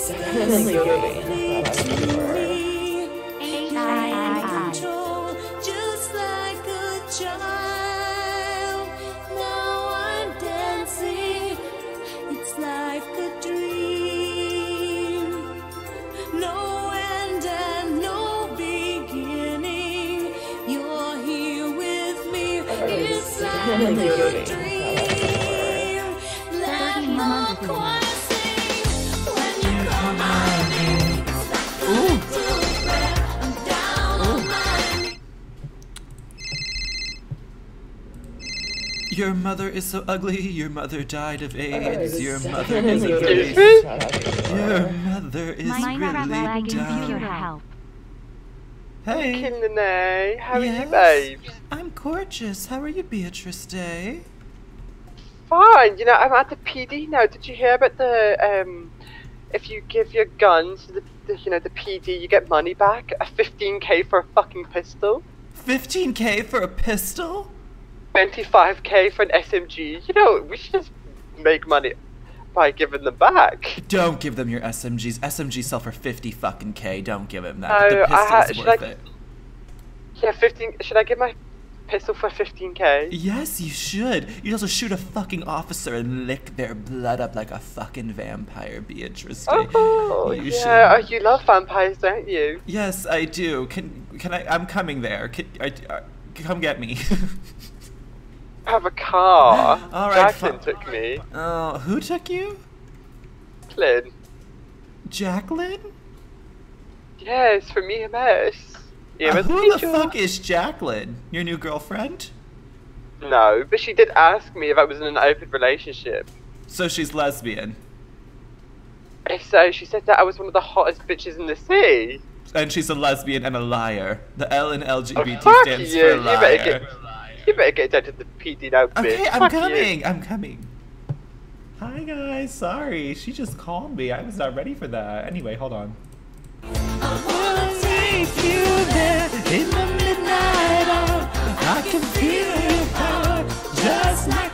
it's definitely giving. That's for sure. Control, just like a child. Now I'm dancing. It's like a dream. No end and no beginning. You're here with me. It's like a dream. Let my choir sing when you come my name. It's like a prayer. I'm down on my. Your mother is so ugly, your mother died of AIDS, your mother Definitely is a giving. ghost, That's for your sure. mother is Minecraft really lagging computer dumb. help. Hey, Kinley, how are you, yes, babes? I'm gorgeous. How are you, Beatrice Day? Fine. You know, I'm at the PD now. Did you hear about the if you give your guns to the PD, you get money back? A 15k for a fucking pistol, 15K for a pistol? 25k for an SMG. You know, we should just make money by giving them back. Don't give them your SMGs. SMGs sell for 50 fucking K. Don't give him that. No, The pistol's should worth I- it. Yeah, 15. Should I give my pistol for 15k? Yes, you should. You'd also shoot a fucking officer and lick their blood up like a fucking vampire, Beatrice Day. Oh, You yeah. Oh, should. you love vampires, don't you? Yes, I do. Can I? I'm coming there. Come get me. I have a car. All right, Jacqueline fine. took me. Oh, who took you? Jacqueline. Jacqueline? Yes, from EMS. EMS Who the teacher. fuck is Jacqueline? Your new girlfriend? No, but she did ask me if I was in an open relationship. So she's lesbian. If so, she said that I was one of the hottest bitches in the city. And she's a lesbian and a liar. The L in LGBT fuck stands you. for You liar. better get down to the PD now, bitch. Okay, I'm Fuck you. coming. I'm coming. Hi guys, sorry. She just called me. I was not ready for that. Anyway, hold on. I'll take you there in the midnight hour. I can feel your power just like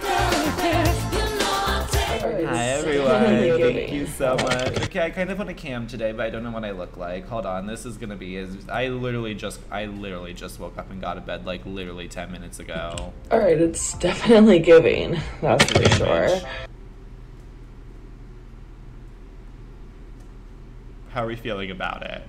Hi everyone, thank you so much. Okay, I kind of want a cam today, but I don't know what I look like. Hold on, this is gonna be. I literally just woke up and got to bed like literally 10 minutes ago. Alright, it's definitely giving. That's for sure. How are we feeling about it?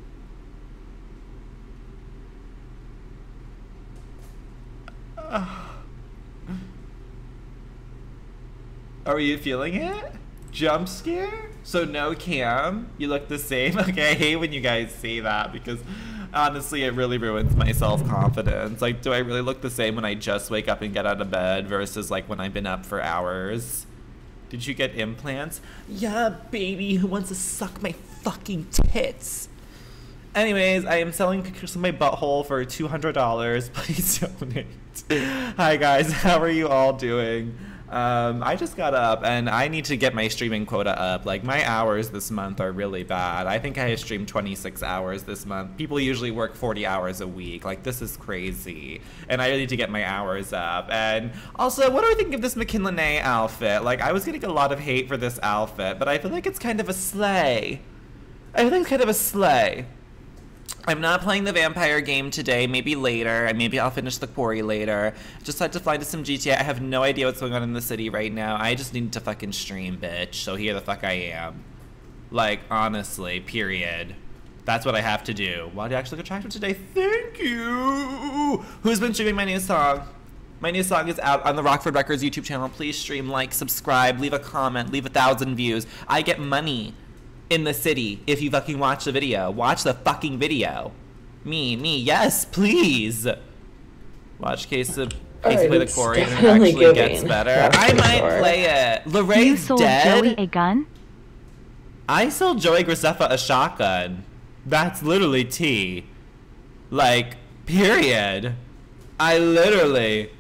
Are you feeling it? Jump scare? So no cam? You look the same? Okay, I hate when you guys say that because honestly it really ruins my self-confidence. Like, do I really look the same when I just wake up and get out of bed versus like when I've been up for hours? Did you get implants? Yeah, baby, who wants to suck my fucking tits? Anyways, I am selling pictures of my butthole for $200. Please donate. Hi guys, how are you all doing? I just got up and I need to get my streaming quota up. Like, my hours this month are really bad. I think I streamed 26 hours this month. People usually work 40 hours a week. Like, this is crazy. And I need to get my hours up. And also, what do I think of this McKinley outfit? Like, I was getting a lot of hate for this outfit, but I feel like it's kind of a slay. I think it's kind of a slay. I'm not playing the vampire game today, maybe later, and maybe I'll finish the quarry later. Just had to fly to some GTA. I have no idea what's going on in the city right now. I just need to fucking stream, bitch. So here the fuck I am. Like, honestly, period. That's what I have to do. Wow, you actually look attractive today. Thank you. Who's been streaming my new song? My new song is out on the Rockford Records YouTube channel. Please stream, like, subscribe, leave a comment, leave 1,000 views. I get money in the city if you fucking watch the video. Watch the fucking video. Me, yes, please. Watch Case of play the quarry and it actually gets better. I might play it. Lorraine's You sold dead. Joey a gun? I sold Joey Graceffa a shotgun. That's literally tea. Like, period. I literally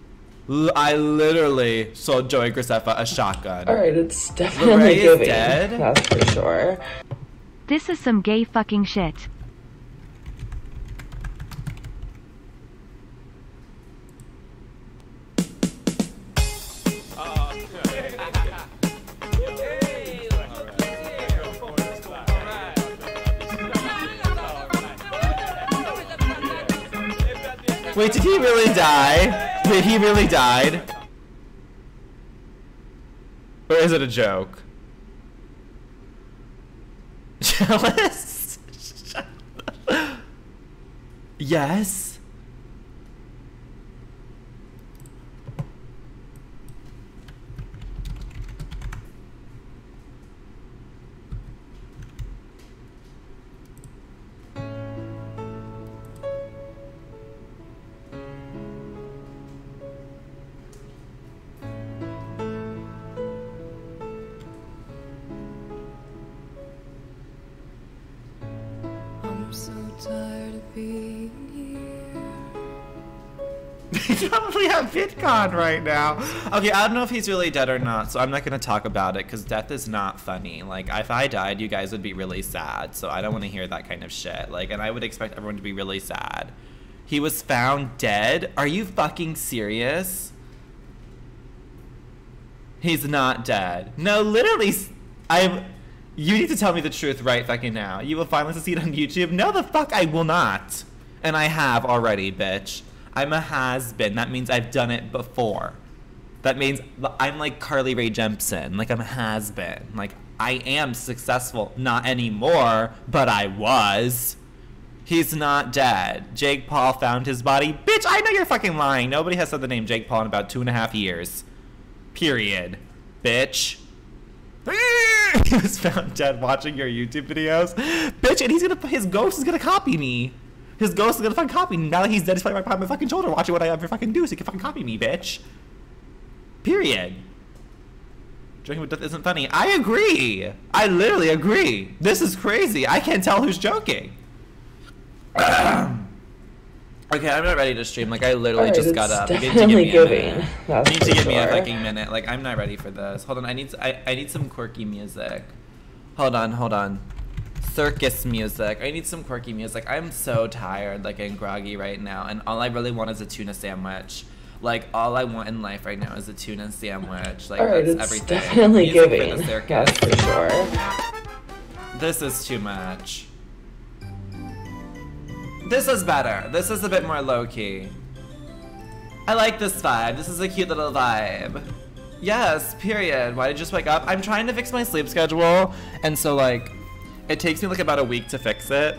sold Joey Graceffa a shotgun. Alright, it's definitely Lorraine is giving. dead? That's for sure. This is some gay fucking shit. Wait, did he really die? Wait, he really died? Or is it a joke? Jealous? Yes? I'm so tired of being He's probably on VidCon right now. Okay, I don't know if he's really dead or not, so I'm not gonna talk about it because death is not funny. Like, if I died, you guys would be really sad, so I don't want to hear that kind of shit. Like, and I would expect everyone to be really sad. He was found dead? Are you fucking serious? He's not dead. No, literally, you need to tell me the truth right fucking now. You will finally see it on YouTube? No, the fuck I will not. And I have already, bitch. I'm a has-been. That means I've done it before. That means I'm like Carly Rae Jepsen. Like, I'm a has-been. Like, I am successful. Not anymore, but I was. He's not dead. Jake Paul found his body. Bitch, I know you're fucking lying. Nobody has said the name Jake Paul in about 2.5 years. Period. Bitch. He was found dead watching your YouTube videos. Bitch, and his ghost is gonna copy me. His ghost is gonna fucking copy me. Now that he's dead, he's probably right behind my fucking shoulder watching what I ever fucking do so he can fucking copy me, bitch. Period. Joking with death isn't funny. I agree. I literally agree. This is crazy. I can't tell who's joking. Okay, I'm not ready to stream. Like, I literally Alright, just got it's up. You need to definitely give me a giving. minute. That's You need to for give me a sure. fucking minute. Like, I'm not ready for this. Hold on, I need some quirky music. Hold on. Circus music. I need some quirky music. I'm so tired, like, and groggy right now, and all I really want is a tuna sandwich. Like, all I want in life right now is a tuna sandwich. Like, Alright, that's it's everything. definitely Music for the giving. circus. That's for sure. This is too much. This is better. This is a bit more low-key. I like this vibe. This is a cute little vibe. Yes, period. Why did you just wake up? I'm trying to fix my sleep schedule, and so, like, it takes me, like, about a week to fix it.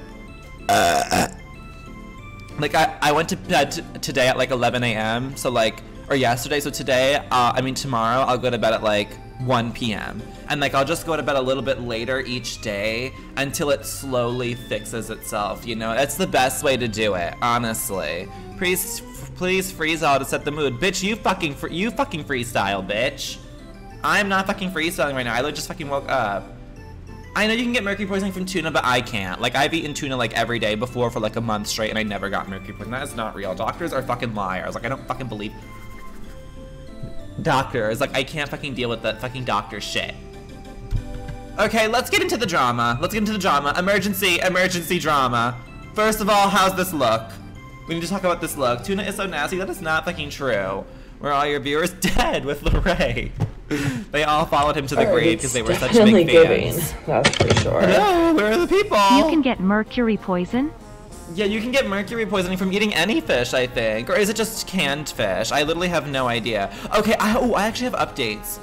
Like, I went to bed today at, like, 11 a.m., so, like, or yesterday, so today, tomorrow, I'll go to bed at, like, 1 p.m. And, like, I'll just go to bed a little bit later each day until it slowly fixes itself, you know? That's the best way to do it, honestly. Please freeze all to set the mood. Bitch, you fucking freestyle, bitch. I'm not fucking freestyling right now. I just fucking woke up. I know you can get mercury poisoning from tuna, but I can't. Like, I've eaten tuna, like, every day before for, like, a month straight, and I never got mercury poisoning. That is not real. Doctors are fucking liars. Like, I don't fucking believe doctors. Like, I can't fucking deal with that fucking doctor shit. Okay, let's get into the drama. Emergency drama. First of all, how's this look? We need to talk about this look. Tuna is so nasty. That is not fucking true. Were all your viewers dead with Lorray? They all followed him to the grave because they were such big fans. That's for sure. Hello, where are the people? You can get mercury poison. Yeah, you can get mercury poisoning from eating any fish, I think. Or is it just canned fish? I literally have no idea. Okay, I actually have updates.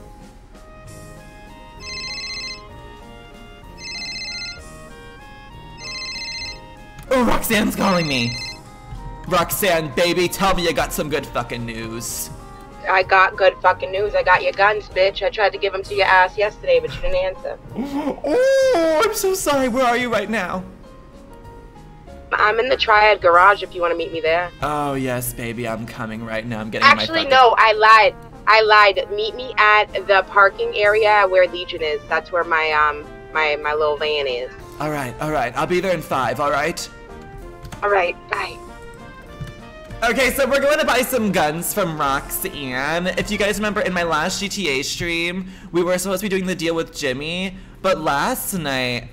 Oh, Roxanne's calling me. Roxanne, baby, tell me you got some good fucking news. I got good fucking news. I got your guns, bitch. I tried to give them to your ass yesterday, but you didn't answer. Oh, I'm so sorry. Where are you right now? I'm in the Triad garage if you want to meet me there. Oh, yes, baby. I'm coming right now. I'm getting Actually, my no, I lied. Meet me at the parking area where Legion is. That's where my my little van is. All right. I'll be there in 5, all right? All right, bye. Okay, so we're going to buy some guns from Roxanne. If you guys remember, in my last GTA stream, we were supposed to be doing the deal with Jimmy, but last night...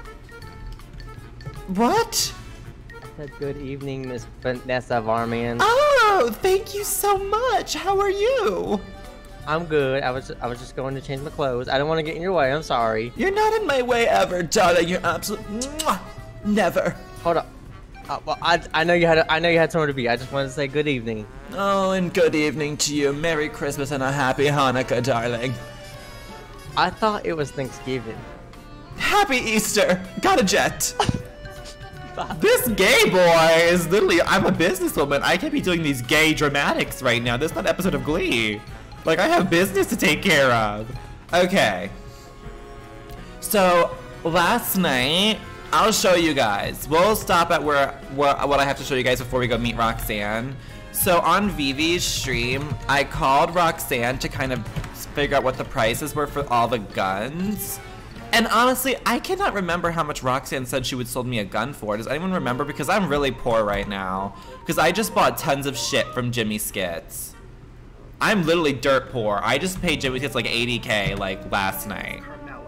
What? Good evening, Miss Vanessa Varman. Oh, thank you so much. How are you? I'm good. I was just going to change my clothes. I don't want to get in your way. I'm sorry. You're not in my way ever, darling. You're absolute... Never. Hold up. Well, I know you had somewhere to be. I just wanted to say good evening. Oh, and good evening to you. Merry Christmas and a happy Hanukkah, darling. I thought it was Thanksgiving. Happy Easter. Got a jet. This gay boy is literally, I'm a businesswoman. I can't be doing these gay dramatics right now. This is not an episode of Glee. Like, I have business to take care of. Okay. So, last night, I'll show you guys. We'll stop at what I have to show you guys before we go meet Roxanne. So, on Vivi's stream, I called Roxanne to kind of figure out what the prices were for all the guns. And honestly, I cannot remember how much Roxanne said she would sold me a gun for. Does anyone remember? Because I'm really poor right now. Because I just bought tons of shit from Jimmy Skits. I'm literally dirt poor. I just paid Jimmy Skits like 80K like last night.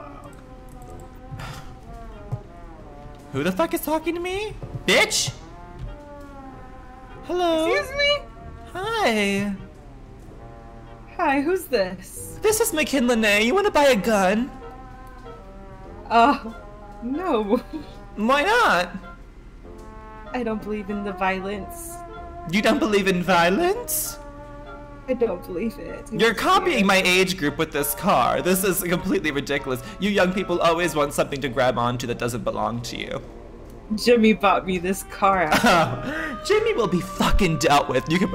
Who the fuck is talking to me? Bitch! Hello? Excuse me? Hi. Hi, who's this? This is McKinley. You wanna buy a gun? No. Why not? I don't believe in the violence. You don't believe in violence? I don't believe it. You're copying my age group with this car. This is completely ridiculous. You young people always want something to grab onto that doesn't belong to you. Jimmy bought me this car. Oh, Jimmy will be fucking dealt with. You can.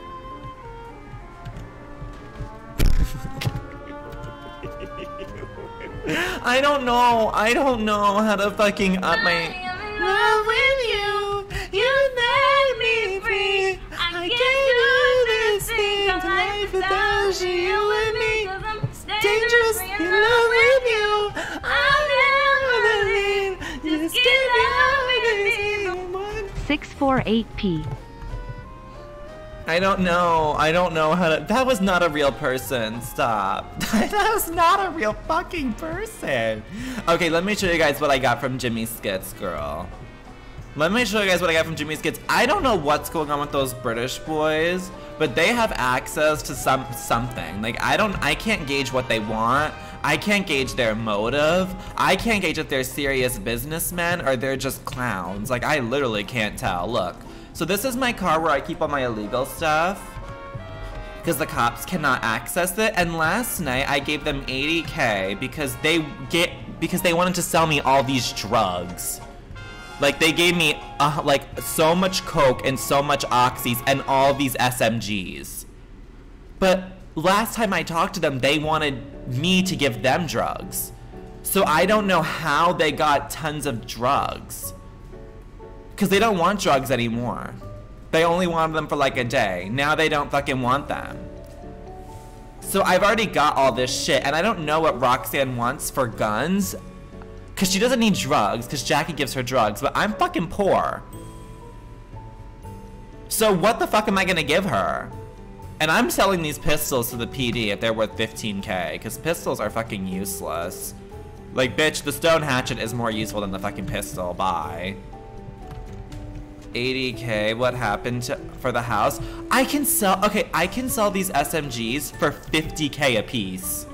I don't know how to fucking up my. Love with you, you let me free. I can't do this thing to life without you and me. It's dangerous in love with you. I'll never leave. Just get out with me. 648p. I don't know how to. That was not a real person. Stop. That was not a real fucking person. Okay, let me show you guys what I got from Jimmy Skits, girl. Let me show you guys what I got from Jimmy Skits. I don't know what's going on with those British boys, but they have access to something. Like, I can't gauge what they want. I can't gauge their motive. I can't gauge if they're serious businessmen or they're just clowns. Like, I literally can't tell. Look. So this is my car where I keep all my illegal stuff because the cops cannot access it. And last night I gave them 80K because they wanted to sell me all these drugs. Like, they gave me like so much coke and so much oxys and all these SMGs. But last time I talked to them, they wanted me to give them drugs. So I don't know how they got tons of drugs. Because they don't want drugs anymore. They only wanted them for like a day. Now they don't fucking want them. So I've already got all this shit, and I don't know what Roxanne wants for guns. Because she doesn't need drugs, because Jackie gives her drugs, but I'm fucking poor. So what the fuck am I gonna give her? And I'm selling these pistols to the PD if they're worth 15K, because pistols are fucking useless. Like, bitch, the stone hatchet is more useful than the fucking pistol. Bye. 80K, what happened for the house? I can sell these SMGs for 50K a piece.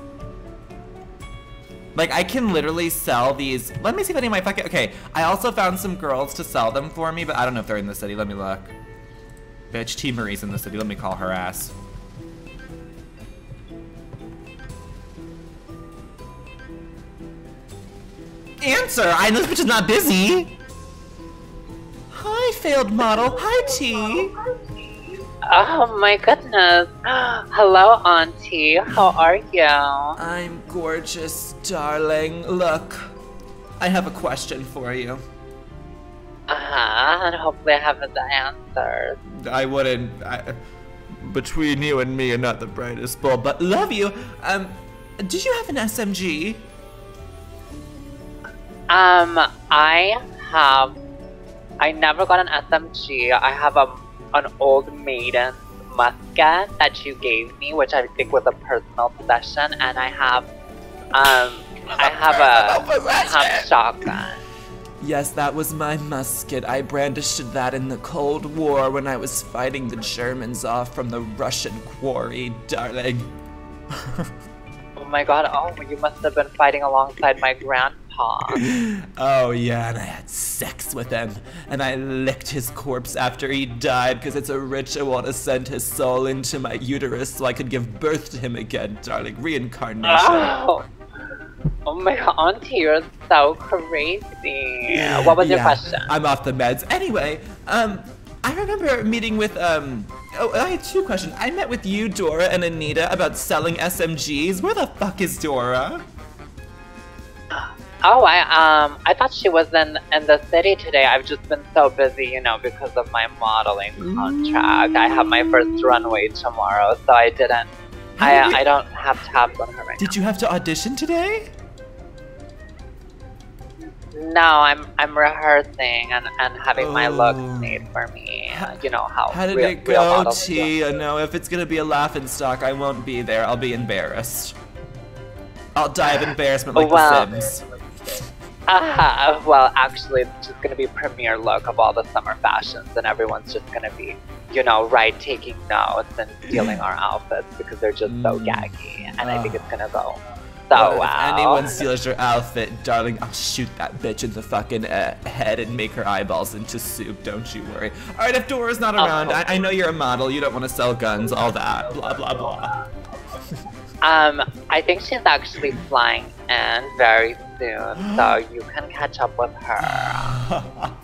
Like, I can literally sell these. Let me see if any of my fucking, okay, I also found some girls to sell them for me, but I don't know if they're in the city. Let me look. Bitch, T. Marie's in the city. Let me call her ass. Answer! I know this bitch is not busy. Hi, failed model. Hi, T. Oh my goodness. Hello, Auntie. How are you? I'm gorgeous, darling. Look, I have a question for you. And hopefully I have the answers. I wouldn't. Between you and me, you're not the brightest bulb, but love you. Do you have an SMG? I never got an SMG. I have an old maiden musket that you gave me, which I think was a personal possession, and I have a shotgun. Yes, that was my musket. I brandished that in the Cold War when I was fighting the Germans off from the Russian quarry, darling. Oh my god, oh, you must have been fighting alongside my grandpa grandpa. Oh yeah, and I had sex with him, and I licked his corpse after he died because it's a ritual to send his soul into my uterus so I could give birth to him again, darling. Reincarnation. Oh my god, Auntie, you're so crazy. What was your question? I'm off the meds. Anyway, I remember meeting with, oh, I had 2 questions. I met with you, Dora, and Anita about selling SMGs. Where the fuck is Dora? Oh, I thought she was in the city today. I've just been so busy, you know, because of my modeling contract. I have my first runway tomorrow, so I didn't. I don't have tabs on her right now. Did you have to audition today? No, I'm rehearsing and having my looks made for me. You know how did it go, T? No, if it's gonna be a laughing stock, I won't be there. I'll be embarrassed. I'll die of embarrassment like The Sims. Well, actually, it's just gonna be premiere look of all the summer fashions, and everyone's just gonna be, you know, taking notes and stealing our outfits because they're just so gaggy, and I think it's gonna go so well. If anyone steals your outfit, darling, I'll shoot that bitch in the fucking head and make her eyeballs into soup, don't you worry. Alright, if Dora's not around, I know you're a model, you don't want to sell guns, all that, blah blah blah. I think she's actually flying in very soon, so you can catch up with her.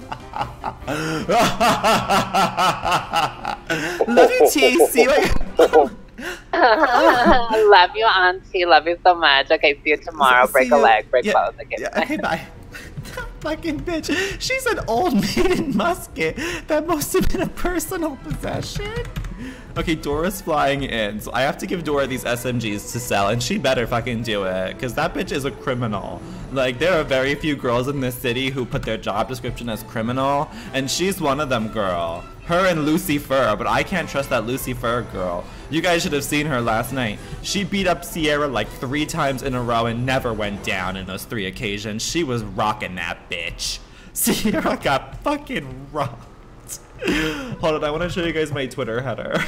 Love you, T. See you. Love you, Auntie. Love you so much. Okay, see you tomorrow. Break a leg, break both. Okay, okay, bye. Fucking bitch. She's an old maiden musket. That must have been a personal possession. Okay, Dora's flying in, so I have to give Dora these SMGs to sell, and she better fucking do it, because that bitch is a criminal. Like, there are very few girls in this city who put their job description as criminal, and she's one of them, girl. Her and Lucy Fur, but I can't trust that Lucy Fur girl. You guys should have seen her last night. She beat up Sierra like 3 times in a row and never went down in those 3 occasions. She was rocking that bitch. Sierra got fucking rocked. Hold on, I want to show you guys my Twitter header.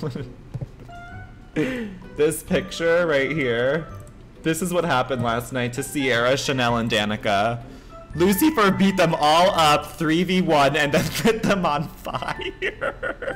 This picture right here. This is what happened last night to Sierra, Chanel, and Danica. Lucifer beat them all up 3v1 and then lit them on fire.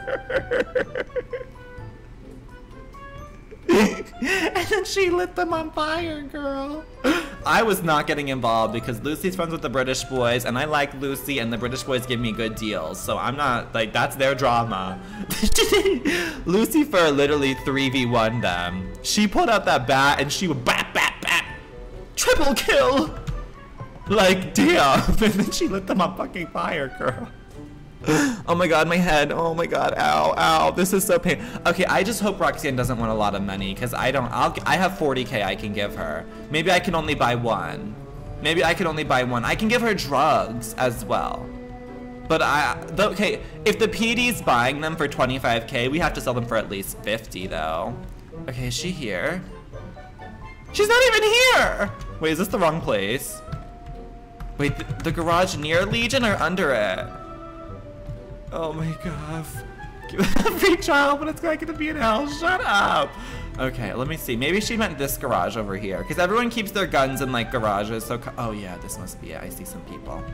And then she lit them on fire, girl. I was not getting involved because Lucy's friends with the British boys, and I like Lucy, and the British boys give me good deals, so I'm not, like, that's their drama. Lucifer literally 3v1 them. She pulled out that bat, and she would bat, bat, bat. Triple kill! Like, damn. And then she lit them on fucking fire, girl. Oh my god, my head. Oh my god, ow, ow. This is so pain. Okay, I just hope Roxanne doesn't want a lot of money, because I have 40K I can give her. Maybe I can only buy 1. Maybe I can only buy 1. I can give her drugs as well. But okay, if the PD's buying them for 25K, we have to sell them for at least 50 though. Okay, is she here? She's not even here! Wait, is this the wrong place? Wait, the garage near Legion or under it? Oh my god. Free trial, but it's not gonna be in hell. Shut up. Okay, let me see. Maybe she meant this garage over here, because everyone keeps their guns in like garages. So, oh yeah, this must be it. I see some people.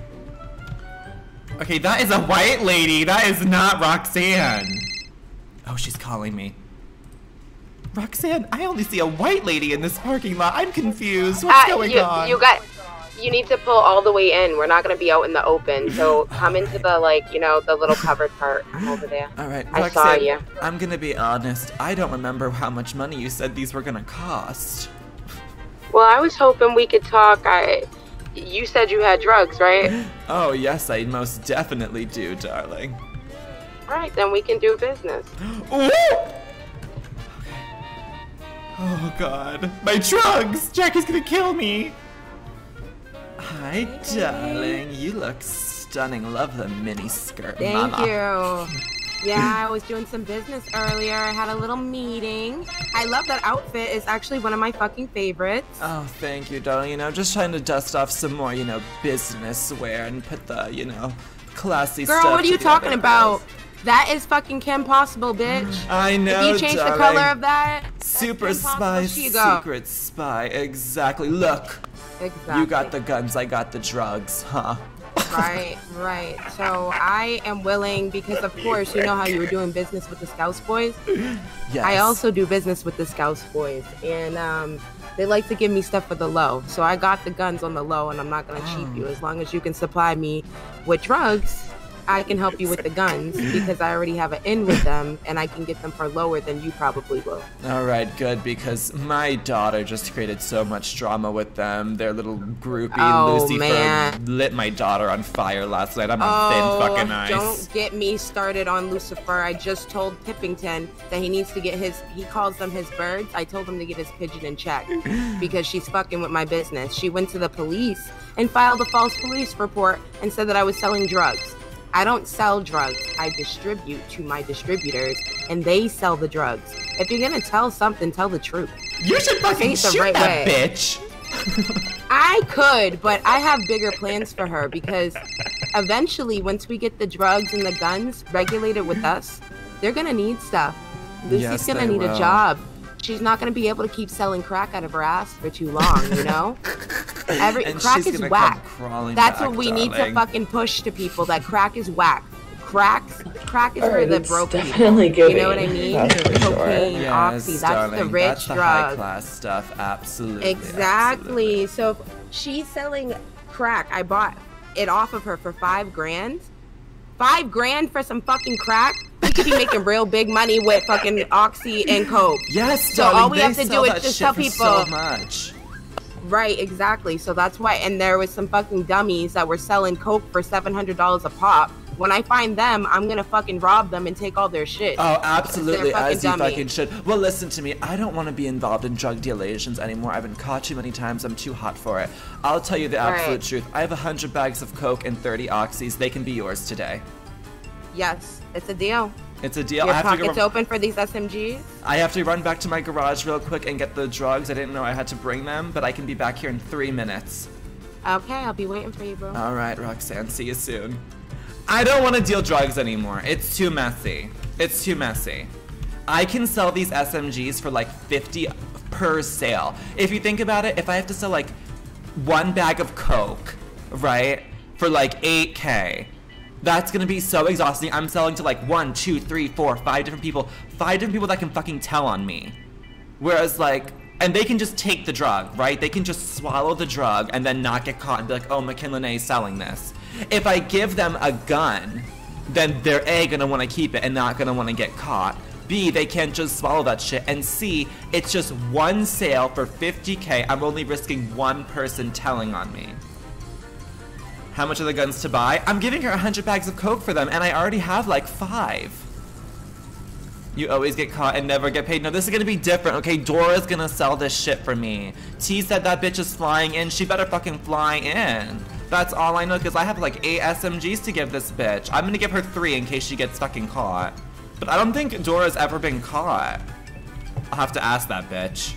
Okay, that is a white lady. That is not Roxanne. Oh, she's calling me. Roxanne, I only see a white lady in this parking lot. I'm confused. What's going on? You need to pull all the way in. We're not going to be out in the open. So come into the, like, you know, the little covered part over there. All right, I saw you. I'm going to be honest. I don't remember how much money you said these were going to cost. Well, I was hoping we could talk. You said you had drugs, right? Oh, yes, I most definitely do, darling. All right, then we can do business. Ooh! Oh, God. My drugs! Jackie's going to kill me! Hi, darling. You look stunning. Love the mini skirt, Thank mama. you. Yeah, I was doing some business earlier. I had a little meeting. I love that outfit. It's actually one of my fucking favorites. Oh, thank you, darling. You know, just trying to dust off some more, you know, business wear and put the, you know, classy stuff Girl, what are you together, talking about? That is fucking Kim Possible, bitch. I know, If you change darling. the color of that, that's Super Kim spy, Possible. She-Go. secret spy. Exactly. Look, Exactly. you got the guns, I got the drugs, huh? Right. So I am willing because, of course, you know how you were doing business with the Scouts Boys. Yes. I also do business with the Scouts Boys, and they like to give me stuff for the low. So I got the guns on the low, and I'm not gonna cheat you. As long as you can supply me with drugs, I can help you with the guns because I already have an in with them, and I can get them for lower than you probably will. All right, good, because my daughter just created so much drama with them. Their little groupie, Oh, Lucifer, man. lit my daughter on fire last night. I'm on thin fucking ice. Don't get me started on Lucifer. I just told Tippington that he needs to get he calls them his birds. I told him to get his pigeon in check because she's fucking with my business. She went to the police and filed a false police report and said that I was selling drugs. I don't sell drugs. I distribute to my distributors, and they sell the drugs. If you're gonna tell something, tell the truth. You should fucking Say it the shoot right that way. bitch. I could, but I have bigger plans for her because eventually, once we get the drugs and the guns regulated with us, they're gonna need stuff. Lucy's Yes, gonna they need will. a job. She's not gonna be able to keep selling crack out of her ass for too long, you know? And Crack she's is gonna whack. come crawling That's back, what we need to darling. fucking push to people, that crack is whack. Crack is for Alright, the it's broke people. definitely You know what I giving, mean? that's for sure. Cocaine, Yes, oxy, that's darling, the rich that's the drug. high class stuff. Absolutely. Exactly. So if she's selling crack, I bought it off of her for $5,000. $5,000 for some fucking crack? We could be making real big money with fucking oxy and coke. Yes, So darling, all we they have to sell do is that just shit tell for people. so much. Right, exactly. So that's why. And there was some fucking dummies that were selling coke for $700 a pop. When I find them, I'm gonna fucking rob them and take all their shit. Oh, absolutely, They're fucking as you dummies. fucking should. Well, listen to me. I don't want to be involved in drug dealations anymore. I've been caught too many times. I'm too hot for it. I'll tell you the absolute Right. truth. I have 100 bags of coke and 30 oxys. They can be yours today. Yes, it's a deal. It's a deal. Your I have to pockets go. open for these SMGs? I have to run back to my garage real quick and get the drugs. I didn't know I had to bring them, but I can be back here in 3 minutes. Okay, I'll be waiting for you, bro. All right, Roxanne. See you soon. I don't want to deal drugs anymore. It's too messy. It's too messy. I can sell these SMGs for like 50 per sale. If you think about it, if I have to sell like one bag of coke, right, for like 8K, that's gonna be so exhausting. I'm selling to like 1, 2, 3, 4, 5 different people. 5 different people that can fucking tell on me. Whereas like, and they can just take the drug, right? They can just swallow the drug and then not get caught and be like, oh, McKinley is selling this. If I give them a gun, then they're A, gonna wanna keep it and not gonna wanna get caught. B, they can't just swallow that shit. And C, it's just one sale for 50K. I'm only risking one person telling on me. How much are the guns to buy? I'm giving her 100 bags of coke for them, and I already have like 5. You always get caught and never get paid. No, this is gonna be different, okay? Dora's gonna sell this shit for me. T said that bitch is flying in. She better fucking fly in. That's all I know, because I have like 8 SMGs to give this bitch. I'm gonna give her 3 in case she gets fucking caught. But I don't think Dora's ever been caught. I'll have to ask that bitch.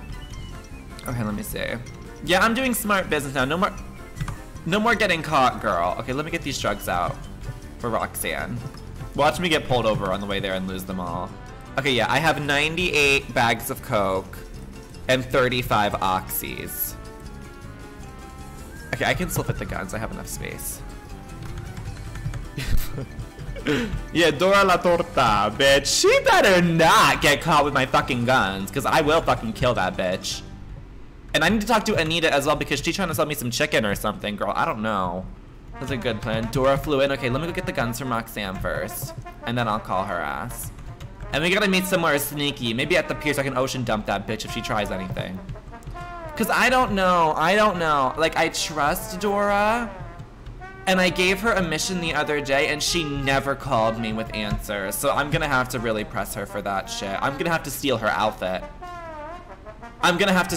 Okay, let me see. Yeah, I'm doing smart business now. No more getting caught, girl. Okay, let me get these drugs out for Roxanne. Watch me get pulled over on the way there and lose them all. Okay, yeah, I have 98 bags of coke and 35 oxys. Okay, I can still fit the guns. I have enough space. Yeah, Dora La Torta, bitch. She better not get caught with my fucking guns, because I will fucking kill that bitch. And I need to talk to Anita as well, because she's trying to sell me some chicken or something, girl. I don't know. That's a good plan. Dora flew in. Okay, let me go get the guns from Roxanne first. And then I'll call her ass. And we gotta meet somewhere sneaky. Maybe at the pier so I can ocean dump that bitch if she tries anything. Because I don't know. Like, I trust Dora. And I gave her a mission the other day, and she never called me with answers. So I'm gonna have to really press her for that shit. I'm gonna have to steal her outfit. I'm gonna have to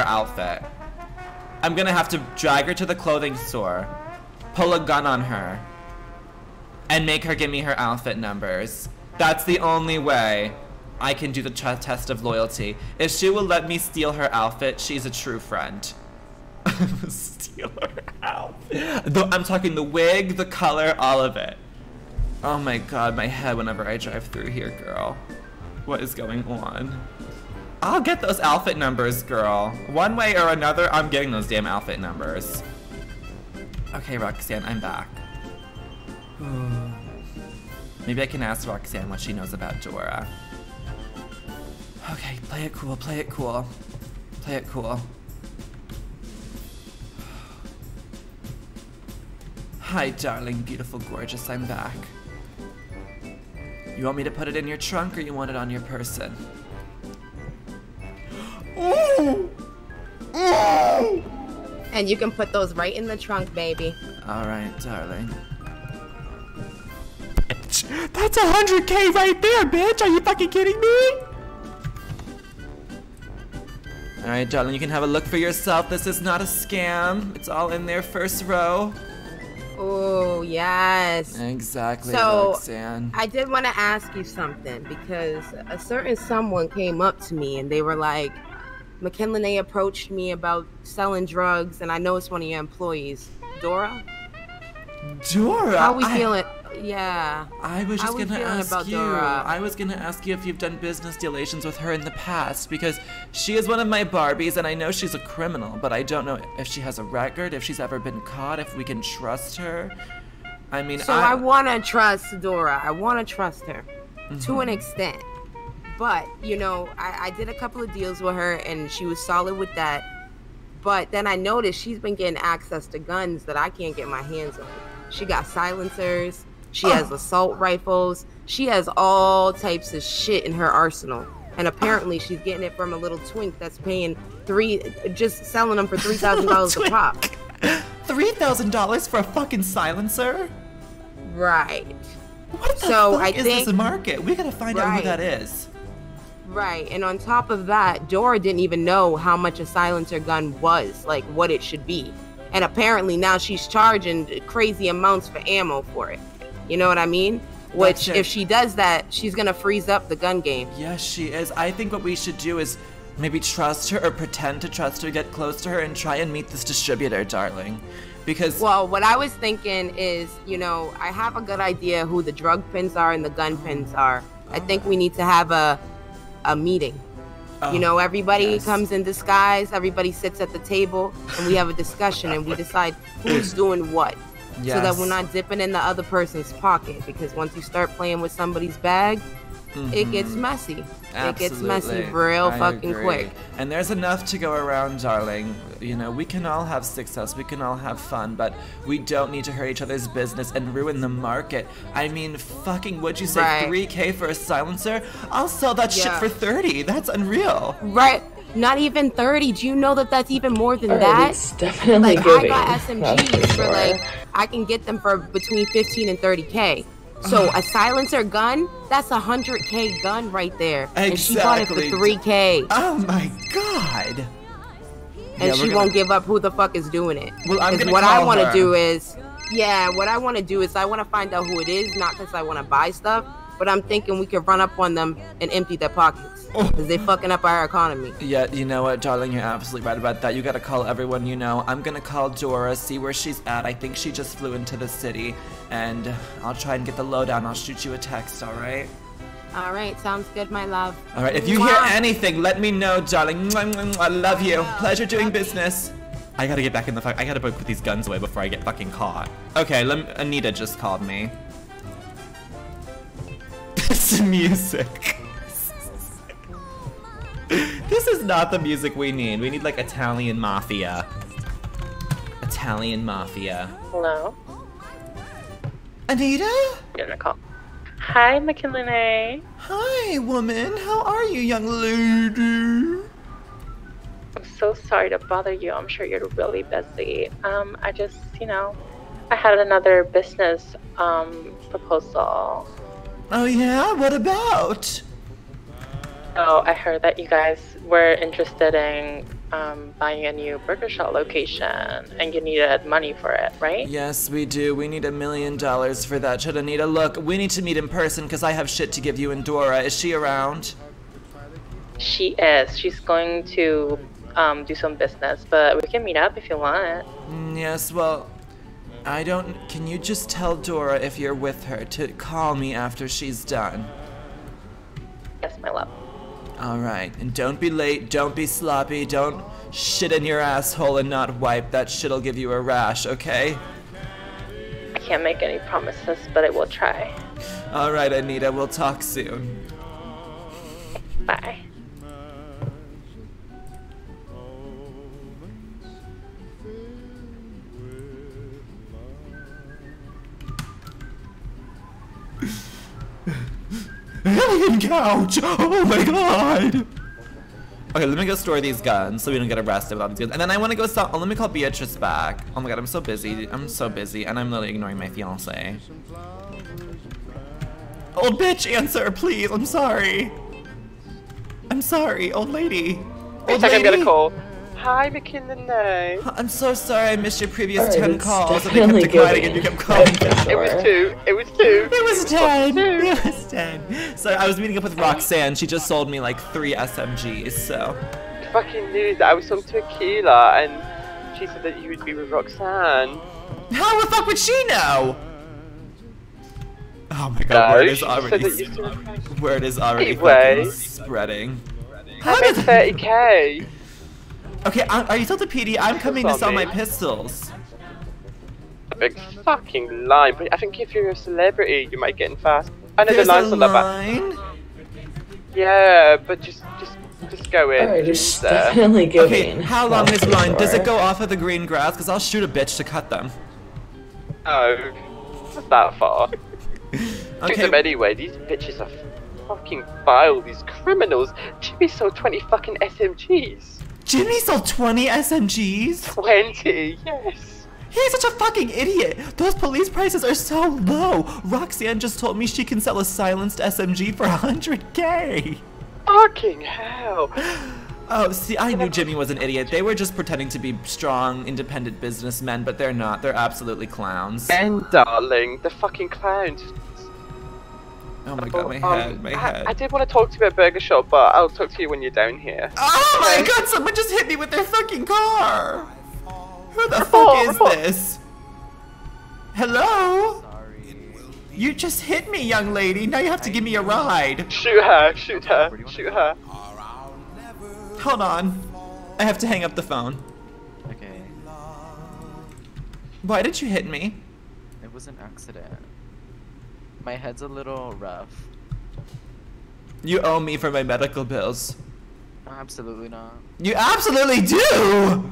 drag her to the clothing store, pull a gun on her, and make her give me her outfit numbers. That's the only way I can do the test of loyalty. If she will let me steal her outfit, she's a true friend. Steal her outfit. I'm talking the wig, the color, all of it. Oh my god, my head whenever I drive through here, girl. What is going on? I'll get those outfit numbers, girl. One way or another, I'm getting those damn outfit numbers. Okay, Roxanne, I'm back. Maybe I can ask Roxanne what she knows about Dora. Okay, play it cool, play it cool. Play it cool. Hi, darling, beautiful, gorgeous, I'm back. You want me to put it in your trunk or you want it on your person? And you can put those right in the trunk, baby. Alright, darling. That's 100K right there, bitch! Are you fucking kidding me? Alright, darling, you can have a look for yourself. This is not a scam. It's all in there, first row. Oh, yes. Exactly, So, Roxanne. I did want to ask you something because a certain someone came up to me and they were like, McKinley approached me about selling drugs and I know it's one of your employees. Dora? Dora? How we feeling? Yeah. I was just gonna ask you. Dora? I was gonna ask you if you've done business relations with her in the past because she is one of my Barbies and I know she's a criminal, but I don't know if she has a record, if she's ever been caught, if we can trust her. I mean, So I want to trust Dora. I want to trust her to an extent. But, you know, I did a couple of deals with her and she was solid with that. But then I noticed she's been getting access to guns that I can't get my hands on. She got silencers. She has assault rifles. She has all types of shit in her arsenal. And apparently she's getting it from a little twink that's paying just selling them for $3,000 a pop. $3,000 for a fucking silencer? Right. What the So fuck I is think this market? We gotta find out who Right. that is. Right, and on top of that, Dora didn't even know how much a silencer gun was, like what it should be. And apparently now she's charging crazy amounts for ammo for it. You know what I mean? Which, Gotcha. if she does that, she's gonna freeze up the gun game. Yes, she is. I think what we should do is maybe trust her or pretend to trust her, get close to her, and try and meet this distributor, darling. Because Well, what I was thinking is, you know, I have a good idea who the drug pins are and the gun pins are. I think we need to have a meeting. You know, everybody comes in disguise, everybody sits at the table, and we have a discussion and we decide who's doing what. So that we're not dipping in the other person's pocket. Because once you start playing with somebody's bag, it gets messy. It gets messy real fucking quick. And there's enough to go around, darling. You know, we can all have success, we can all have fun, but we don't need to hurt each other's business and ruin the market. I mean, fucking, would you say Right. 3K for a silencer? I'll sell that shit Yeah. for 30. That's unreal. Right. Not even 30. Do you know that that's even more than that? It's definitely Like, giving. I got that's SMGs for sure. like, I can get them for between 15 and 30K. So a silencer gun, that's a 100K gun right there. And she bought it for Exactly. 3K. Oh my god. And Yeah, she we're gonna- won't give up who the fuck is doing it. Well, I'm 'Cause gonna what I call want to her. do is, what I want to do is I want to find out who it is, not because I want to buy stuff, but I'm thinking we could run up on them and empty their pockets. Because they fucking up our economy. Yeah, you know what, darling, you're absolutely right about that. You gotta call everyone you know. I'm gonna call Dora, see where she's at. I think she just flew into the city, and I'll try and get the lowdown. I'll shoot you a text, alright? All right, sounds good, my love. Alright, if you hear Mwah. anything, let me know, darling. Mwah, mwah, mwah. I love you. Pleasure doing business. I gotta get back in the I gotta put these guns away before I get fucking caught. Okay, Anita just called me. This music. This is not the music we need. We need like Italian mafia. Italian mafia. Hello? Anita? Getting a call. Hi, McKinley. Hi, woman. How are you, young lady? I'm so sorry to bother you. I'm sure you're really busy. I just, I had another business proposal. Oh yeah? What about? Oh, I heard that you guys were interested in buying a new Burger Shot location, and you needed money for it, right? Yes, we do. We need $1 million for that shit, Anita. Look, we need to meet in person because I have shit to give you and Dora. Is she around? She is. She's going to do some business, but we can meet up if you want. Yes, well, Can you just tell Dora if you're with her to call me after she's done? Yes, my love. Alright, and don't be late, don't be sloppy, don't shit in your asshole and not wipe. That shit'll give you a rash, okay? I can't make any promises, but I will try. Alright, Anita, we'll talk soon. Bye. Alien couch! Oh my god! Okay, let me go store these guns so we don't get arrested with all these guns. And then I want to go stop. Oh, let me call Beatrice back. Oh my god, I'm so busy. I'm so busy. And I'm literally ignoring my fiance. Old bitch, answer, please. I'm sorry. I'm sorry, old lady. Wait a second, I'm gonna call. Hi, McKinley. I'm so sorry I missed your previous 10 it's calls and they kept declining and you kept calling back. It was 2. It was 2. It was 10. It was 10. So I was meeting up with Roxanne. She just sold me like 3 SMGs, so. Fucking news. I was talking to Akila and she said that you would be with Roxanne. How the fuck would she know? Oh my god, word is already fucking spreading. I made 30k. Okay, are you still the PD? I'm coming to sell my pistols. A big fucking line, but I think if you're a celebrity, you might get in fast. I know There's the line's a not that line? bad. Yeah, but just go in. Alright, just definitely go in. Okay, how long is the line? Does it go off of the green grass? Because I'll shoot a bitch to cut them. Oh, not that far. Okay. Shoot them anyway. These bitches are fucking vile. These criminals. Jimmy sold 20 fucking SMGs. Jimmy sold 20 SMGs? 20, yes. He's such a fucking idiot. Those police prices are so low. Roxanne just told me she can sell a silenced SMG for 100k. Fucking hell. Oh, see, I knew Jimmy was an idiot. They were just pretending to be strong, independent businessmen, but they're not. They're absolutely clowns. And darling, the fucking clowns. Oh my god, my head. I did want to talk to you about Burger Shop, but I'll talk to you when you're down here. Oh my god, someone just hit me with their fucking car! Who the fuck is this? Hello? You just hit me, young lady. Now you have to give me a ride. Shoot her, shoot her, shoot her. Hold on. I have to hang up the phone. Okay. Why did you hit me? It was an accident. My head's a little rough. You owe me for my medical bills. Absolutely not. You absolutely do!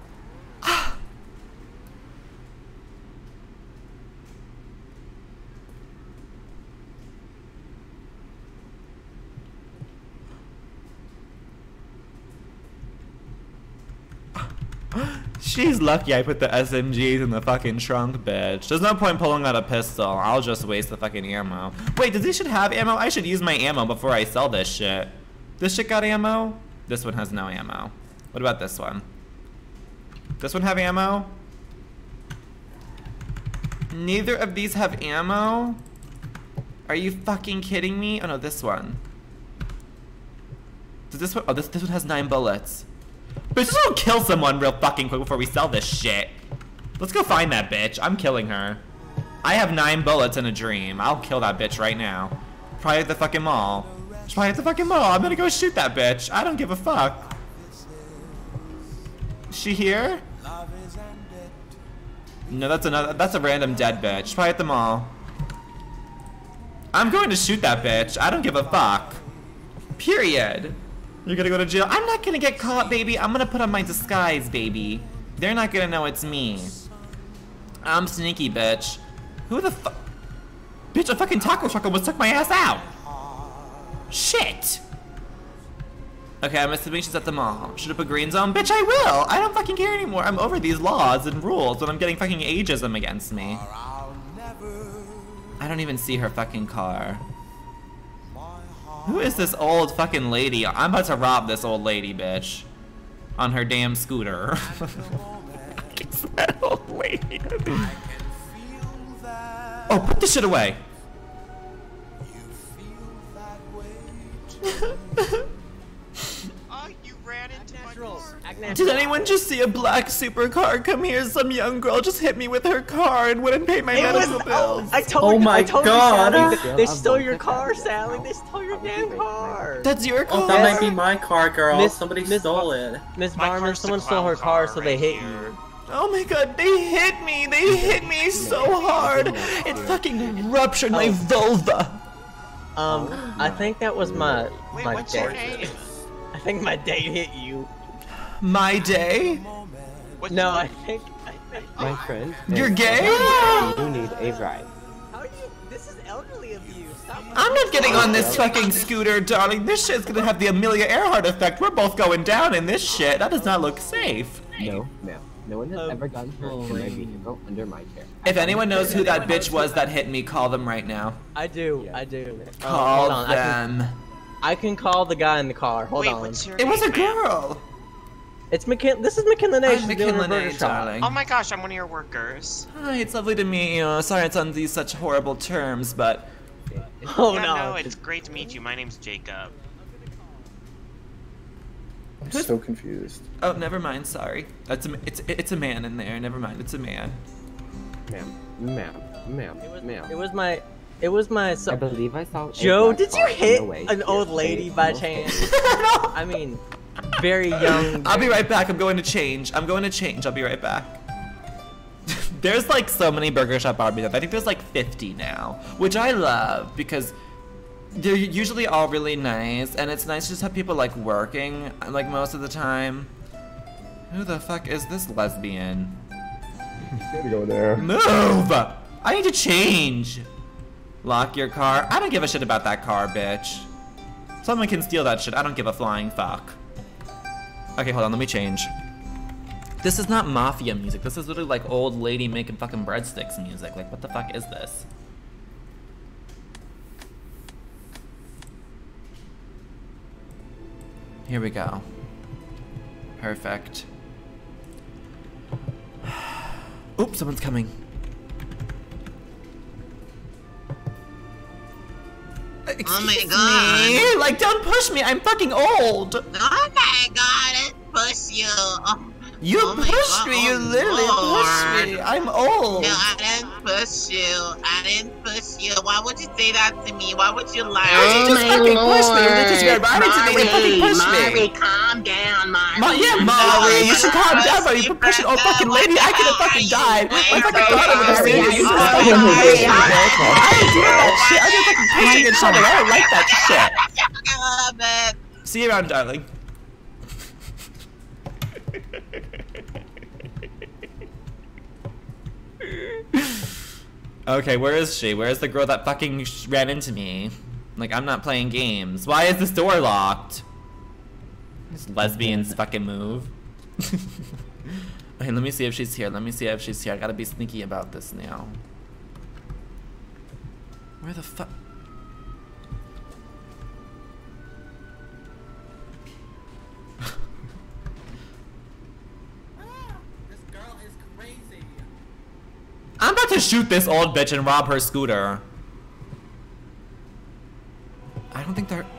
She's lucky I put the SMGs in the fucking trunk, bitch. There's no point pulling out a pistol. I'll just waste the fucking ammo. Wait, does this shit have ammo? I should use my ammo before I sell this shit. This shit got ammo? This one has no ammo. What about this one? This one have ammo? Neither of these have ammo? Are you fucking kidding me? Oh no, this one. Does this one? Oh, this one has 9 bullets. But just don't kill someone real fucking quick before we sell this shit. Let's go find that bitch. I'm killing her. I have 9 bullets and a dream. I'll kill that bitch right now. Probably at the fucking mall. She's probably at the fucking mall. I'm gonna go shoot that bitch. I don't give a fuck. Is she here? No, that's a random dead bitch. Probably at the mall. I'm going to shoot that bitch. I don't give a fuck. Period. You're gonna go to jail? I'm not gonna get caught, baby. I'm gonna put on my disguise, baby. They're not gonna know it's me. I'm sneaky, bitch. Who the fuck? Bitch, a fucking taco truck almost took my ass out. Shit. Okay, I'm assuming she's at the mall. Should I put green zone? Bitch, I will. I don't fucking care anymore. I'm over these laws and rules when I'm getting fucking ageism against me. I don't even see her fucking car. Who is this old fucking lady? I'm about to rob this old lady, bitch. On her damn scooter. It's that old lady. Oh, put this shit away. You ran into my car. Did anyone just see a black supercar come here? Some young girl just hit me with her car and wouldn't pay my medical bills. I told you, Sally, they stole your car, Sally. They stole your damn car. That's your car? Oh, that might be my car, girl. Somebody stole it. Miss Varman, someone stole her car, so they hit you. Oh my god, they hit me! They hit me so hard! It fucking ruptured my vulva! I think that was my what's your name? I think my date hit you. My day? No, I think My friend. You're gay? You need a ride. How are you? This is elderly of you. Stop. I'm not getting on this fucking scooter, darling. This shit's gonna have the Amelia Earhart effect. We're both going down in this shit. That does not look safe. No, ma'am. No one has ever gotten hurt in my vehicle under my care. If anyone knows who that bitch was that hit me, call them right now. I do. I do. Call hold on. them. I can call the guy in the car. Hold on. It was a girl. It's McKinley. This is McKinley. I'm McKinley, darling. Oh my gosh, I'm one of your workers. Hi, it's lovely to meet you. Sorry it's on these such horrible terms, but... Oh no, it's great to meet you. My name's Jacob. I'm so confused. Oh, never mind. Sorry. It's a man in there. Never mind. It's a man. Ma'am. It was my. I believe I saw. Joe, did you hit an old lady by chance? I mean, very young. I'll be right back. I'm going to change. I'll be right back. There's like so many burger shop Barbies. I think there's like 50 now, which I love because they're usually all really nice, and it's nice to just have people like working like most of the time. Who the fuck is this lesbian? Gotta go there. Move! I need to change. Lock your car. I don't give a shit about that car, bitch. Someone can steal that shit. I don't give a flying fuck. Okay, hold on. Let me change. This is not mafia music. This is literally like old lady making fucking breadsticks music. Like, what the fuck is this? Here we go. Perfect. Oops, someone's coming. Oh my god. Me? Like, don't push me. I'm fucking old. Oh my god, I push you. You pushed me. You literally pushed me. I'm old. No, I didn't push you. Why would you say that to me? Why would you lie? Oh my fucking push me. You just reminded to me. You fucking pushed me. Mari, calm down, Mari. Yeah, Mari. You should calm down, Mari. You pushing old fucking lady. I could have fucking died. My fucking daughter would have seen you. You just fucking pushed me. I didn't do that shit. I just fucking pushing and shoving. I don't like that shit. See you around, darling. Okay, where is she? Where is the girl that fucking ran into me? Like, I'm not playing games. Why is this door locked? These lesbians fucking move. Okay, let me see if she's here. I gotta be sneaky about this now. Where the fuck? I'm about to shoot this old bitch and rob her scooter. I don't think they're...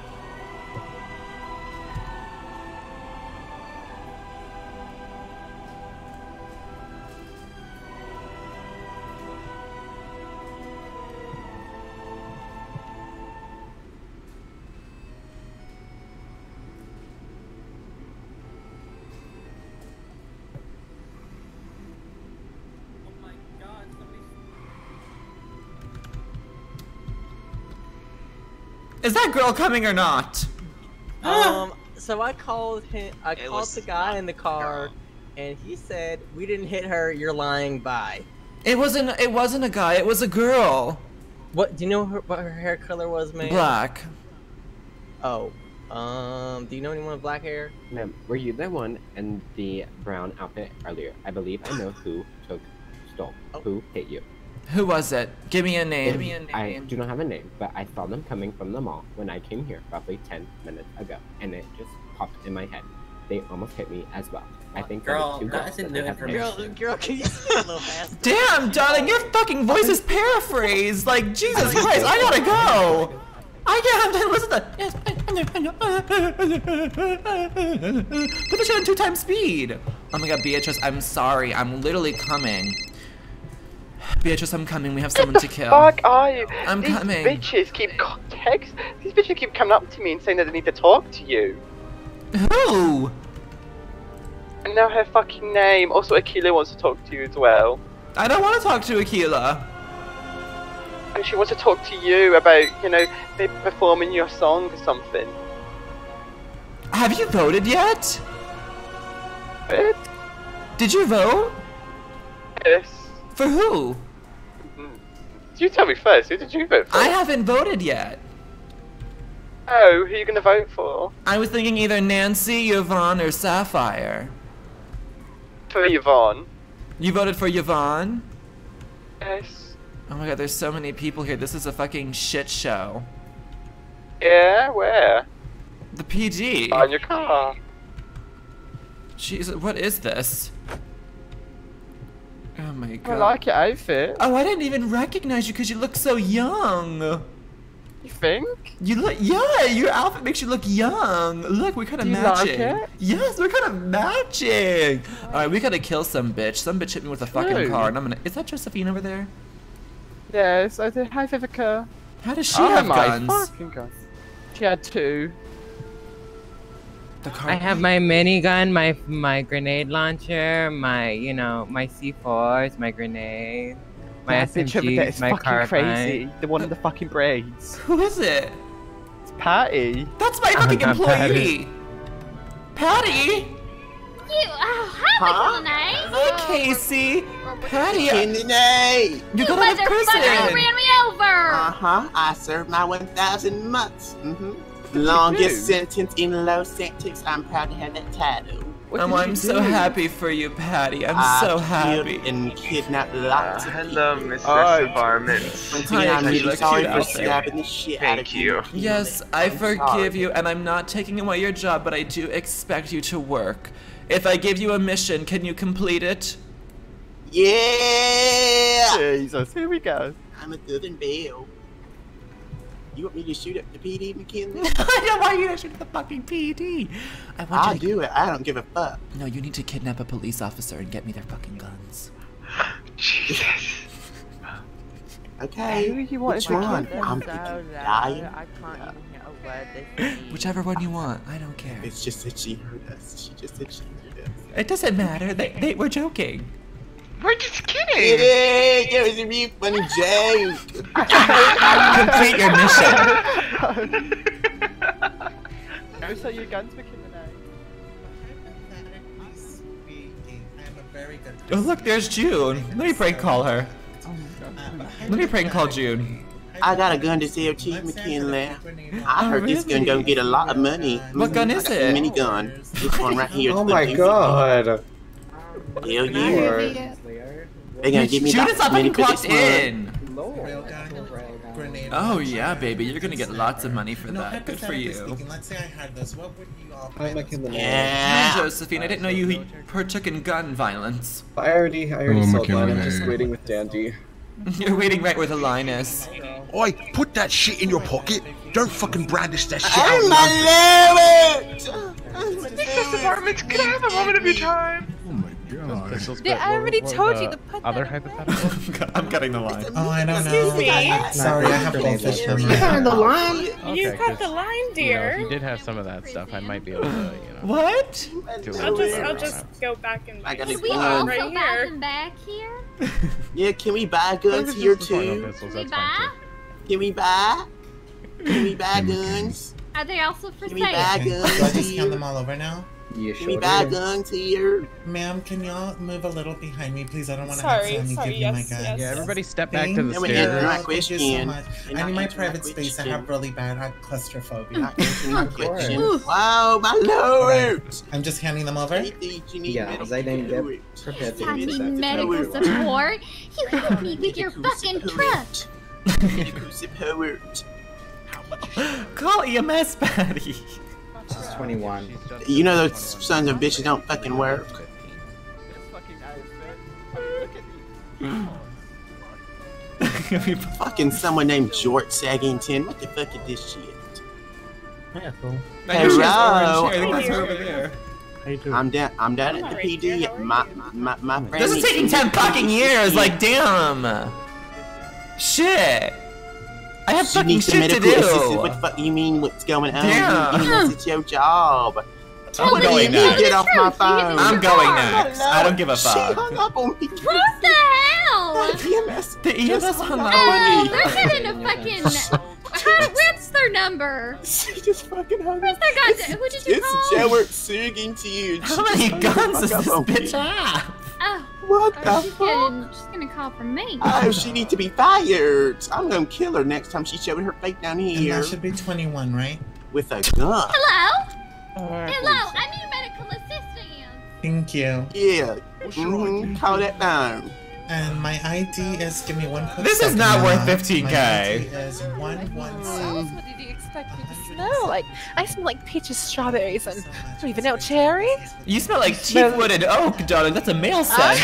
Is that girl coming or not? So I called him. I called the guy in the car, and he said we didn't hit her. You're lying. Bye. It wasn't a guy. It was a girl. What? Do you know what her hair color was, man? Black. Oh. Do you know anyone with black hair? Ma'am, were you the one in the brown outfit earlier? I believe I know who stole. Who hit you? Who was it? Give me a name. I do not have a name, but I saw them coming from the mall when I came here roughly 10 minutes ago, and it just popped in my head. They almost hit me as well. I think girl, two that isn't new information. Girl, can you speak a little faster? Damn, darling, your fucking voice is paraphrased. Like, Jesus Christ, I gotta go. I can't listen to yes. Put the shit on 2 times speed. Oh my god, Beatrice, I'm sorry. I'm literally coming. Beatrice, I'm coming. We have someone to kill. Fuck are you? I'm coming. These bitches keep coming up to me and saying that they need to talk to you. Who? I know her fucking name. Also, Akila wants to talk to you as well. I don't want to talk to Akila. And she wants to talk to you about, you know, maybe performing your song or something. Have you voted yet? What? Did you vote? Yes. For who? You tell me first. Who did you vote for? I haven't voted yet. Oh, who are you going to vote for? I was thinking either Nancy, Yvonne, or Sapphire. For Yvonne. You voted for Yvonne? Yes. Oh my god, there's so many people here. This is a fucking shit show. Yeah, where? The PD. On your car. Jesus, what is this? Oh my god. I like your outfit. Oh, I didn't even recognize you because you look so young. You think? You look, yeah, your outfit makes you look young. Look, we're kind of matching. Like it? Yes, we're kind of matching. All right, we gotta kill some bitch. Some bitch hit me with a fucking Who? car, and I'm gonna. Is that Josephine over there? Yes, I did. Hi, Vivica. How does she have guns? Fucking guns. She had 2. The car. I have my minigun, my grenade launcher, my my C4s, my grenades, my That bitch over there SMGs, is my fucking carbine. crazy. The one in the fucking braids. Who is it? It's Patty. That's my fucking not employee. Patty. You, hi, Hi, Casey. Patty. Kennedy! You You got out of motherfucker prison. ran me over! Uh-huh. I served my 1,000 months. Longest sentence in Los Santos. I'm proud to have that title. I'm so happy for you, Patty. I'm so happy. And kidnapped lots of hello, Mr. Varmint. Once again, I'm really sorry for stabbing the shit out of Thank you. Yes, I forgive you, and I'm not taking away your job, but I do expect you to work. If I give you a mission, can you complete it? Yeah! Jesus, here we go. I'm a Southern Belle. You want me to shoot up the PD, McKinley? I don't want you to shoot the fucking PD. I'll do it. I don't give a fuck. No, you need to kidnap a police officer and get me their fucking guns. Jesus. Okay. Who you want Which to one? kidnap? I'm dying. I can't even hear a word they say. Whichever one you want. I don't care. It's just that she heard us. She just said she heard us. It doesn't matter. They were joking. We're just kidding. It was a really funny joke. Complete your mission. Go sell your guns, McKinley. Oh look, there's June. Let me prank call her. Let me prank call June. I got a gun to sell too, McKinley. I heard this gun gonna get a lot of money. What gun is it? Minigun. This one right here. Oh my god. Hell yeah. They're gonna give me June that is not money fucking for clocked this one. in. Oh yeah, baby, you're gonna get lots of money for that. Good for you. Let's say I had this. What would you all Hi, McKinley. Yeah. Hi, Josephine. I didn't know you partook in gun violence. I already sold mine. I'm just waiting with Dandy. You're waiting right with Linus. Oi, put that shit in your pocket. Don't fucking brandish that shit Oh out. my lord! Mr. Varmint, can I have a moment of your time? Oh my god. I already told you to put Other that hypothetical? I'm cutting the line. Oh, I don't know. Excuse me? Sorry, I have goldfish for You got the line. You Okay, cut the 'cause, line, if dear. you did have some of that stuff, I might be able to, What? I'll just go back and I got Can a we gun. also right back here. and back here? Yeah, can we buy guns here too? pistols, We that's fine buy? Can we buy? Can we buy guns? Are they also for Can we buy sale? Do I guns just count here? them all over now? Yeah, Can we buy guns here? Ma'am, can y'all move a little behind me, please? I don't want to have Sorry, somebody give me yes, my gun. yes. Yeah, everybody step back to the Then we answer stairs. my Thank you so question. much. You're I not need my answering my private space. I question. have really bad claustrophobia. Not answering my question. Ooh. Wow, my lord! I'm just handing them over. Yeah, because I didn't get prepared I to need use that. medical support. You hit me with your fucking truck. Support. Call EMS, Patty. She's 21. You know those sons of bitches don't fucking work. Fucking someone named George Saggington. What the fuck is this shit? Yeah, cool. Hello. I think that's her over there. I'm down at the PD. My friend. This is taking 10 fucking years. Like, damn. Shit. I have She fucking needs shit to medical assistance. do. What the fuck you mean? What's going on? Damn. It's your job. I'm going next. Get off my phone. I'm going next. I don't give a She fuck. hung up on me. What the hell? The EMS hung up Oh, on me. they're getting a fucking. What's their number? She just fucking hung Where's up. their guy? Who did you call? It's George Saggington. How many guns does this bitch have? Oh, What the fuck? she's gonna call for me. Oh, she needs to be fired. I'm gonna kill her next time she showed her face down And here. that should be 21, right? With a gun. Hello? Hello, I need a medical assistant. Thank you. Yeah. Call that down. And my ID is, give me one quick This is second, not worth My 15K. ID is 117. What did you expect me to smell like? I smell like peaches, strawberries, and I don't even know, cherry? You smell like teak wood and oak, darling. That's a male scent.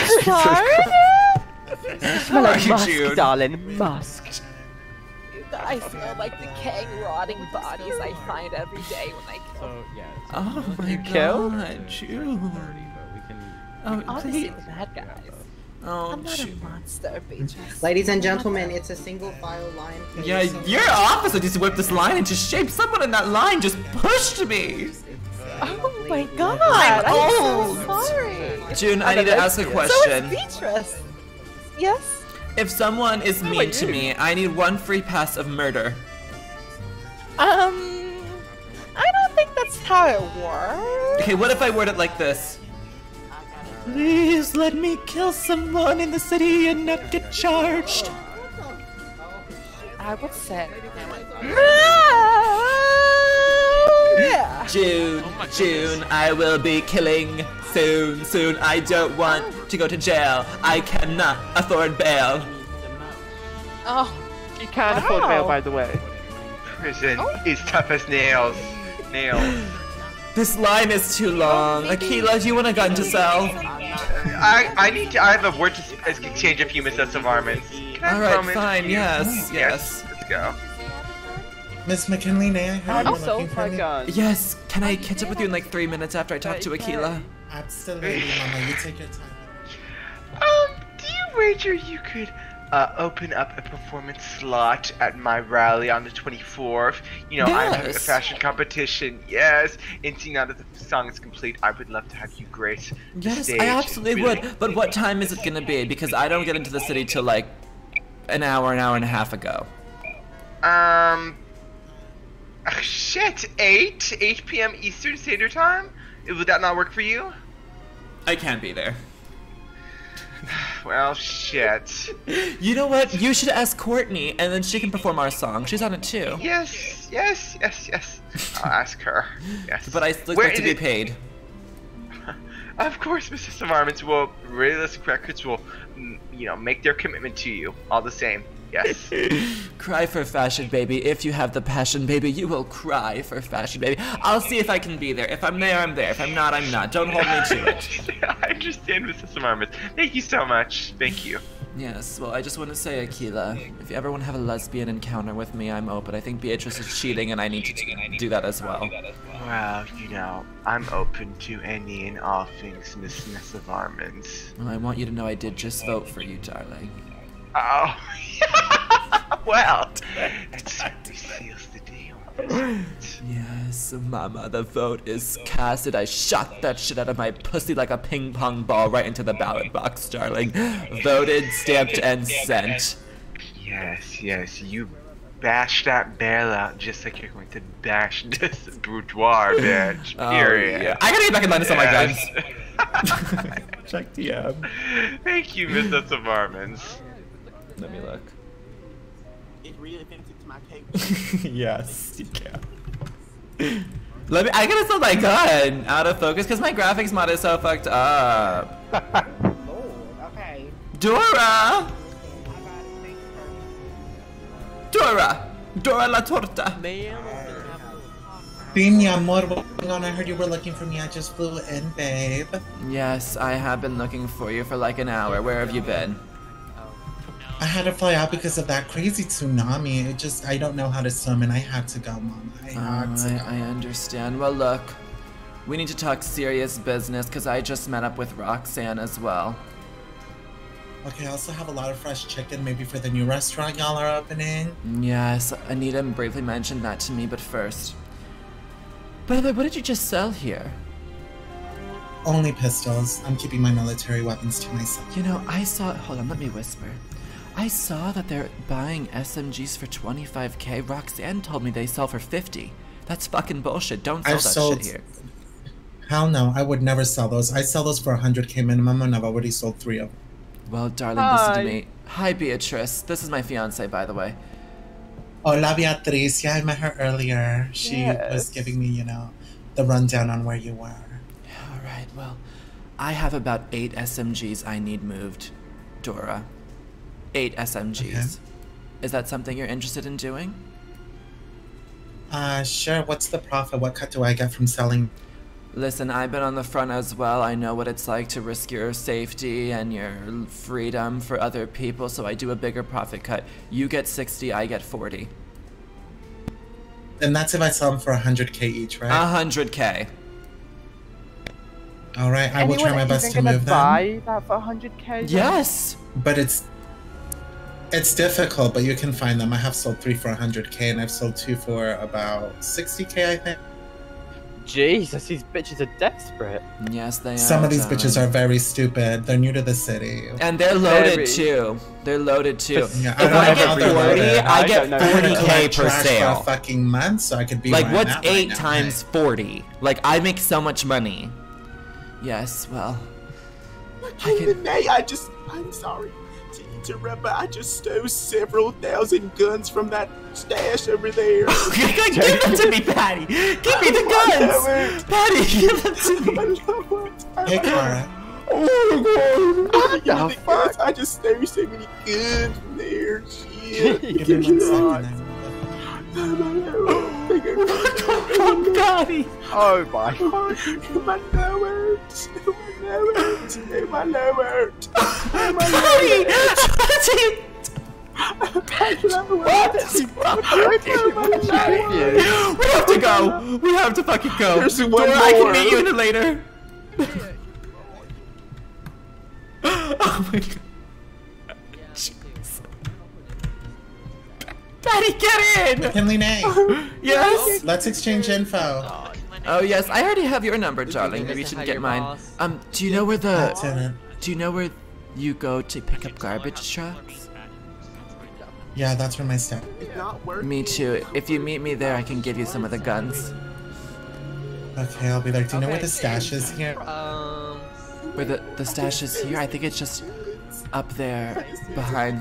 I smell like How are musk, you, Jude? darling, musk. I smell like decaying, rotting bodies I find every day when I kill. So, yeah. Oh my You kill? god, Jude. Oh, Obviously please. the bad guys. Oh, I'm not a Jude. monster, Beatrice. Ladies and gentlemen, it's a single file line. Please. Yeah, your officer just whipped this line into shape. Someone in that line just pushed me. Oh my god! I'm I'm so old. sorry. June, I need to ask a So question. is Beatrice. Yes. If someone is mean to me, I need one free pass of murder. I don't think that's how it works. Okay, what if I word it like this? Please let me kill someone in the city and not get charged. I would say. June, I will be killing soon. I don't want to go to jail. I cannot afford bail. Oh. You can't afford bail, by the way. Prison is tough as nails. This line is too long. Akila, do you want a gun to sell? I have a word to exchange a few Mrs. Varmints. Can I Alright, promise fine, you? yes. Let's go. Miss McKinley, may I have you Also, looking for me? Yes, can I catch up with you in like 3 minutes after I talk to Akila? Absolutely, Mama. You take your time. Do you wager you could open up a performance slot at my rally on the 24th? You know, I'm having a Yes. fashion competition, yes. And see, now that the song is complete, I would love to have you grace the Yes, stage. I absolutely would. But what time is it gonna be? Because I don't get into the city till like an hour and a half ago. Shit, 8 p.m. Eastern Standard Time? Would that not work for you? I can't be there. Well, shit. You know what? You should ask Courtney, and then she can perform our song. She's on it too. Yes. I'll ask her. Yes. But I still Where expect to is be it? paid. Of course, Mrs. Varmints will. Realistic records will, you know, make their commitment to you. All the same. Yes. Cry for fashion, baby. If you have the passion, baby, you will cry for fashion, baby. I'll see if I can be there. If I'm there, I'm there. If I'm not, I'm not. Don't hold me to it. I understand, Mrs. Varmints. Thank you so much. Thank you. Yes, well, I just want to say, Akila, if you ever want to have a lesbian encounter with me, I'm open. I think Beatrice is cheating, and I need to do that as well. Well, you know, I'm open to any and all things, Mrs. Varmints. Well, I want you to know I did just vote for you, darling. Oh. Well, that certainly seals the deal. Yes, mama, the vote is casted. I shot that shit out of my pussy like a ping pong ball right into the ballot box, darling. Voted, stamped, and sent. Yes, you bash that bell out just like you're going to bash this boudoir, bitch. Period. Oh, yeah. I gotta get back in line to sell my guns. Yes. Check DM. Thank you, Mrs. Varmints. Let me look. It's really offensive to my cake. Yes, you can. I gotta sell my gun out of focus because my graphics mod is so fucked up. Okay. Dora la torta. Mi amor, what's going on? I heard you were looking for me. I just flew in, babe. Yes, I have been looking for you for like an hour. Where have you been? I had to fly out because of that crazy tsunami. It just, I don't know how to swim and I had to go, Mama. I understand. Well, look, we need to talk serious business because I just met up with Roxanne as well. Okay, I also have a lot of fresh chicken, maybe for the new restaurant y'all are opening. Yes, Anita briefly mentioned that to me, but first. By the way, what did you just sell here? Only pistols. I'm keeping my military weapons to myself. You know, I saw, hold on, let me whisper. I saw that they're buying SMGs for 25k. Roxanne told me they sell for 50. That's fucking bullshit. Don't sell that shit here. Hell no, I would never sell those. I sell those for 100k minimum and I've already sold 3 of them. Well, darling, listen to me. Hi, Beatrice. This is my fiance, by the way. Hola, Beatriz. Yeah, I met her earlier. She was giving me, you know, the rundown on where you were. Alright, well, I have about 8 SMGs I need moved, Dora. 8 SMGs. Okay. Is that something you're interested in doing? Sure. What's the profit? What cut do I get from selling? Listen, I've been on the front as well. I know what it's like to risk your safety and your freedom for other people, so I do a bigger profit cut. You get 60, I get 40. And that's if I sell them for 100k each, right? 100k. All right, I will try my best to move them. Buy that for 100k? Yes. But it's difficult, but you can find them. I have sold 3 for 100k, and I've sold 2 for about 60k, I think. Jesus, these bitches are desperate. Yes, they are. Some of these bitches are very stupid. They're new to the city. And they're loaded too. They're loaded too. Yeah, if I get 40, I get 40k per sale. For a fucking month, so I could be like, what's 8 times 40? Like, I make so much money. Yes, well. I'm sorry to interrupt, but I just stole several thousand guns from that stash over there. Give them to me, Patty! Give me the guns! Patty, give them to me! Hey, Clara. Oh my god! What the fuck? I just stole so many guns from there. Shit. Give me 1 second. Patty! Oh my god. My lower. My lower. Patty! We have to go. We have to fucking go. Dora, I can meet you in it later. Oh my god. Patty, get in! McKinley Nay. Yes? Let's exchange info. Oh yes, I already have your number, darling. Maybe you should get mine. Do you know where do you know where you go to pick up garbage trucks? Yeah, that's where my step. Me too. If you meet me there, I can give you some of the guns. Okay, I'll be there. Do you know where the stash is here? Where the stash is here? I think it's just up there behind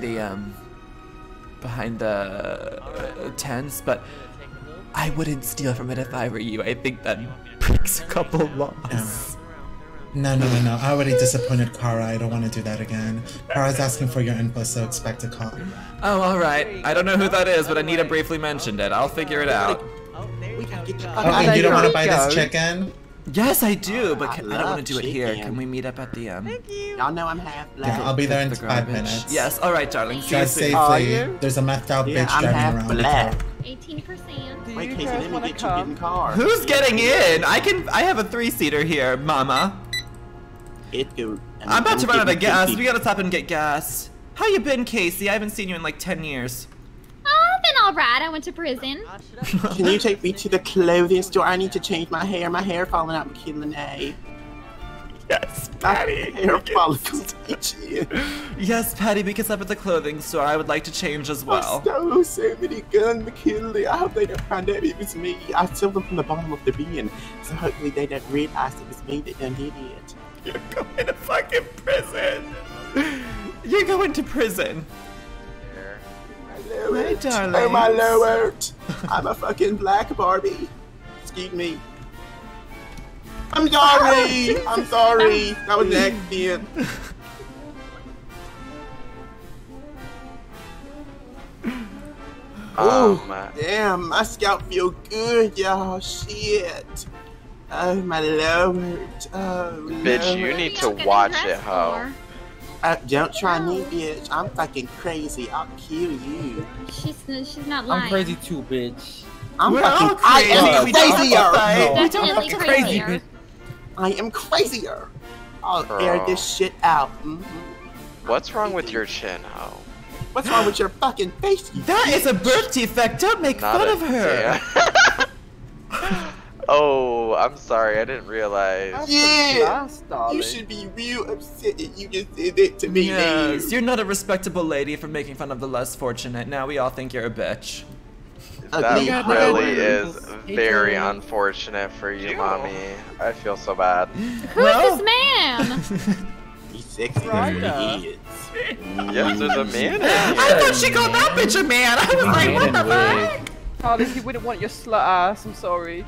the tents, but I wouldn't steal from it if I were you. I think that breaks a couple laws. No. I already disappointed Kara. I don't want to do that again. Kara's asking for your info, so expect a call. Oh, alright. I don't know who that is, but Anita briefly mentioned it. I'll figure it out. Okay, you don't want to buy this chicken? Yes, I do, but I don't want to do it here. Can we meet up at the Thank you. Y'all know I'm half black. Yeah, I'll be there in 5 minutes. Yes, alright, darling. See you Drive soon. safely. There's a methed out bitch I'm driving half around. black. 18%. Wait, Casey, let me get you in the car. Who's getting in? I have a 3-seater here, mama. I'm about to run out of gas. We gotta stop and get gas. How you been, Casey? I haven't seen you in like 10 years. I've been alright. I went to prison. Can you take me to the clothing store? I need to change my hair. My hair falling out, McKinley. Yes, Patty. Hair follicles itchy. Yes, Patty, because I'm at the clothing store. I would like to change as well. I stole so many guns, McKinley. I hope they don't find out it was me. I stole them from the bottom of the bin, so hopefully they don't realize it was me that done did it. You're going to fucking prison. You're going to prison. Hey, darling. Oh, my lord. I'm a fucking black Barbie. Excuse me. I'm sorry. I'm sorry. That was an accident. Oh, damn. My scalp feel good, y'all. Shit. Oh, my lord. Oh, Bitch, you need to watch it, ho. Don't try me, bitch. I'm fucking crazy. I'll kill you. She's not lying. I'm crazy too, bitch. I'm We're all fucking. I am crazier. Definitely crazier. I am crazier. I'll air this shit out. What's wrong with your chin, Ho? What's wrong with your fucking face? That is a birth defect. Don't make fun of her. Oh, I'm sorry. I didn't realize. Yeah. You should be real upset that you just did it to me. Yes, you're not a respectable lady for making fun of the less fortunate. Now we all think you're a bitch. That really is very unfortunate for you, mommy. I feel so bad. Who is this man? He's sexy. He is. Yes, there's a man in here. I thought she called that bitch a man. I was like, what the fuck? Darling, he wouldn't want your slut ass. I'm sorry.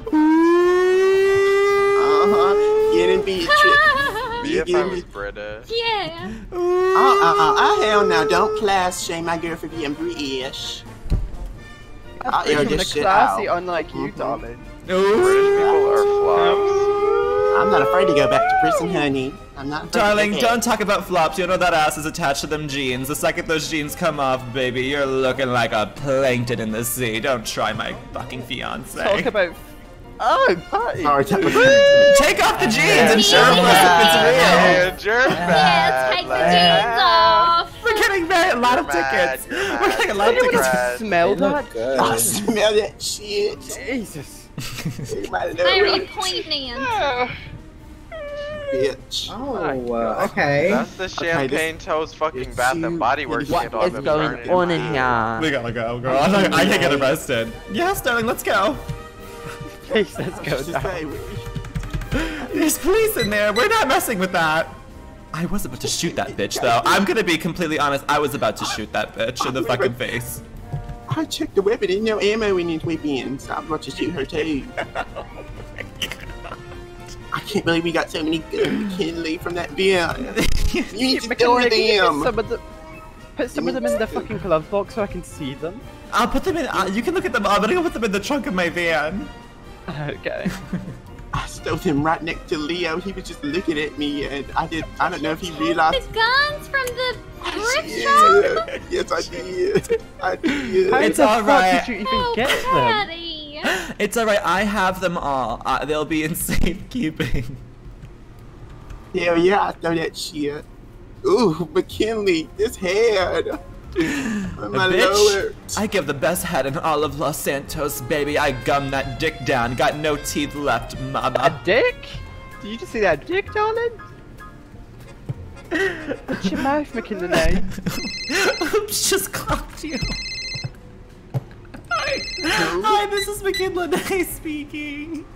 Getting Beatrice. Me if I was British. Yeah. Hell no. Don't class shame my girl for being British. I'll air this shit classy, out. unlike you, darling. British people are flops. I'm not afraid to go back to prison, honey. I'm not afraid Darling, to go don't talk about flops. You know that ass is attached to them jeans. The second those jeans come off, baby, you're looking like a plankton in the sea. Don't try my fucking fiance. Talk about. Oh, Patty. Take off the jeans and show us if it's real. Yeah, take the jeans off. We're getting a lot of tickets. We're getting a lot of tickets. Smell that? I smell that shit. Jesus. Very poignant. Bitch. Okay. That's the champagne toast fucking Bath and Body Works candle I've been burning. on in here? We gotta go, girl. I can't get arrested. Yes, darling, let's go. Please, let's go. There's police in there. We're not messing with that. I was about to shoot that bitch, though. I'm gonna be completely honest. I was about to shoot that bitch in the fucking face. I checked the weapon. There's no ammo in these weapons. I'm about to shoot her too. I can't believe we got so many good McKinley from that beer. You need to store them. Put some of them in the fucking glove box so I can see them. I'll put them in. You can look at them. I'm gonna go put them in the trunk of my van. Okay. I stole him right next to Leo. He was just looking at me, and I don't know if he realized. The guns from the thrift shop? Yes, I did. I did. It's alright. Did you even get them? It's alright. I have them all. They'll be in safekeeping. Hell yeah, I throw that shit. Ooh, McKinley, this head. My lower. I give the best head in all of Los Santos, baby. I gum that dick down. Got no teeth left, mama. A dick? Did you just see that dick, darling? What's your mouth, McKinley? Oops, just clocked you. Hi, this is McKinley speaking.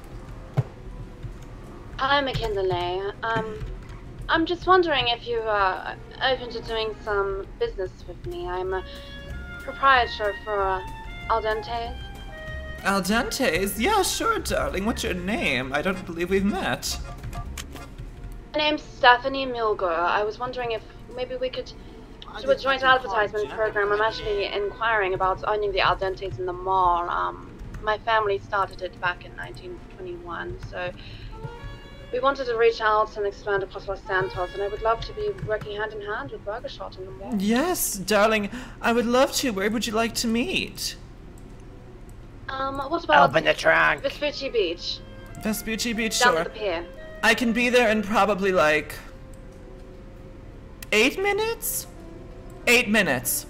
Hi, McKinley. I'm just wondering if you are open to doing some business with me. I'm a proprietor for Al Dente's. Al Dente's? Yeah, sure, darling. What's your name? I don't believe we've met. My name's Stephanie Milger. I was wondering if maybe we could do a joint advertisement program. I'm actually inquiring about owning the Al Dente's in the mall. My family started it back in 1921, so we wanted to reach out and expand across Los Santos, and I would love to be working hand in hand with Burger Shot in the mall. Yes, darling. I would love to. Where would you like to meet? What about Open the trunk. Vespucci Beach? Vespucci Beach, Down sure. at the pier. I can be there in probably like 8 minutes? 8 minutes.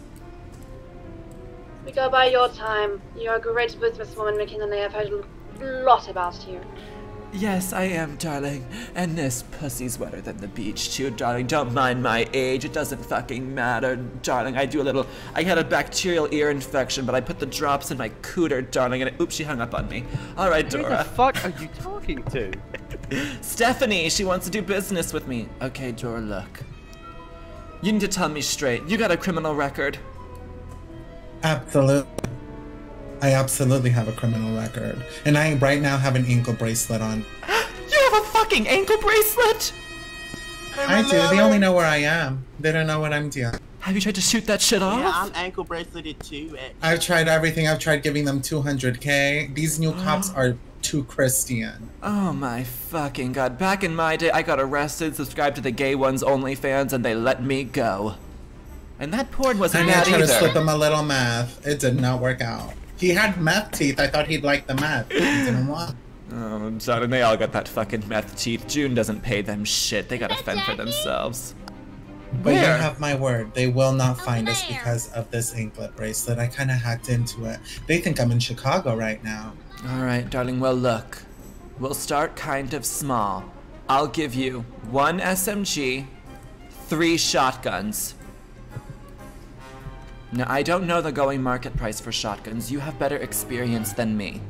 We go by your time. You're a great businesswoman, McKinley. I've heard a lot about you. Yes, I am, darling. And this pussy's wetter than the beach, too, darling. Don't mind my age. It doesn't fucking matter, darling. I had a bacterial ear infection, but I put the drops in my cooter, darling, and oops, she hung up on me. All right, Dora. Who the fuck are you talking to? Stephanie, she wants to do business with me. Okay, Dora, look. You need to tell me straight. You got a criminal record? Absolutely. I absolutely have a criminal record. And I right now have an ankle bracelet on. You have a fucking ankle bracelet? I do. They only know where I am. They don't know what I'm doing. Have you tried to shoot that shit off? Yeah, I'm ankle braceleted too. I've tried everything. I've tried giving them 200K. These new cops are too Christian. Oh my fucking god. Back in my day, I got arrested, subscribed to the Gay Ones OnlyFans, and they let me go. And that porn wasn't I bad tried to either. slip him a little meth. It did not work out. He had meth teeth. I thought he'd like the meth. He didn't want. Oh, darling, they all got that fucking meth teeth. June doesn't pay them shit. They gotta fend for themselves. But you Where? have my word. They will not find us because of this anklet bracelet. I kind of hacked into it. They think I'm in Chicago right now. Alright, darling, well look. We'll start kind of small. I'll give you 1 SMG, 3 shotguns. Now, I don't know the going market price for shotguns. You have better experience than me.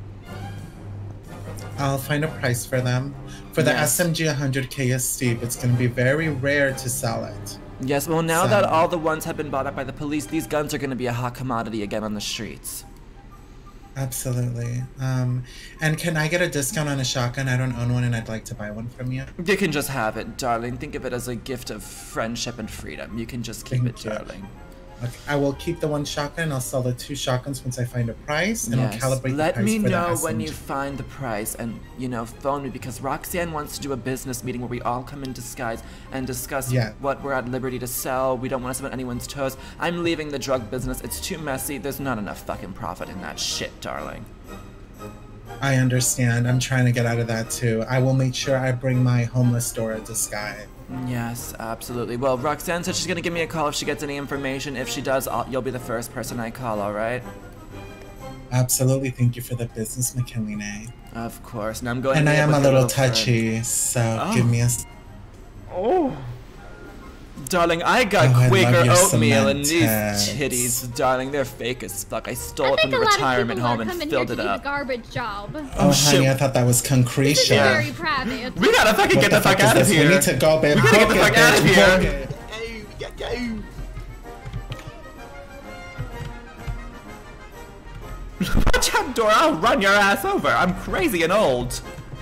I'll find a price for them. For the Yes. SMG, 100K is steep. It's going to be very rare to sell it. Yes, well now So- that all the ones have been bought up by the police, these guns are gonna be a hot commodity again on the streets. Absolutely. And can I get a discount on a shotgun? I don't own one and I'd like to buy one from you. You can just have it, darling. Think of it as a gift of friendship and freedom. You can just keep it, darling. Okay, I will keep the 1 shotgun. I'll sell the 2 shotguns once I find a price, and Yes. I'll calibrate Let the price me for know the when SMG. you find the price and, you know, phone me because Roxanne wants to do a business meeting where we all come in disguise and discuss Yeah. what we're at liberty to sell. We don't want to step on anyone's toes. I'm leaving the drug business. It's too messy. There's not enough fucking profit in that shit, darling. I understand. I'm trying to get out of that too. I will make sure I bring my homeless Dora to Sky. Yes, absolutely. Well, Roxanne said she's gonna give me a call if she gets any information. If she does, you'll be the first person I call, alright? Absolutely. Thank you for the business, McKinley. Of course. Now I'm going And to I meet am up a with little friend. touchy, so Oh. give me a. Oh. Darling, I got Oh, I love Quaker your oatmeal and these cement titties, darling, they're fake as fuck. I stole I it from think the a lot of retirement people home are and coming filled here it to do the up. garbage job. Oh, shoot. honey, I thought that was This is concretion. very private. We gotta fucking What get the fuck is out of this? here. We need to go, babe. We gotta get the Book fuck it, out of bitch. here. Book it. Hey, we gotta go. Watch out, Dora, I'll run your ass over. I'm crazy and old.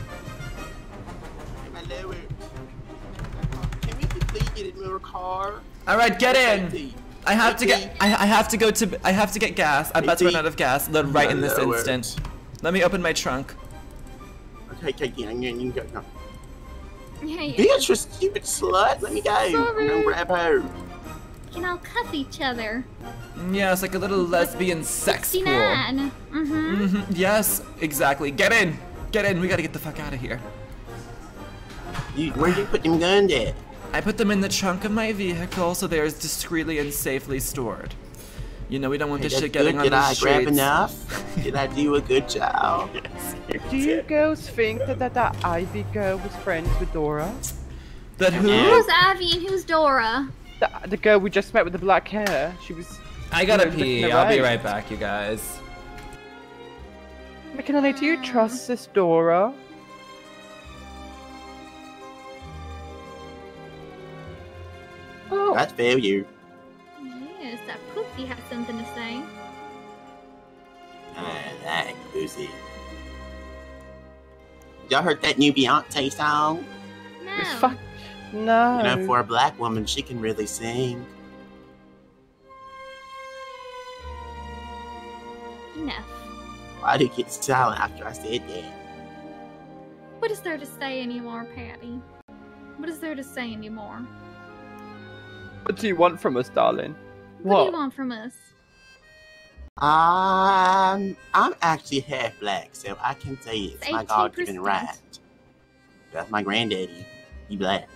My lord. Can we please get in your car? Alright, get in. I have to get I have to go to I have to get gas. I'm about to run out of gas right in this My lord. instant. Let me open my trunk. Okay, yeah, you go. No. Hey, Beatrice, stupid slut. Let me go. I'm gonna grab her. we can all cuff each other. Yeah, it's like a little lesbian sex pool. 69. Mm-hmm. Yes, exactly. Get in. Get in. We gotta get the fuck out of here. Where'd you put them guns at? I put them in the trunk of my vehicle so they're discreetly and safely stored. You know, we don't want this That's shit getting good. on Did the I streets. grab enough? Did I do a good job? Do you girls think that Ivy girl was friends with Dora? That who? Who's Ivy and who's Dora? The girl we just met with the black hair. She was. I gotta looking pee. I'll be around. right back, you guys. McKinley, do you trust this Dora? Oh. That's failure. Yes, that Poopy has something to say. I like pussy. Y'all heard that new Beyonce song? No. No. You know, for a black woman, she can really sing. Enough. Why did you get silent after I said that? What is there to say anymore, Patty? What is there to say anymore? What do you want from us, darling? What do you want from us? I'm actually half black, so I can say it's my God-given 18%. right. That's my granddaddy. He black.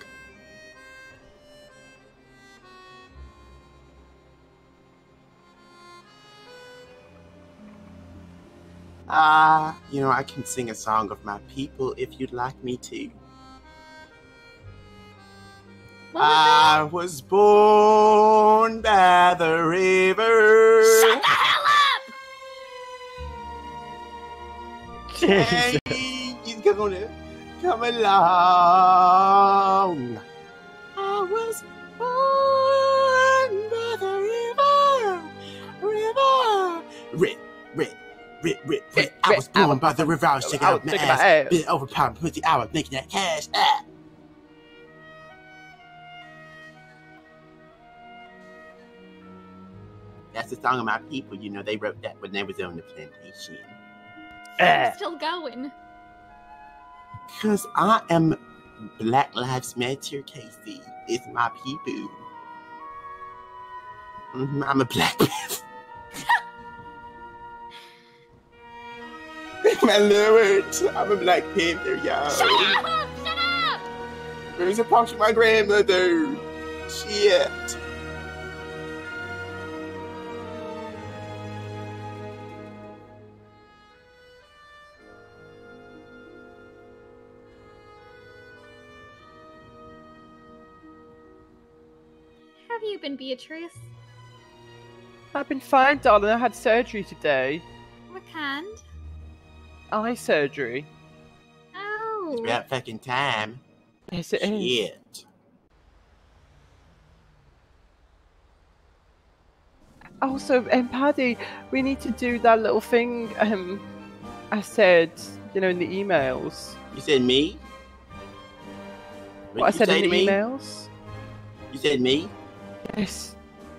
You know, I can sing a song of my people if you'd like me to. I was born by the river. Shut the hell up! Hey, he's gonna come along. I was born by the river. Rip. I was born by the river. I was checking out my ass. Been overpowered pussy. I was making that cash. That's the song of my people. You know, they wrote that when they was on the plantation. I'm still going. Because I am Black Lives Matter, Casey. It's my people. I'm a black person. My lord, I'm a Black Panther, y'all. Shut up! Shut up! Rosa Parks, my grandmother. Shit. Have you been, Beatrice? I've been fine, darling. I had surgery today. What kind? Eye surgery. Oh. It's about fucking time. Yes, it is. Shit. Also, Paddy, we need to do that little thing, I said, you know, in the emails. You said me? What I said in the emails? You said me? Yes.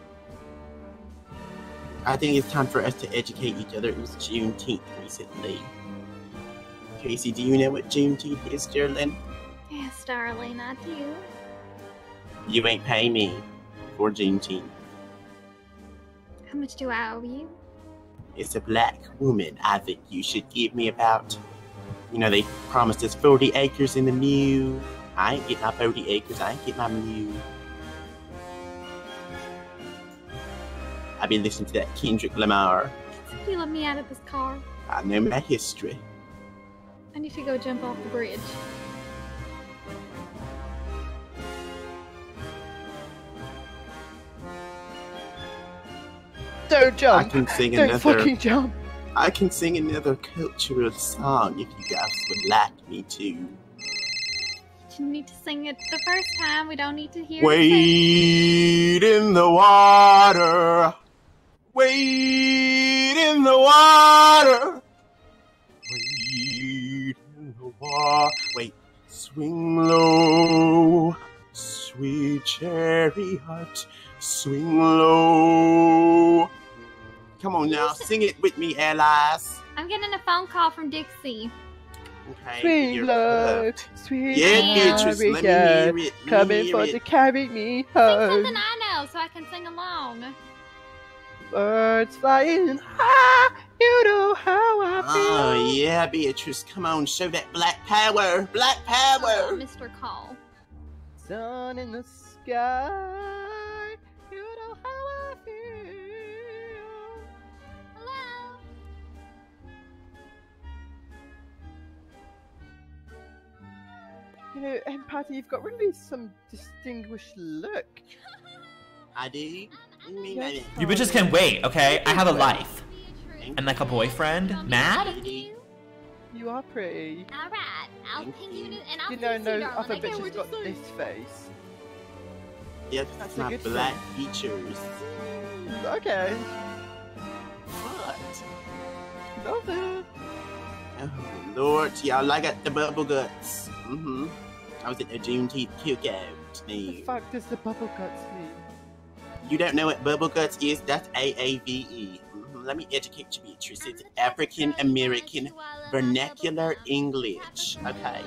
I think it's time for us to educate each other. It was Juneteenth recently. Casey, do you know what Juneteenth is, Sterling? Yes, darling, I do. You ain't pay me for Juneteenth. How much do I owe you? It's a black woman. I think you should give me about, you know, they promised us 40 acres in the mule. I ain't get my 40 acres. I ain't get my mule. I've been listening to that Kendrick Lamar. Somebody let me out of this car. I know my history. I need to go jump off the bridge. Don't jump! I can sing Don't another. fucking jump! I can sing another cultural song if you guys would like me to. You need to sing it the first time. We don't need to hear it. Wade in the water. Wade in the water. Wade in the water. Wait. Swing low, sweet chariot. Swing low. Come on now, sing it with me, allies. I'm getting a phone call from Dixie. Okay. Swing low, sweet Yeah, Beatrice, let me hear it. Coming for to carry me home. Something I know, so I can sing along. Birds flying high, you know how I feel. Oh yeah, Beatrice, come on, show that black power, black power. Oh, Mr. Call. Sun in the sky, you know how I feel. Hello. You know, Patty, you've got really some distinguished look. I do. Yes. You bitches can wait, okay? I have a life. And like a boyfriend. Mad? You are pretty. Alright, I'll ping you and I'll You know, ping no you, other darling. bitch has got this face. Yeah, That's that's a my good black thing. features. Okay. What? Nothing. Oh Lord, y'all, I got the bubble guts. I was at the Juneteenth cookout. The No. fuck does the bubble guts mean? You don't know what bubble guts is? That's AAVE. Let me educate you, Beatrice. It's African American Vernacular English. Okay.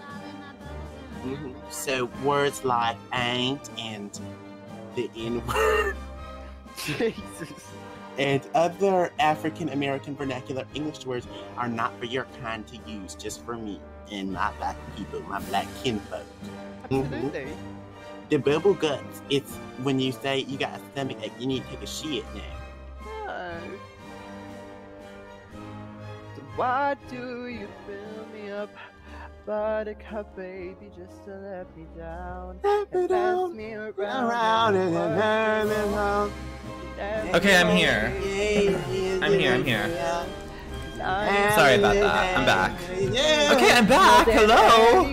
So words like ain't and the N-word Jesus. and other African American vernacular English words are not for your kind to use, just for me and my black people, my black kinfolk. Absolutely. The bubble guts, it's when you say you got a stomach ache, you need to take a shit now. Oh. So why do you fill me up, buttercup baby, just to let me down? And pass me around and around. Okay, I'm here. I'm here. Sorry about that. I'm back. Okay, I'm back. Hello.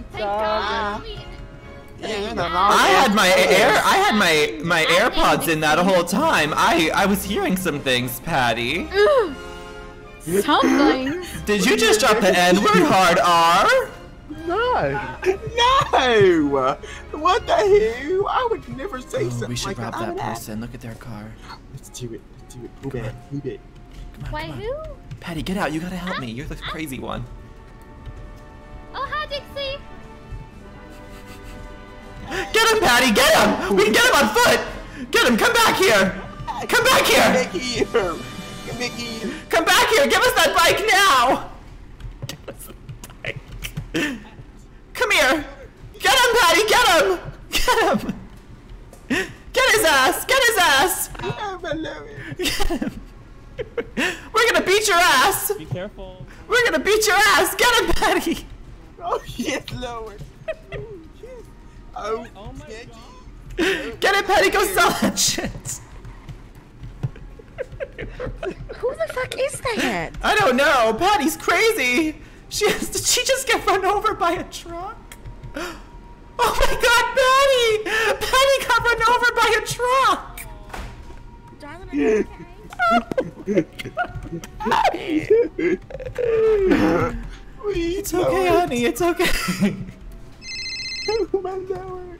I had my AirPods in that whole time. I was hearing some things, Patty. Some things. Did you just drop the N-word hard R? No! No! What the hell? I would never say something We should like rob that. that person. Look at their car. Let's do it. Let's do it. Move it. Move it. Wait, who? Patty, get out. You gotta help me. You're the crazy one. Oh, hi, Dixie. Get him, Patty! Get him! We can get him on foot! Get him! Come back here! Come back here! Come back here! Come back here! Come back here! Give us that bike now! Give us the bike. Come here! Get him, Patty! Get him! Get him! Get his ass! Get his ass! Get him! We're gonna beat your ass! Be careful. We're gonna beat your ass! Get him, Patty! Oh, yes, Lord! Oh, my God. Get it, Patty! Go sell that shit! Who the fuck is that? I don't know. Patty's crazy. Did she just get run over by a truck? Oh my God, Patty! Patty got run over by a truck. Darling, It's okay, honey. It's okay. Oh my Lord!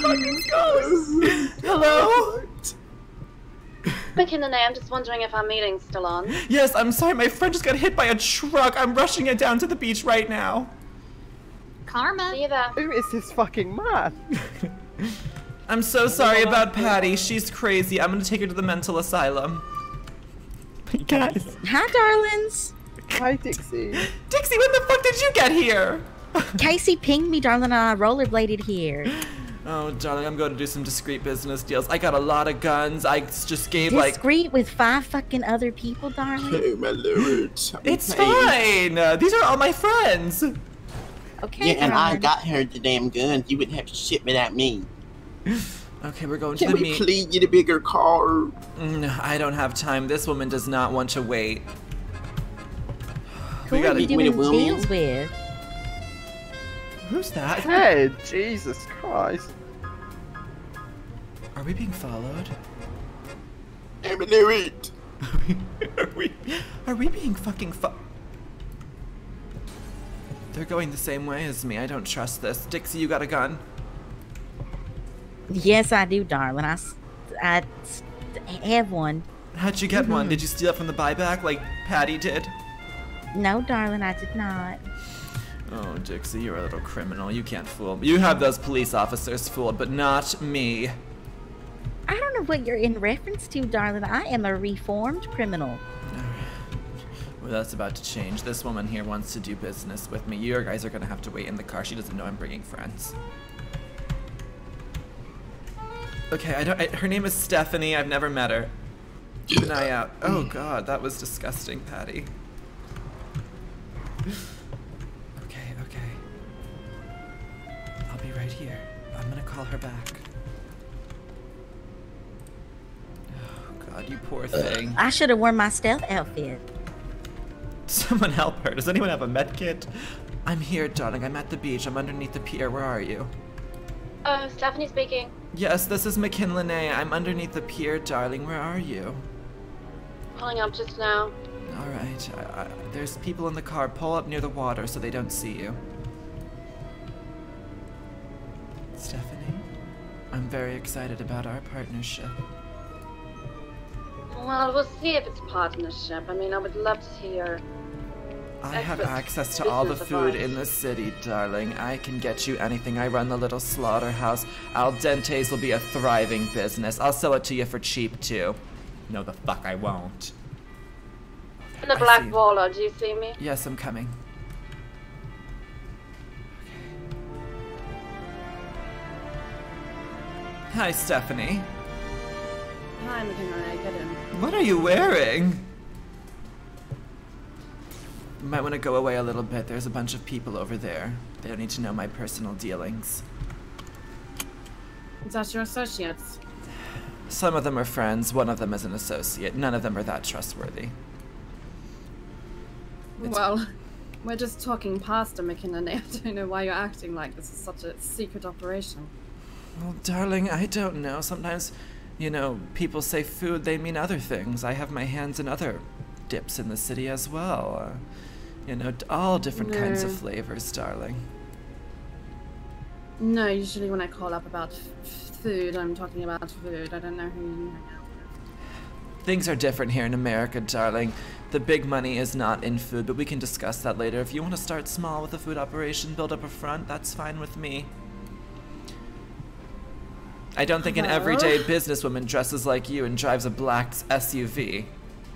Hello? McKinley, I'm just wondering if our meeting's still on. Yes, I'm sorry. My friend just got hit by a truck. I'm rushing it down to the beach right now. Karma. See you there. Who is this fucking man? I'm so sorry about Patty. She's crazy. I'm gonna take her to the mental asylum. Guys. Hi, darlings. Hi, Dixie. Dixie, when the fuck did you get here? Casey pinged me, darling, and I rollerbladed here. Oh, darling, I'm going to do some discreet business deals. I got a lot of guns. I just gave Discreet with 5 fucking other people, darling? Oh my Lord. It's fine. These are all my friends. Okay, Yeah, and I darling. got her the damn guns. You wouldn't have to ship it at me. Okay, we're going to Can the we meet. please get a bigger car? I don't have time. This woman does not want to wait. Who are you doing deals with? Who's that? Hey, Jesus Christ. Are we being followed? Are we being fucking They're going the same way as me. I don't trust this. Dixie, you got a gun? Yes, I do, darling. I have one. How'd you get one? Did you steal it from the buyback like Patty did? No, darling, I did not. Oh, Dixie, you're a little criminal. You can't fool me. You have those police officers fooled, but not me. I don't know what you're in reference to, darling. I am a reformed criminal. Well, that's about to change. This woman here wants to do business with me. You guys are gonna have to wait in the car. She doesn't know I'm bringing friends. Okay, her name is Stephanie. I've never met her. Keep an eye out. Oh God, that was disgusting, Patty. Okay. I'll be right here. I'm gonna call her back. Oh God, you poor thing. I should have worn my stealth outfit. Someone help her. Does anyone have a med kit? I'm here, darling. I'm at the beach. I'm underneath the pier. Where are you? Stephanie speaking. Yes, this is McKinley. I'm underneath the pier, darling. Where are you? Pulling up just now. All right. There's people in the car. Pull up near the water so they don't see you. Stephanie, I'm very excited about our partnership. Well, we'll see if it's a partnership. I mean, I would love to hear. I have access to all the food in the city, darling. I can get you anything. I run the little slaughterhouse. Al Dente's will be a thriving business. I'll sell it to you for cheap, too. No, the fuck I won't. In the black baller, do you see me? Yes, I'm coming. Okay. Hi, Stephanie. Hi, McKinley. Get in. What are you wearing? You might want to go away a little bit. There's a bunch of people over there. They don't need to know my personal dealings. Is that your associates? Some of them are friends. One of them is an associate. None of them are that trustworthy. Well, we're just talking past him, McKinley. I don't know why you're acting like this is such a secret operation. Well, darling, I don't know. Sometimes, you know, people say food, they mean other things. I have my hands in other dips in the city as well. You know, all different kinds of flavors, darling. No, usually when I call up about food, I'm talking about food. I don't know who you hang out with. Things are different here in America, darling. The big money is not in food, but we can discuss that later. If you want to start small with a food operation, build up a front, that's fine with me. I don't think an everyday businesswoman dresses like you and drives a black SUV.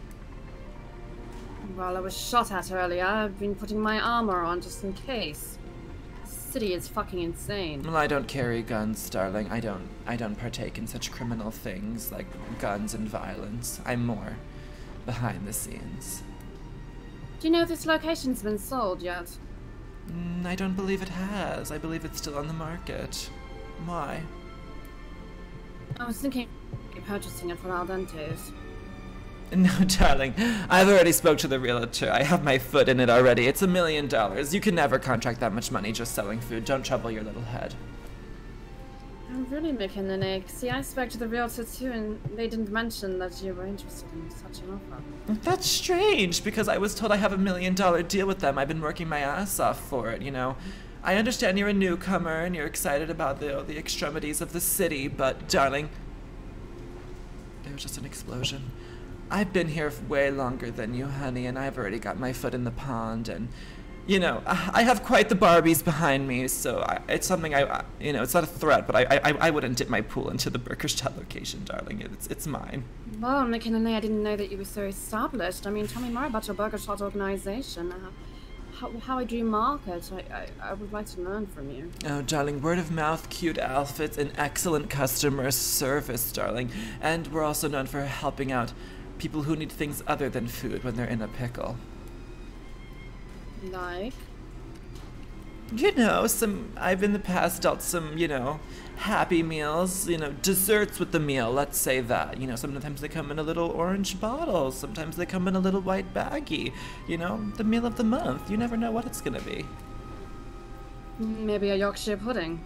Well, I was shot at earlier. I've been putting my armor on just in case. The city is fucking insane. Well, I don't carry guns, darling. I don't partake in such criminal things like guns and violence. I'm more behind the scenes. Do you know if this location's been sold yet? I don't believe it has. I believe it's still on the market. Why? I was thinking of purchasing it for Al Dente's. No, darling. I've already spoke to the realtor. I have my foot in it already. It's $1 million. You can never contract that much money just selling food. Don't trouble your little head. I'm really making an egg. See, I spoke to the realtor too, and they didn't mention that you were interested in such an offer. That's strange, because I was told I have $1 million deal with them. I've been working my ass off for it, you know. I understand you're a newcomer and you're excited about the extremities of the city, but darling, there was just an explosion. I've been here way longer than you, honey, and I've already got my foot in the pond, and, you know, I have quite the Barbies behind me, so it's something you know, it's not a threat, but I wouldn't dip my pool into the Burgerstadt location, darling. It's mine. Well, McKinley, I didn't know that you were so established. I mean, tell me more about your Burgerstadt organization. How do you market? I would like to learn from you. Oh, darling, word of mouth, cute outfits, and excellent customer service, darling. And we're also known for helping out people who need things other than food when they're in a pickle. Like? You know, I've in the past dealt some, you know, Happy Meals, you know, desserts with the meal, let's say that. You know, sometimes they come in a little orange bottle, sometimes they come in a little white baggie. You know, the meal of the month, you never know what it's gonna be. Maybe a Yorkshire pudding.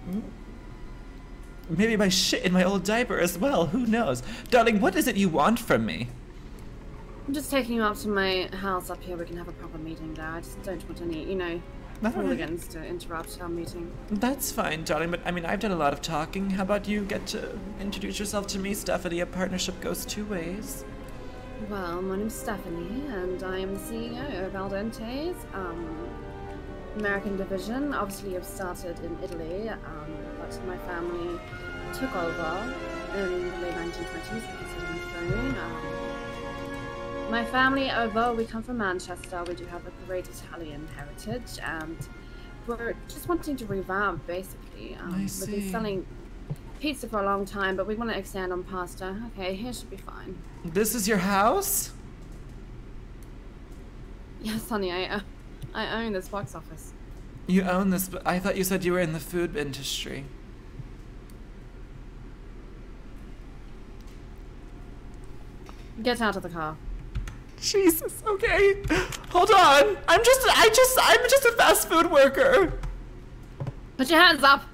Maybe my shit in my old diaper as well, who knows? Darling, what is it you want from me? I'm just taking you up to my house up here. We can have a proper meeting there. I just don't want any, you know, hooligans to interrupt our meeting. That's fine, darling, but I mean, I've done a lot of talking. How about you get to introduce yourself to me, Stephanie? A partnership goes two ways. Well, my name's Stephanie, and I am the CEO of Al Dente's American division. Obviously, I've started in Italy, but my family took over in the late 1920s, like I said on the phone. My family, although we come from Manchester, we do have a great Italian heritage, and we're just wanting to revamp, basically. We've been selling pizza for a long time, but we want to extend on pasta. Okay, here should be fine. This is your house? Yes, honey, I own this box office. You own this, but I thought you said you were in the food industry. Get out of the car. Jesus, okay. Hold on. I'm just a fast food worker. Put your hands up.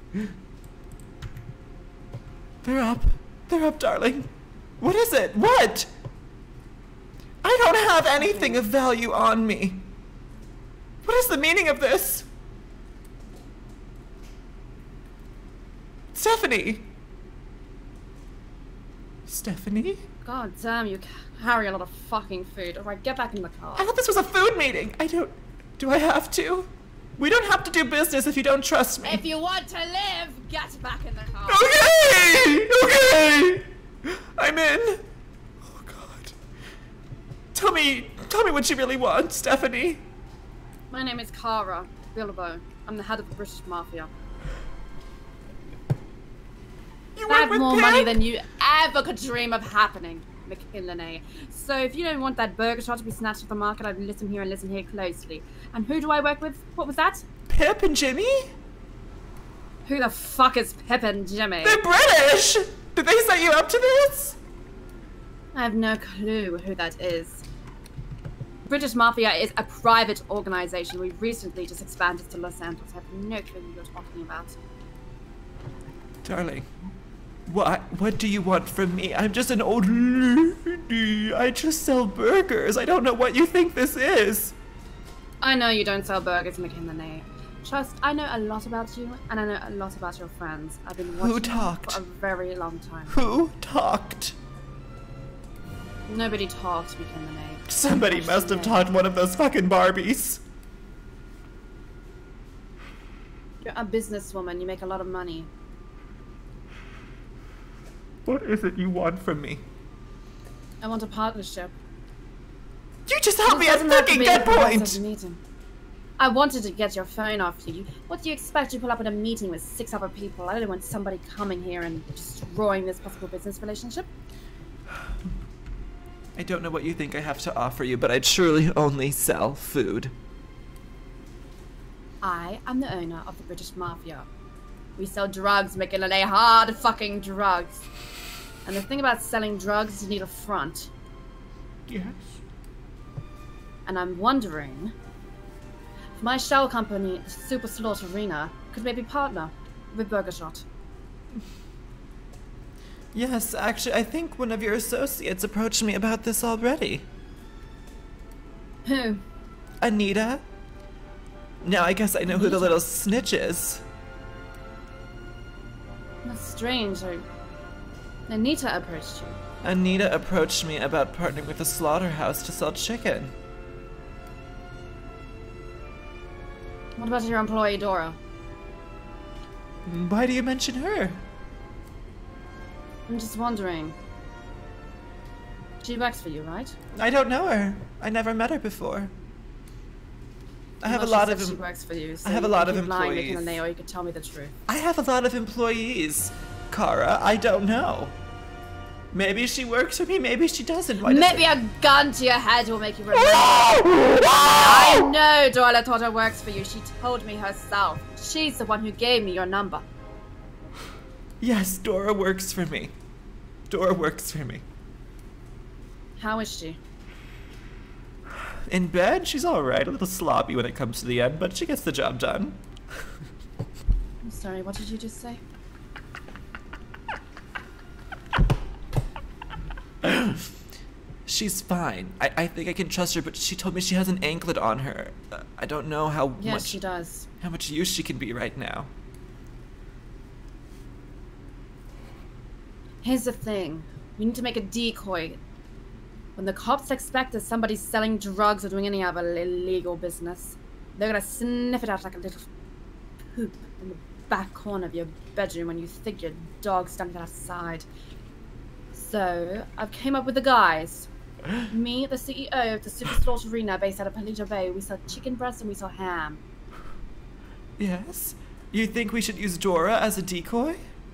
They're up. They're up, darling. What is it? What? I don't have anything of value on me. What is the meaning of this? Stephanie. Stephanie? God damn, you carry a lot of fucking food. Alright, get back in the car. I thought this was a food meeting. Do I have to? We don't have to do business if you don't trust me. If you want to live, get back in the car. Okay! Okay! I'm in. Oh, God. Tell me what you really want, Stephanie. My name is Cara Bilbo. I'm the head of the British Mafia. I have more money than you ever could dream of happening, McKinley. So if you don't want that burger shot to be snatched off the market, I'd listen here closely. And who do I work with? What was that? Pip and Jimmy? Who the fuck is Pip and Jimmy? They're British! Did they set you up to this? I have no clue who that is. British Mafia is a private organization. We recently just expanded to Los Santos. I have no clue what you're talking about. Darling. What do you want from me? I'm just an old lady. I just sell burgers. I don't know what you think this is. I know you don't sell burgers, McKinley. Trust, I know a lot about you, and I know a lot about your friends. I've been watching Who talked? you for a very long time. Who talked? Nobody talked, McKinley. Somebody must have talked one of those fucking Barbies. You're a businesswoman. You make a lot of money. What is it you want from me? I want a partnership. You just helped me at fucking gunpoint! I wanted to get your phone off you. What do you expect? You pull up at a meeting with 6 other people. I don't want somebody coming here and destroying this possible business relationship. I don't know what you think I have to offer you, but I truly only sell food. I am the owner of the British Mafia. We sell drugs, McKinley, hard fucking drugs. And the thing about selling drugs is you need a front. Yes. And I'm wondering if my shell company, the Super Slaughter Arena, could maybe partner with Burger Shot. Yes, actually, I think one of your associates approached me about this already. Who? Anita. Now I guess I know who the little snitch is. That's strange. Anita approached you. Anita approached me about partnering with a slaughterhouse to sell chicken. What about your employee, Dora? Why do you mention her? I'm just wondering. She works for you, right? I don't know her. I never met her before. I have a Well, lot she of. said she works for you. So I have a you lot could of keep lying, employees. McKinley, or you could tell me the truth. I have a lot of employees, Kara. I don't know. Maybe she works for me. Maybe she doesn't. Why Maybe a gun to your head will make you remember. I know Dora Torta works for you. She told me herself. She's the one who gave me your number. Yes, Dora works for me. Dora works for me. How is she? In bed, she's alright. A little sloppy when it comes to the end, but she gets the job done. I'm sorry, what did you just say? She's fine. I think I can trust her, but she told me she has an anklet on her. I don't know how Yes, much she does. how much use she can be right now. Here's the thing. We need to make a decoy. When the cops expect that somebody's selling drugs or doing any other illegal business, they're gonna sniff it out like a little poop in the back corner of your bedroom when you think your dog's standing outside. So, I've came up with the guys. Me, the CEO of the Super Slaughter Arena based out of Palito Bay, we sell chicken breast and we sell ham. Yes? You think we should use Dora as a decoy?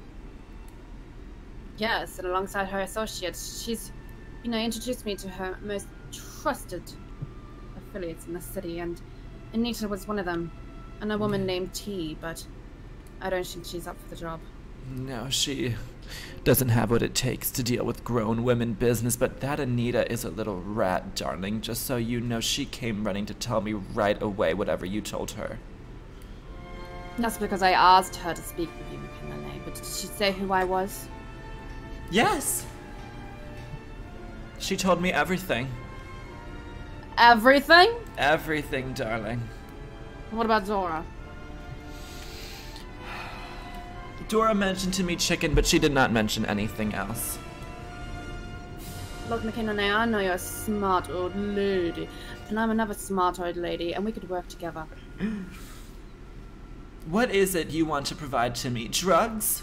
Yes, and alongside her associates, she's, introduced me to her most trusted affiliates in the city, and Anita was one of them, and a woman named T, but I don't think she's up for the job. No, she doesn't have what it takes to deal with grown women business, but that Anita is a little rat, darling. Just so you know, she came running to tell me right away whatever you told her. That's because I asked her to speak with you, McKinley, but did she say who I was? Yes! She told me everything. Everything? Everything, darling. What about Dora? Dora mentioned to me chicken, but she did not mention anything else. Look, McKinley, I know you're a smart old lady, and I'm another smart old lady, and we could work together. What is it you want to provide to me? Drugs?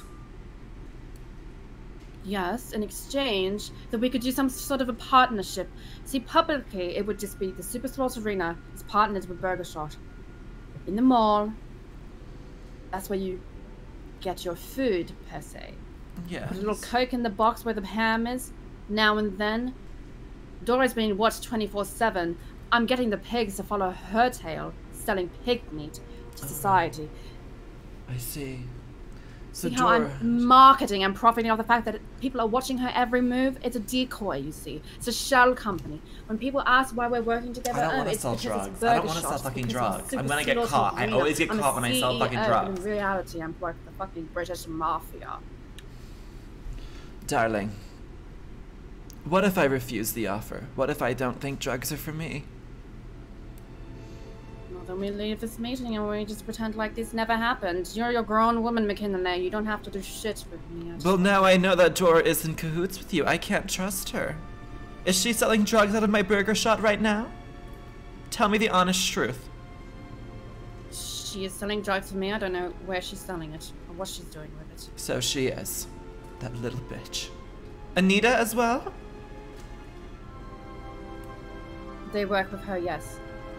Yes, in exchange, that we could do some sort of a partnership. See, publicly, it would just be the Super Slaughter Arena is partnered with Burger Shot. In the mall, that's where you get your food, per se. Yeah. Put a little Coke in the box where the ham is, now and then. Dora's being watched 24/7. I'm getting the pigs to follow her tail, selling pig meat to society. I see. So See how I'm marketing and profiting off the fact that people are watching her every move? It's a decoy, you see. It's a shell company. When people ask why we're working together, I don't want to it's sell because drugs. it's I don't Burger want to sell Shots, fucking because drugs. I'm I'm gonna Super get Slaughter caught. I Arena. always get I'm caught when I sell fucking CEO, drugs. but in reality, I'm part of the fucking British Mafia. Darling, what if I refuse the offer? What if I don't think drugs are for me? Well, then we leave this meeting and we just pretend like this never happened. You're your grown woman, McKinley. You don't have to do shit with me. Well, now I know that Dora is in cahoots with you. I can't trust her. Is she selling drugs out of my burger shot right now? Tell me the honest truth. She is selling drugs to me. I don't know where she's selling it or what she's doing with it. So she is. That little bitch. Anita as well? They work with her, yes.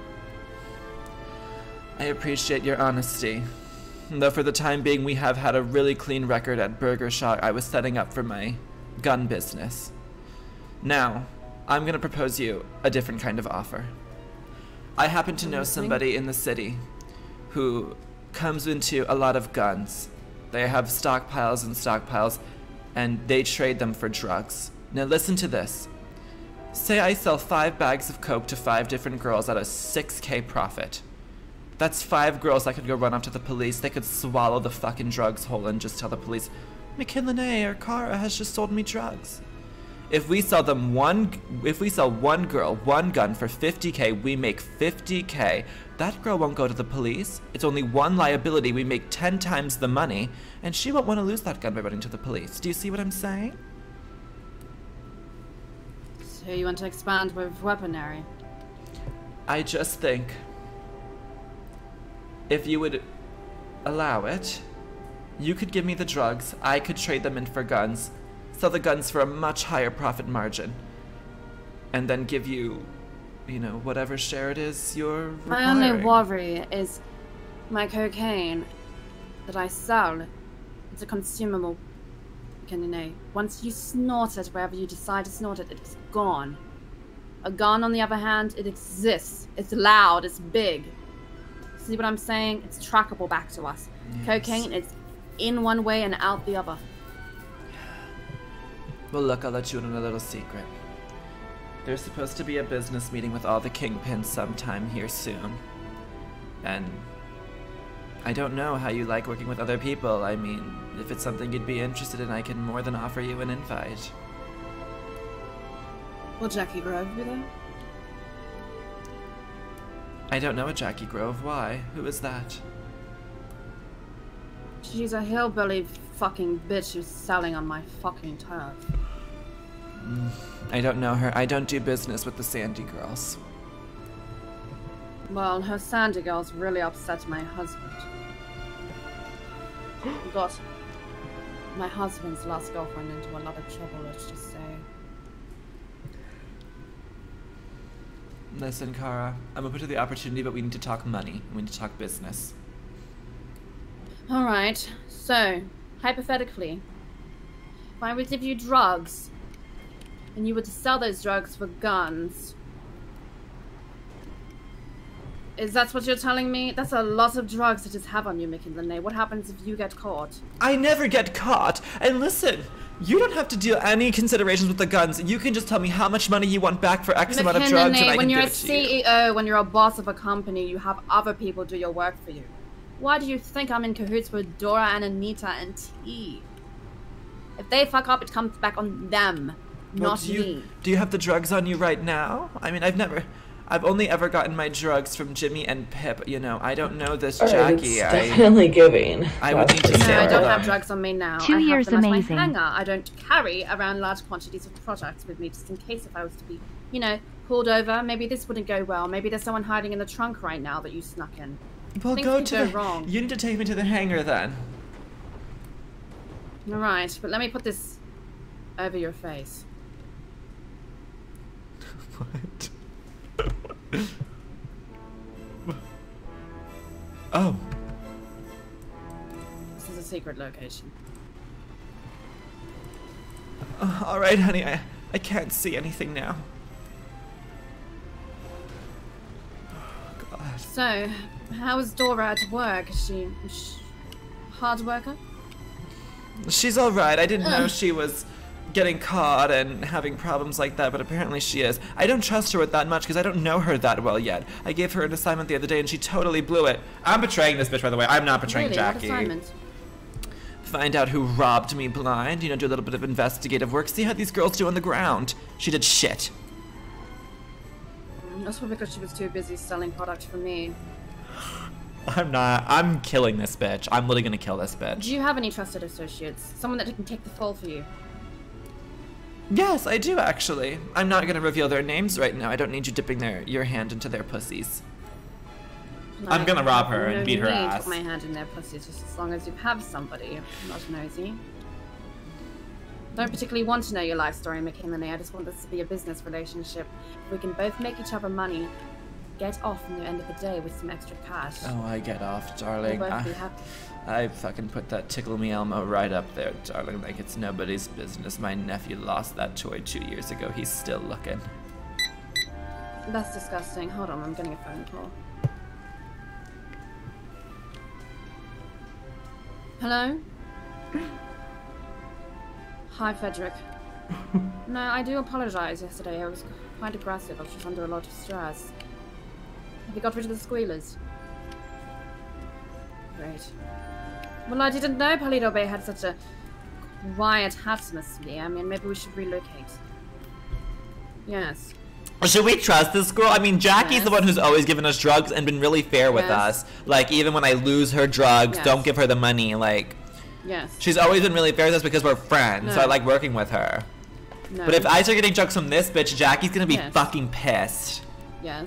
I appreciate your honesty. Though for the time being we have had a really clean record at Burger Shot, I was setting up for my gun business. Now, I'm gonna propose you a different kind of offer. I happen to know somebody in the city who comes into a lot of guns. They have stockpiles and stockpiles, and they trade them for drugs. Now listen to this. Say I sell 5 bags of coke to 5 different girls at a 6K profit. That's 5 girls that could go run up to the police. They could swallow the fucking drugs whole and just tell the police, McKinley or Kara has just sold me drugs. If we sell one girl one gun for 50K, we make 50K. That girl won't go to the police. It's only one liability. We make 10 times the money, and she won't want to lose that gun by running to the police. Do you see what I'm saying? So you want to expand with weaponry? I just think if you would allow it, you could give me the drugs, I could trade them in for guns, sell the guns for a much higher profit margin, and then give you, you know, whatever share it is you're requiring. My only worry is my cocaine that I sell. It's a consumable. Once you snort it, wherever you decide to snort it, it's gone. A gun, on the other hand, it exists. It's loud. It's big. See what I'm saying? It's trackable back to us. Yes. Cocaine is in one way and out the other. Well, look, I'll let you in on a little secret. There's supposed to be a business meeting with all the kingpins sometime here soon. And I don't know how you like working with other people. I mean, if it's something you'd be interested in, I can more than offer you an invite. Will Jackie Grove be there? I don't know a Jackie Grove. Why? Who is that? She's a hillbilly fucking bitch who's selling on my fucking turf. I don't know her. I don't do business with the Sandy girls. Well, her Sandy girls really upset my husband. Got my husband's last girlfriend into a lot of trouble, let's just say. Listen, Kara, I'm open to the opportunity, but we need to talk money. We need to talk business. Alright, so, hypothetically, if I would give you drugs, and you were to sell those drugs for guns, is that what you're telling me? That's a lot of drugs to just have on you, McKinley. What happens if you get caught? I never get caught! And listen, you don't have to do any considerations with the guns. You can just tell me how much money you want back for X amount of drugs and I can give it to you. When you're a CEO, when you're a boss of a company, you have other people do your work for you. Why do you think I'm in cahoots with Dora and Anita and T? If they fuck up, it comes back on them, not me. Do you have the drugs on you right now? I mean, I've only ever gotten my drugs from Jimmy and Pip, you know. I don't know this Jackie. It's definitely giving. I would need to say I don't have drugs on me now. 2 years I have them amazing. As my hanger. I don't carry around large quantities of products with me just in case if I was to be, you know, pulled over. Maybe this wouldn't go well. Maybe there's someone hiding in the trunk right now that you snuck in. Well, Things go can to go the. wrong. You need to take me to the hangar then. All right, but let me put this over your face. What? Oh. This is a secret location. All right, honey. I can't see anything now. Oh, God. So, how is Dora at work? Is she hard worker? She's all right. I didn't know she was getting caught and having problems like that, but apparently she is. I don't trust her with that much because I don't know her that well yet. I gave her an assignment the other day and she totally blew it. I'm betraying this bitch, by the way. I'm not betraying Jackie. What assignment? Find out who robbed me blind, you know, do a little bit of investigative work, see how these girls do on the ground. She did shit. That's probably because she was too busy selling product for me. I'm not. I'm killing this bitch. I'm literally gonna kill this bitch. Do you have any trusted associates? Someone that can take the fall for you? Yes, I do actually. I'm not gonna reveal their names right now. I don't need you dipping your hand into their pussies. No, I'm gonna rob her no and beat her need to ass. put my hand in their pussies, just as long as you have somebody. I'm not nosy. Don't particularly want to know your life story, McKinley. I just want this to be a business relationship. If we can both make each other money, get off in the end of the day with some extra cash. Oh, I get off, darling. We'll both be happy. I fucking put that Tickle Me Elmo right up there, darling, like it's nobody's business. My nephew lost that toy 2 years ago. He's still looking. That's disgusting. Hold on, I'm getting a phone call. Hello? Hi, Frederick. No, I do apologize. Yesterday I was quite aggressive. I was just under a lot of stress. Have you got rid of the squealers? Great. Well, I didn't know Paleto Bay had such a quiet atmosphere. I mean, maybe we should relocate. Yes. Should we trust this girl? I mean, Jackie's the one who's always given us drugs and been really fair with us. Like, even when I lose her drugs, don't give her the money. Like, she's always been really fair with us because we're friends. So I like working with her. No. But if I start getting drugs from this bitch, Jackie's gonna be fucking pissed. Yes.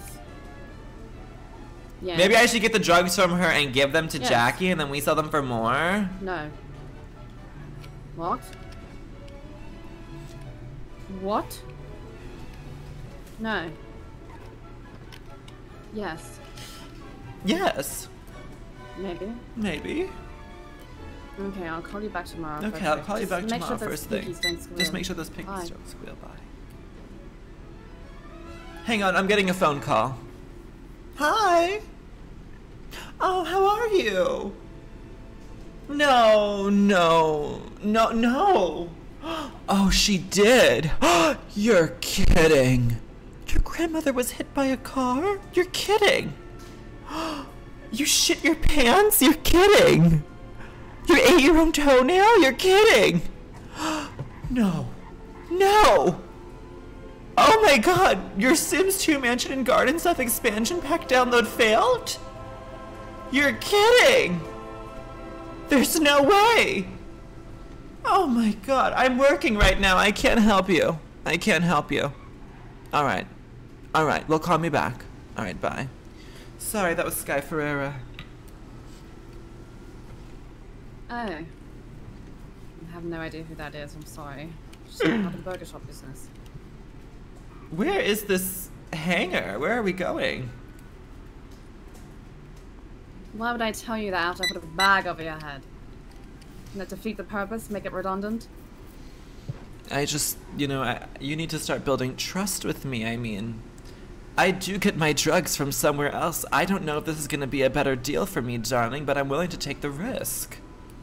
Yes. Maybe I should get the drugs from her and give them to Yes. Jackie and then we sell them for more? No. What? What? No. Yes. Yes. Maybe. Maybe. Okay, I'll call you back tomorrow. Okay, I'll call you back Just make tomorrow sure those first thing. piggies don't squeal. Just make sure those piggies Bye. don't squeal. Bye. Hang on, I'm getting a phone call. Hi. Oh, how are you? No. Oh, she did. You're kidding. Your grandmother was hit by a car? You're kidding. You shit your pants? You're kidding. You ate your own toenail? You're kidding. No. Oh my god, your Sims 2 Mansion and Garden Stuff expansion pack download failed? You're kidding! There's no way! Oh my god, I'm working right now. I can't help you. Alright, well call me back. Alright, bye. Sorry, that was Sky Ferreira. Oh. I have no idea who that is. I'm sorry. Just about the burger shop business. Where is this hangar? Where are we going? Why would I tell you that after I put a bag over your head? Can that defeat the purpose? Make it redundant? I just, you need to start building trust with me. I mean, I do get my drugs from somewhere else. I don't know if this is going to be a better deal for me, darling, but I'm willing to take the risk.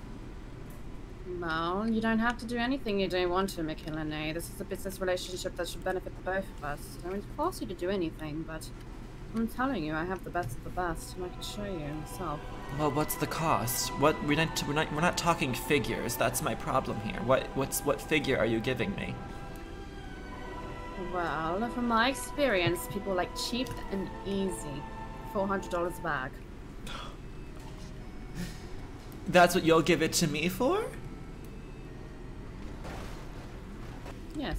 Well, you don't have to do anything you don't want to, McKinley. This is a business relationship that should benefit both of us. I won't force you to do anything, but I'm telling you, I have the best of the best, and I can show you myself. Well, what's the cost? We're not talking figures. That's my problem here. What figure are you giving me? Well, from my experience, people like cheap and easy. $400 a bag. That's what you'll give it to me for? Yes.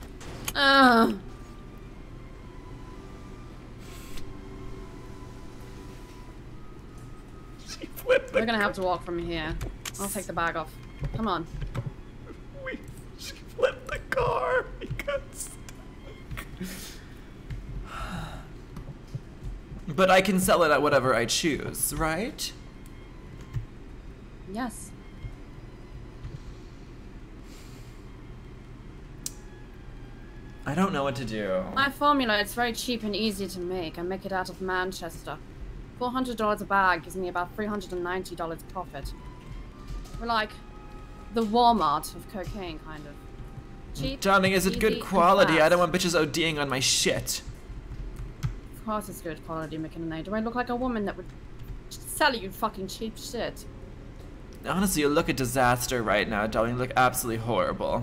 We're gonna have to walk from here. I'll take the bag off. Come on. She flipped the car. We got stuck. But I can sell it at whatever I choose, right? Yes. I don't know what to do. My formula, it's very cheap and easy to make. I make it out of Manchester. $400 a bag gives me about $390 profit. We're like the Walmart of cocaine, kind of. Cheap, Darling, is it easy, good and quality? I fast. don't want bitches ODing on my shit. Of course it's good quality, McKinley. Do I look like a woman that would sell you fucking cheap shit? Honestly, you look a disaster right now, darling. You look absolutely horrible.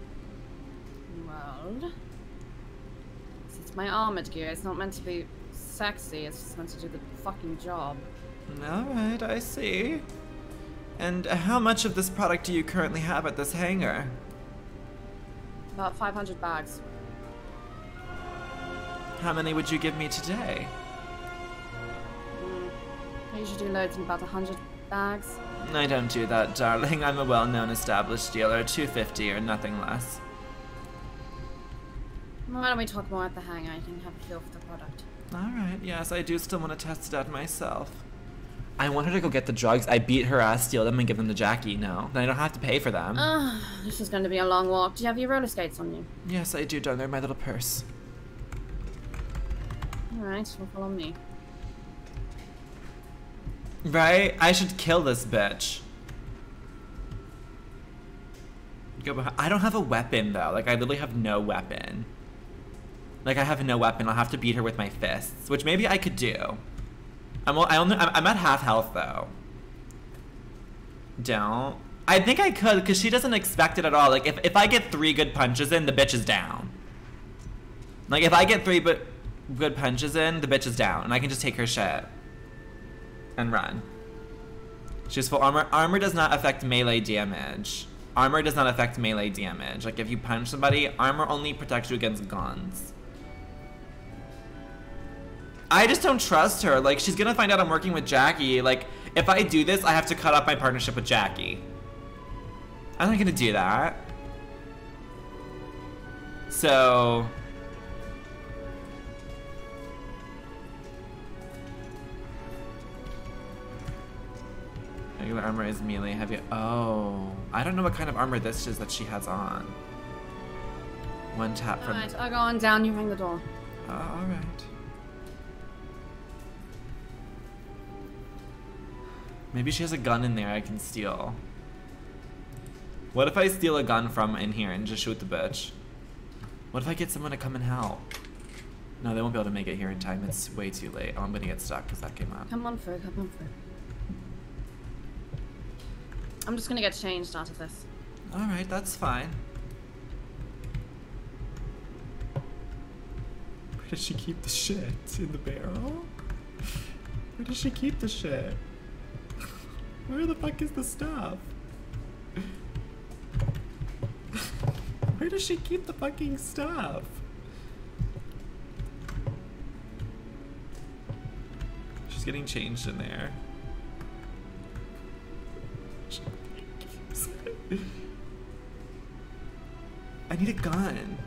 Well, it's my armored gear. It's not meant to be sexy. It's just meant to do the fucking job. Alright, I see. And how much of this product do you currently have at this hangar? About 500 bags. How many would you give me today? I usually do loads in about 100 bags. I don't do that, darling. I'm a well-known established dealer. 250 or nothing less. Why don't we talk more at the hangar? You can have a feel for the product. Alright, yes, I do still want to test it out myself. I want her to go get the drugs. I beat her ass, steal them, and give them to Jackie. No, then I don't have to pay for them. This is going to be a long walk. Do you have your roller skates on you? Yes, I do, darling. They're in my little purse. Alright, well, follow me. Right? I should kill this bitch. Go behind. I don't have a weapon, though. Like, I literally have no weapon. Like, I have no weapon. I'll have to beat her with my fists, which maybe I could do. I'm at half health, though. Don't. I think I could, because she doesn't expect it at all. Like, if I get 3 good punches in, the bitch is down. Like, if I get 3 good punches in, the bitch is down. And I can just take her shit. And run. She has full armor. Armor does not affect melee damage. Armor does not affect melee damage. Like, if you punch somebody, armor only protects you against guns. I just don't trust her. Like, she's gonna find out I'm working with Jackie. Like, if I do this, I have to cut off my partnership with Jackie. I'm not gonna do that. So... regular armor is melee, heavy. Oh, I don't know what kind of armor this is that she has on. One tap from... Alright, I'll go on down, you ring the door. Alright. Maybe she has a gun in there I can steal. What if I steal a gun from in here and just shoot the bitch? What if I get someone to come and help? No, they won't be able to make it here in time. It's way too late. Oh, I'm gonna get stuck because that came up. Come on through, come on through. I'm just gonna get changed out of this. Alright, that's fine. Where does she keep the shit? In the barrel? Where does she keep the shit? Where the fuck is the stuff? Where does she keep the fucking stuff? She's getting changed in there. I need a gun.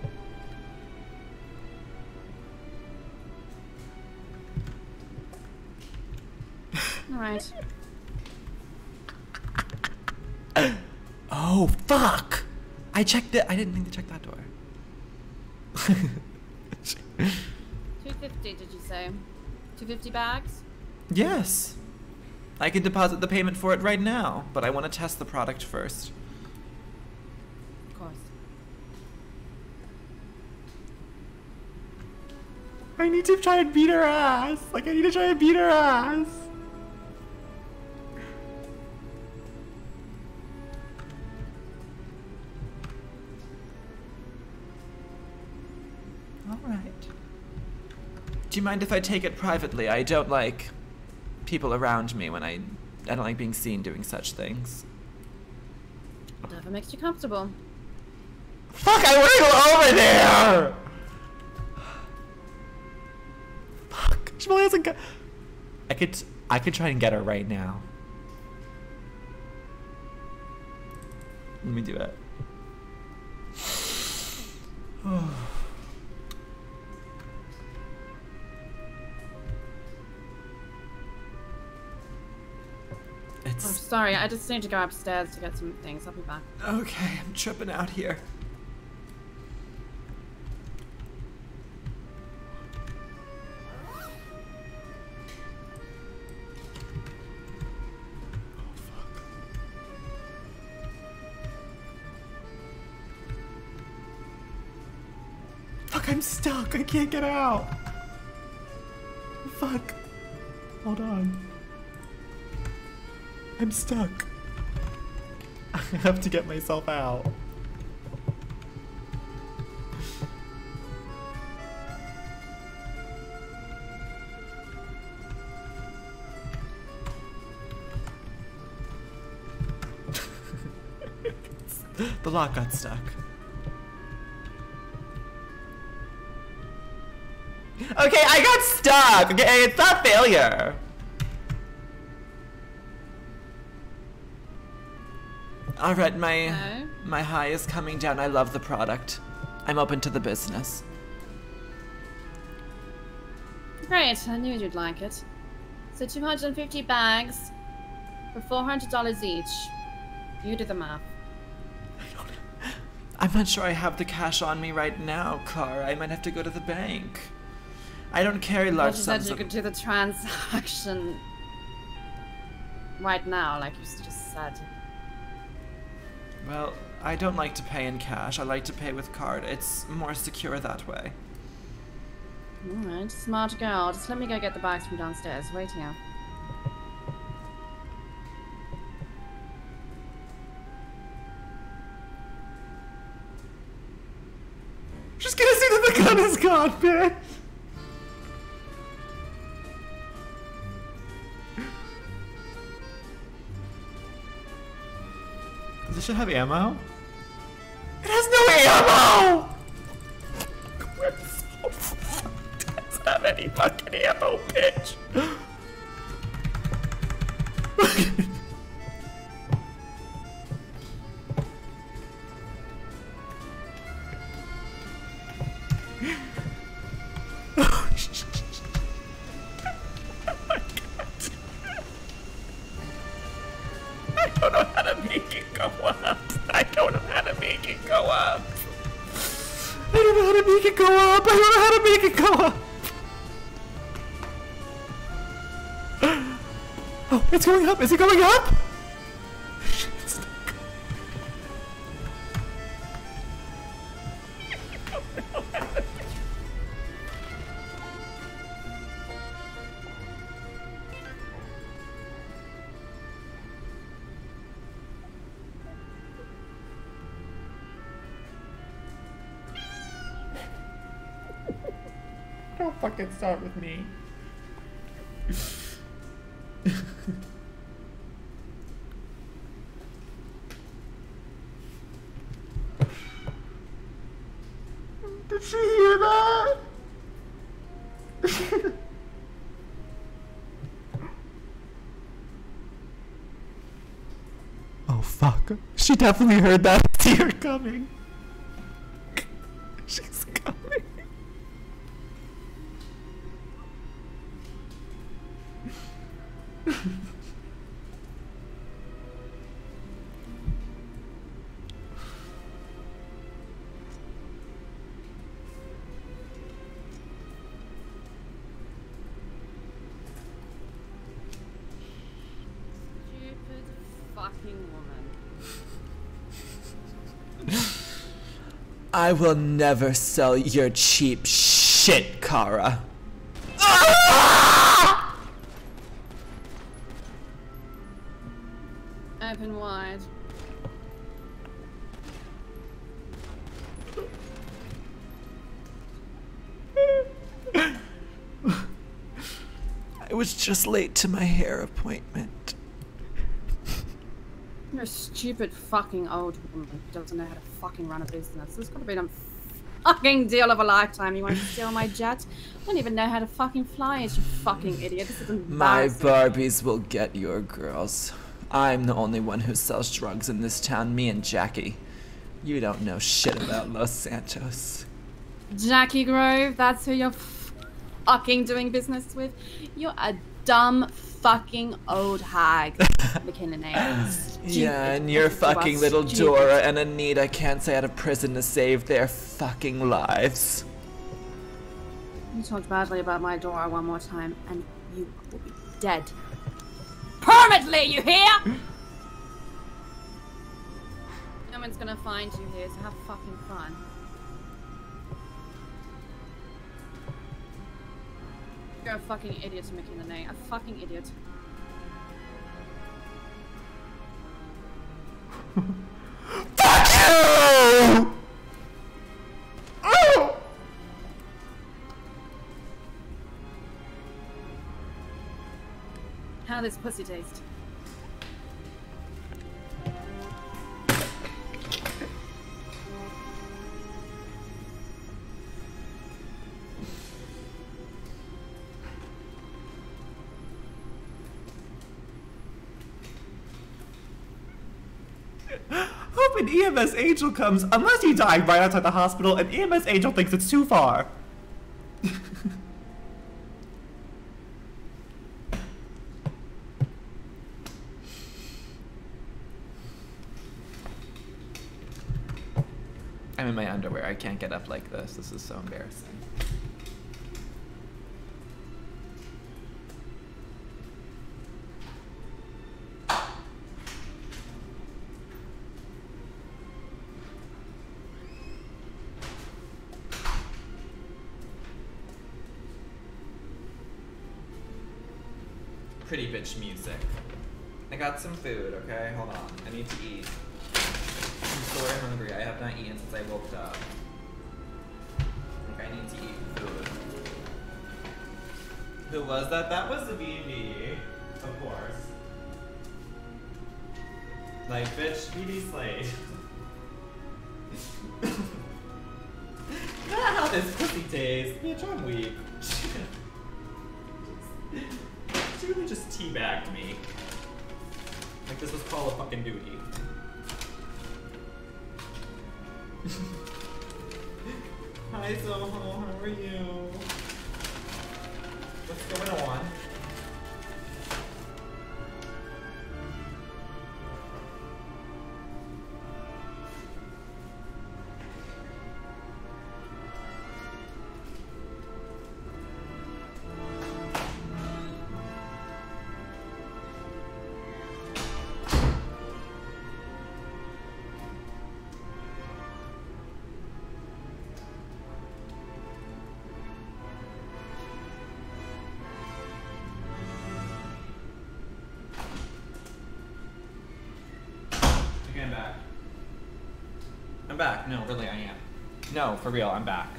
Alright. Oh, fuck! I checked it. I didn't mean to check that door. 250, did you say? 250 bags? Yes. I can deposit the payment for it right now, but I want to test the product first. Of course. I need to try and beat her ass. Like, I need to try and beat her ass. Alright. Do you mind if I take it privately? I don't like people around me when I don't like being seen doing such things. Whatever makes you comfortable. Fuck, I want to go over there! Fuck, she probably hasn't got... I could try and get her right now. Let me do it. Oh, sorry, I just need to go upstairs to get some things. I'll be back. Okay, I'm tripping out here. Fuck, I'm stuck. I can't get out. Fuck. Hold on. I'm stuck. I have to get myself out. The lock got stuck. Okay, I got stuck! Okay, it's not failure! Alright, my high is coming down. I love the product. I'm open to the business. Great, I knew you'd like it. So 250 bags for $400 each. You do the math. I'm not sure I have the cash on me right now, Cara. I might have to go to the bank. I don't carry large You sums said you of... could do the transaction right now, like you just said. Well, I don't like to pay in cash. I like to pay with card. It's more secure that way. Alright, smart girl. Just let me go get the bags from downstairs. Wait here. Just gonna see that the gun is gone, man. Does this shit have ammo? It has no ammo! It doesn't have any fucking ammo, bitch. I don't know how to make it go up. I don't know how to make it go up. I don't know how to make it go up. I don't know how to make it go up. Oh, it's going up. Is it going up? Don't fucking start with me. Did she hear that? Oh fuck. She definitely heard that tear coming. She's coming. Stupid fucking woman. I will never sell your cheap shit, Cara. Open wide. I was just late to my hair appointment. You're a stupid fucking old woman who doesn't know how to fucking run a business. This could have been a fucking deal of a lifetime. You want to steal my jet? I don't even know how to fucking fly, you fucking idiot. This is My embarrassing. Barbies will get your girls. I'm the only one who sells drugs in this town, me and Jackie. You don't know shit about Los Santos. Jackie Grove, that's who you're fucking doing business with? You're a dumb fucking old hag. McKinley names. Yeah, and your fucking little Dora and Anita can't stay out of prison to save their fucking lives. You talked badly about my Dora one more time, and you will be dead. Permanently, you hear? No one's gonna find you here, so have fucking fun. You're a fucking idiot, McKinley. A fucking idiot. Fuck you! Oh! How does pussy taste? Hope an EMS angel comes, unless you die right outside the hospital and EMS angel thinks it's too far. I'm in my underwear. I can't get up like this. This is so embarrassing. Pretty bitch music. I got some food, okay? Hold on. I need to eat. I'm so hungry. I have not eaten since I woke up. Like, I need to eat food. Who was that? That was the BB, of course. Like, bitch, BB Slade. Not how this pussy tastes. Bitch, I'm weak. She really just teabagged me. Like this was Call of fucking Duty. Hi Soho, how are you? What's going on? I'm back. I'm back. No, really, I am. No, for real, I'm back.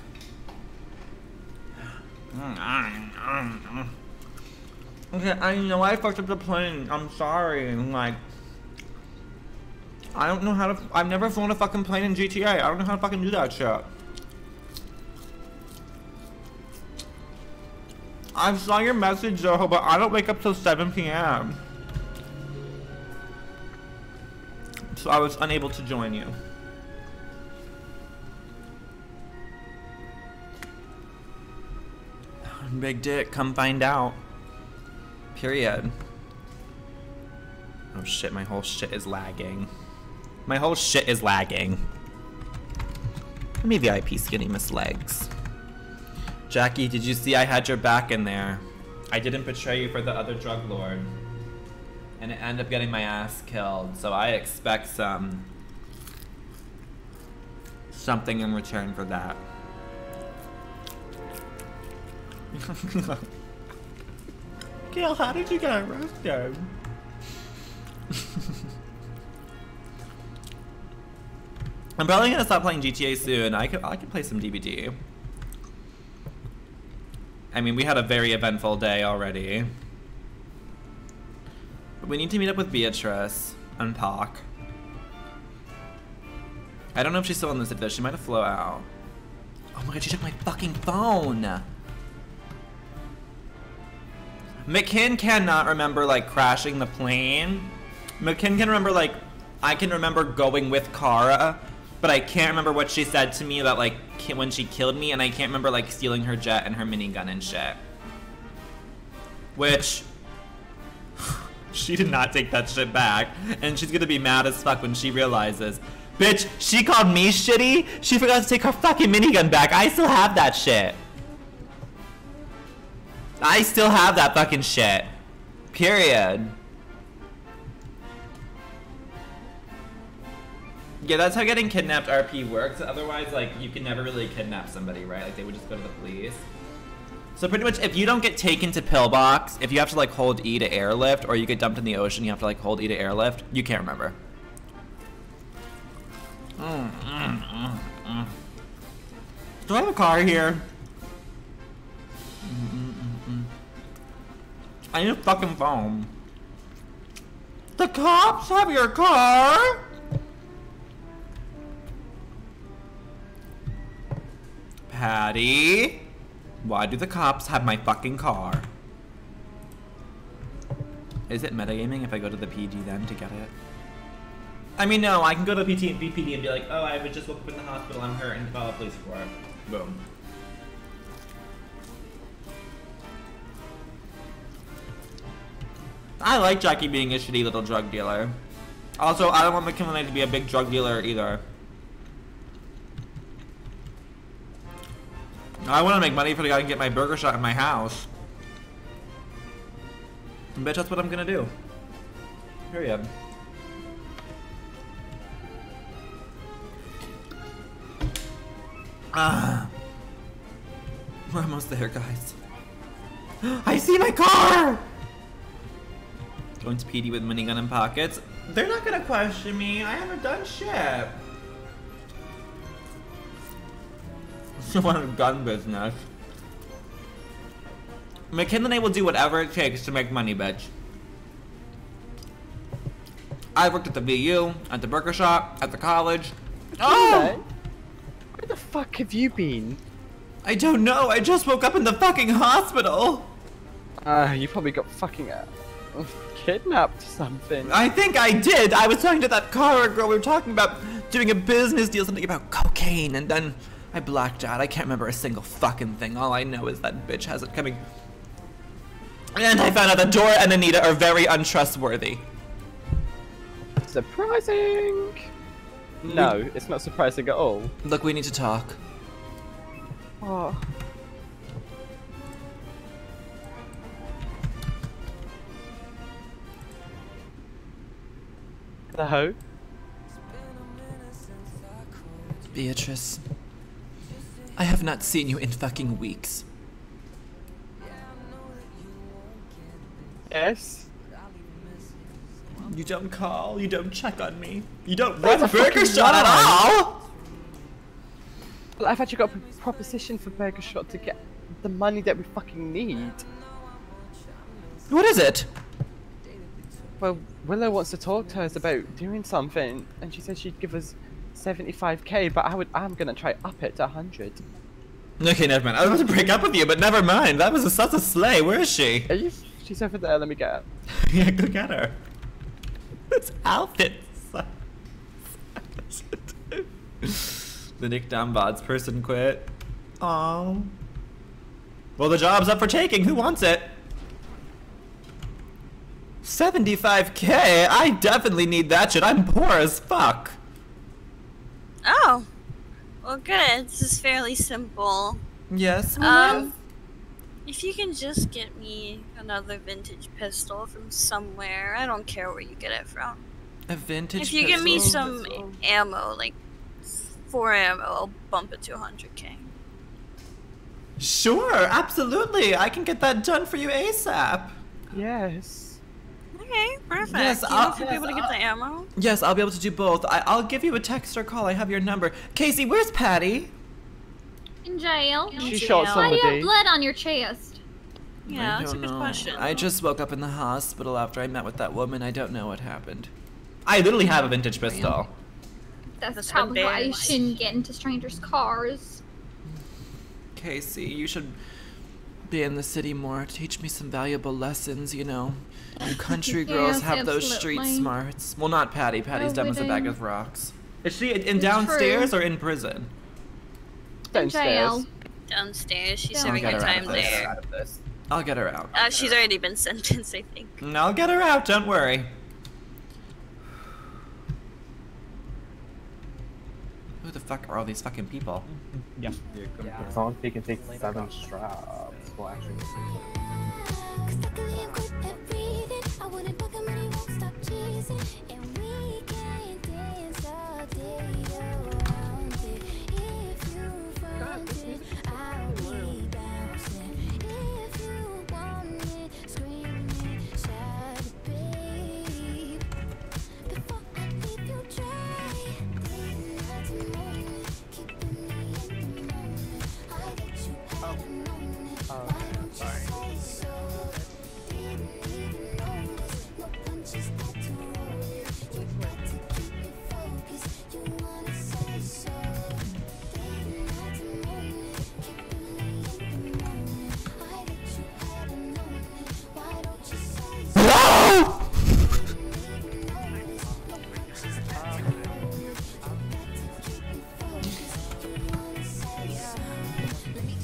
Okay, I know I fucked up the plane. I'm sorry. Like, I don't know how to. I've never flown a fucking plane in GTA. I don't know how to fucking do that shit. I saw your message, Zoho, but I don't wake up till 7 p.m. So I was unable to join you. Big dick, come find out. Period. Oh shit, my whole shit is lagging. My whole shit is lagging. Let me VIP skinny miss legs. Jackie, did you see I had your back in there? I didn't betray you for the other drug lord. And it ended up getting my ass killed, so I expect something in return for that. Gail, how did you get arrested? I'm probably gonna stop playing GTA soon. I could play some DVD. I mean, we had a very eventful day already. But we need to meet up with Beatrice and Pac. I don't know if she's still in this division. She might have flown out. Oh my god, she took my fucking phone! McKin cannot remember, like, crashing the plane. McKin can remember, like, I can remember going with Kara, but I can't remember what she said to me about, like, when she killed me, and I can't remember, like, stealing her jet and her minigun and shit. Which... she did not take that shit back, and she's gonna be mad as fuck when she realizes. Bitch, she called me shitty? She forgot to take her fucking minigun back. I still have that shit. I still have that fucking shit. Period. Yeah, that's how getting kidnapped RP works. Otherwise, like, you can never really kidnap somebody, right? Like, they would just go to the police. So pretty much, if you don't get taken to Pillbox, if you have to, like, hold E to airlift, or you get dumped in the ocean, you have to, like, hold E to airlift, you can't remember. Do I have a car here? I need a fucking phone. The cops have your car? Patty? Why do the cops have my fucking car? Is it metagaming if I go to the PD then to get it? I mean, no, I can go to BPD and be like, oh, I just woke up in the hospital, I'm hurt, and call a police report. Boom. I like Jackie being a shitty little drug dealer. Also, I don't want McKinley to be a big drug dealer either. I want to make money for the guy and get my burger shot in my house. And bitch, that's what I'm gonna do. Period. We're almost there, guys. I see my car! Going to PD with minigun in pockets. They're not gonna question me. I haven't done shit. She wanted a gun business. McKinley will do whatever it takes to make money, bitch. I worked at the VU, at the burger shop, at the college. Oh! Where the fuck have you been? I don't know. I just woke up in the fucking hospital. You probably got fucking kidnapped or something. I think I did. I was talking to that car girl. We were talking about doing a business deal, something about cocaine, and then I blacked out. I can't remember a single fucking thing. All I know is that bitch has it coming. And I found out that Dora and Anita are very untrustworthy. Surprising. No, it's not surprising at all. Look, we need to talk. Oh. Hello? Beatrice, I have not seen you in fucking weeks. Yes? You don't call, you don't check on me, you don't run Burger Shot at all! Well, I've actually got a proposition for Burger Shot to get the money that we fucking need. What is it? Well, Willow wants to talk to us about doing something, and she said she'd give us 75k, but I'm gonna try up it to 100. Okay, never mind. I was about to break up with you, but never mind. That was such a slay. Where is she? She's over there. Let me get her. Yeah, go get her. This outfit. The Nick Downbods person quit. Aww. Well, the job's up for taking. Who wants it? 75k? I definitely need that shit. I'm poor as fuck. Oh. Well, good. This is fairly simple. Yes. If you can just get me another vintage pistol from somewhere, I don't care where you get it from. A vintage pistol? If you give me some ammo, like 4 ammo, I'll bump it to 100k. Sure, absolutely. I can get that done for you ASAP. Yes. Okay, perfect. Yes, I'll be able to get the ammo. Yes, I'll be able to do both. I'll give you a text or call. I have your number. Casey, where's Patty? In jail. She shot Why do you somebody. have blood on your chest? Yeah, that's a good question. I just woke up in the hospital after I met with that woman. I don't know what happened. I literally have a vintage pistol. That's probably why you shouldn't get into strangers' cars. Casey, you should be in the city more. Teach me some valuable lessons, you know. You country girls Yes, have those street absolutely. smarts. Well, not Patty. Patty's dumb as a bag wouldn't. of rocks. Is she in It's downstairs true. or in prison? In jail. Downstairs. She's I'll serving get her her out time of this. there. I'll get her out. She's already been sentenced, I think. I'll get her out, don't worry. Who the fuck are all these fucking people? Yeah. It's on he can take 7 straps. Well, actually,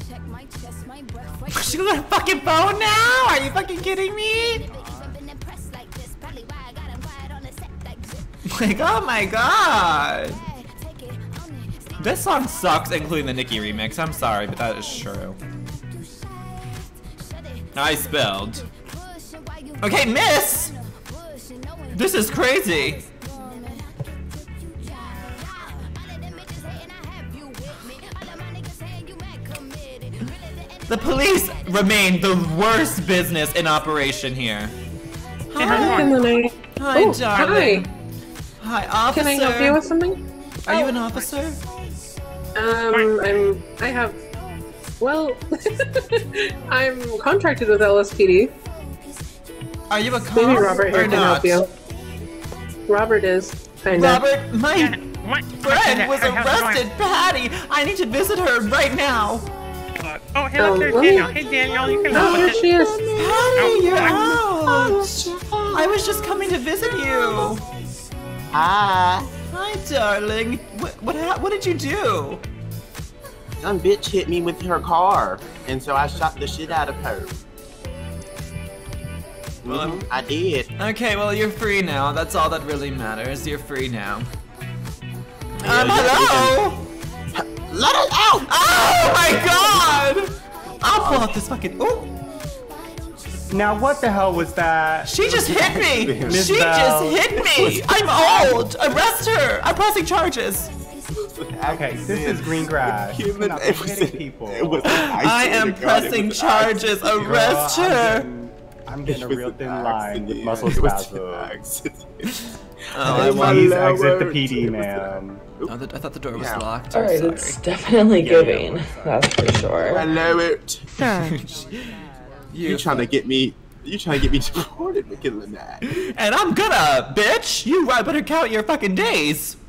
She got a fucking phone now? Are you fucking kidding me? Like, oh my god. This song sucks, including the Nicki remix. I'm sorry, but that is true. I spilled. Okay, miss! This is crazy. The police remain the worst business in operation here. Hi, Oh, darling. Hi, officer. Can I help you with something? Are you an officer? Well, I'm contracted with LSPD. Are you a cop Maybe Robert here or can not? help you. Robert is, kinda. Robert, my friend was arrested, Patty. I need to visit her right now. Oh, hey, look, there's Daniel. Hey, Daniel, you can help with here this. she is. Patty, you're out. I was just coming to visit you. Hi. Hi, darling. What did you do? Some bitch hit me with her car, and so I shot the shit out of her. I did. Okay, well, you're free now. That's all that really matters. You're free now. Hello? Let us out! Oh my god! I'll pull up this fucking. Ooh. Now what the hell was that? She just hit me! Miss She Bell. just hit me! I'm old! Arrest her! I'm pressing charges! Okay, this is green grass. You're not hitting people. I am pressing charges! Arrest her! I'm getting a real thin line with muscle spasms. Oh, please exit the PD, man. Oh, I thought the door was locked. Alright, it's definitely giving. That's for sure. I know it. Sir. You trying to get me? You trying to get me deported for killing that? And I'm gonna, bitch! You better count your fucking days!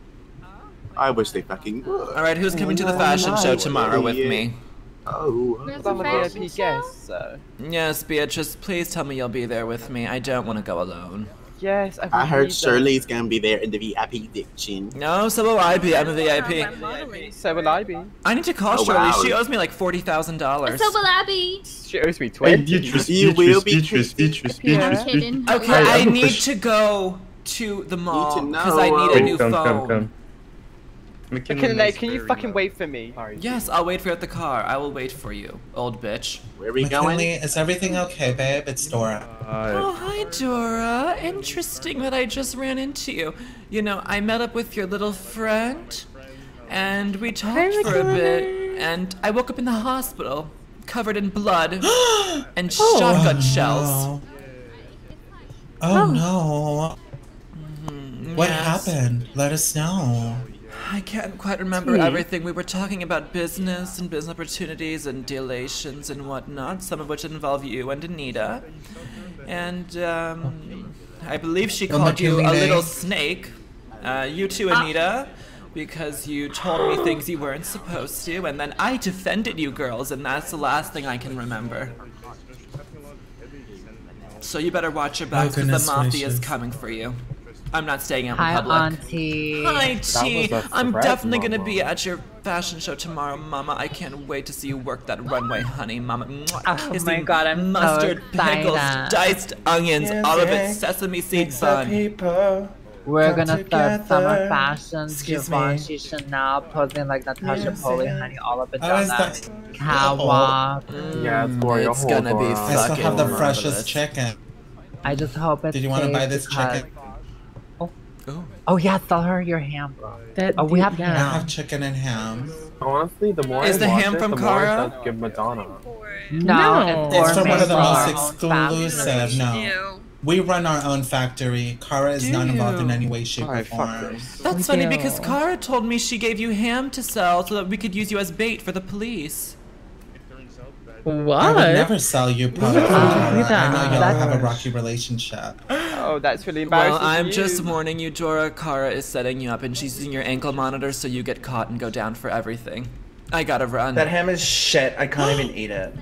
I wish they fucking would. Alright, who's coming to the fashion show tomorrow with me? Oh. I'm a VIP guest, so. Yes, Beatrice, please tell me you'll be there with me. I don't want to go alone. Yes, I heard Shirley's gonna be there in the VIP section. No, so will I be. I'm a VIP. So will I be. I need to call Oh, Shirley. wow. She owes me like $40,000. So will Abby. She owes me 20. You will be. I'm kidding. Okay, I need to go to the mall because I need a new phone. McKinley, can you fucking wait for me? Yes, I'll wait for you at the car. I will wait for you, old bitch. Where are we McKinley, is everything okay, babe? It's Dora. Oh, hi, Dora. Interesting that I just ran into you. You know, I met up with your little friend, and we talked for a bit, and I woke up in the hospital, covered in blood and shotgun shells. Oh no. What Yes. happened? Let us know. I can't quite remember everything. We were talking about business and business opportunities and dealations and whatnot, some of which involve you and Anita. And I believe she called you a little snake. You too, Anita, because you told me things you weren't supposed to, and then I defended you girls, and that's the last thing I can remember. So you better watch your back, because the mafia is coming for you. I'm not staying out in public. Auntie. Hi, T. That was a I'm surprise, definitely gonna Mama. be at your fashion show tomorrow, Mama. I can't wait to see you work that runway, honey, Mama. Oh Kissing my God, I'm so mustard, pickles, excited. diced onions, all of it sesame seed bun. We're gonna start summer together. fashion. Excuse me. Givenchy, Chanel, posing like Natasha Poley, honey, all up and Oh, down is that that- catwalk. Yeah, it's for your It's whole gonna be world. I still have the fucking freshest marvelous. chicken. I just hope it's Did you want to safe buy this because- chicken? Oh yeah, sell her your ham, bro. We have I ham. have chicken and ham. Honestly, the more Is I the watch ham it, from the more it Cara? does give Madonna. No, It's from one of the most gourmet exclusive. No. We run our own factory. Cara is not involved in any way, shape, or form. That's funny because Cara told me she gave you ham to sell so that we could use you as bait for the police. I would never sell you product from Cara. I know y'all have a rocky relationship. Oh, that's really embarrassing. Well, I'm for just you. warning you, Dora. Cara is setting you up and she's using your ankle monitor so you get caught and go down for everything. I gotta run. That ham is shit. I can't even eat it.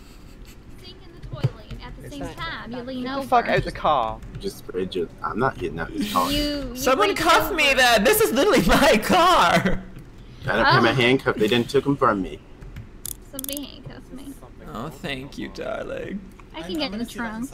At the same time, you lean over. Fuck out the car. I'm not getting out of this car. Someone cuff me then! This is literally my car! I don't pay my handcuff. They didn't took them from me. so be handcuff me. Oh, thank you, darling. I can get in the trunk.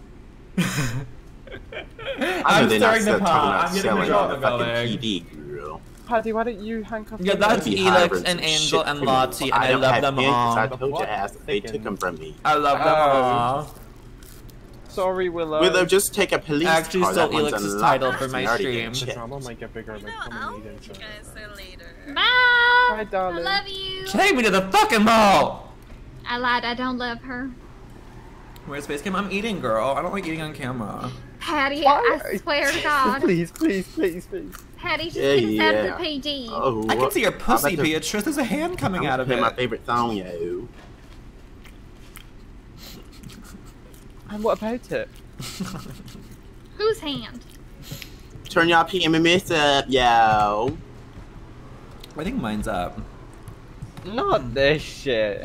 I'm they're starting not to pop. I'm selling getting on the the fucking going. PD, girl. Paddy, why don't you handcuff Yeah, me? that's Be Elix hybrid and some Angel shit and for me. Lottie, and I don't love have them kids, 'cause I all. told your ass that they took them from me. I love them all. Sorry, Willow. Willow, just take a police I actually car. stole That one's Elix's unlocked. title for my We already stream. did The shit. drama might get bigger by coming later. So. Bye! Bye, darling. I love you! Take me to the fucking mall! I lied, I don't love her. Where's Space Cam? I'm eating, girl. I don't like eating on camera. Patty, I swear to God. Please, please, please, please. Patty, just Yeah, get us out yeah. of the PD. Oh, I can see your I'm pussy, about to- Beatrice. There's a hand coming I'm out of gonna it. play my favorite song, yo. And what about it? Whose hand? Turn y'all PMMS up, yo. I think mine's up. Not this shit.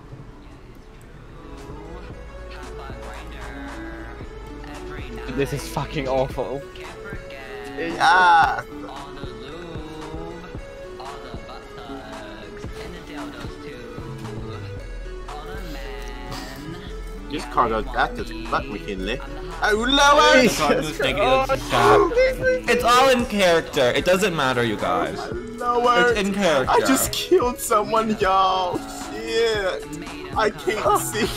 This is fucking awful. Ah. This car goes back to fuck McKinley. Oh, lower! It's all in character. It doesn't matter, you guys. Lower! It's in character. I just killed someone, y'all. Shit. I can't see.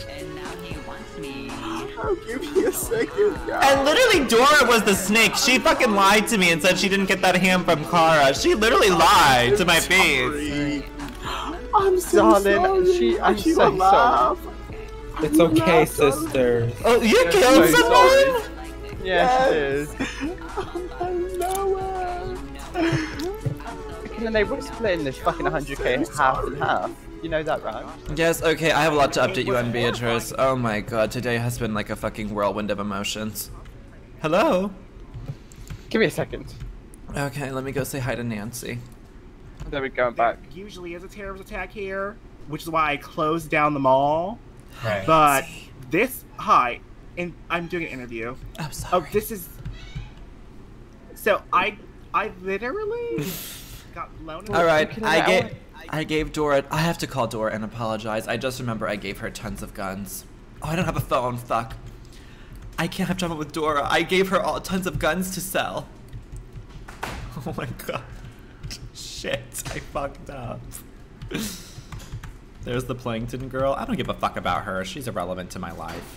Oh, give me a second, y'all. And literally Dora was the snake. She fucking lied to me and said she didn't get that ham from Kara. She literally lied to my face. I'm so sorry. I'm so sorry. It's okay, sister. Oh, you I'm killed so someone? sorry. Yeah, she is. And they were splitting this fucking 100k half and half. You know that, right? Yes, okay, I have a lot to update you on, Beatrice. Oh my god, today has been like a fucking whirlwind of emotions. Hello? Give me a second. Okay, let me go say hi to Nancy. There we go, I'm back. Usually is a terrorist attack here, which is why I closed down the mall. Right. But this, hi, and I'm doing an interview. I'm sorry. Oh, this is. So I literally got blown. All right, I gave Dora. I have to call Dora and apologize. I just remember I gave her tons of guns. Oh, I don't have a phone. Fuck. I can't have drama with Dora. I gave her tons of guns to sell. Oh my god. Shit, I fucked up. There's the Plankton girl. I don't give a fuck about her. She's irrelevant to my life.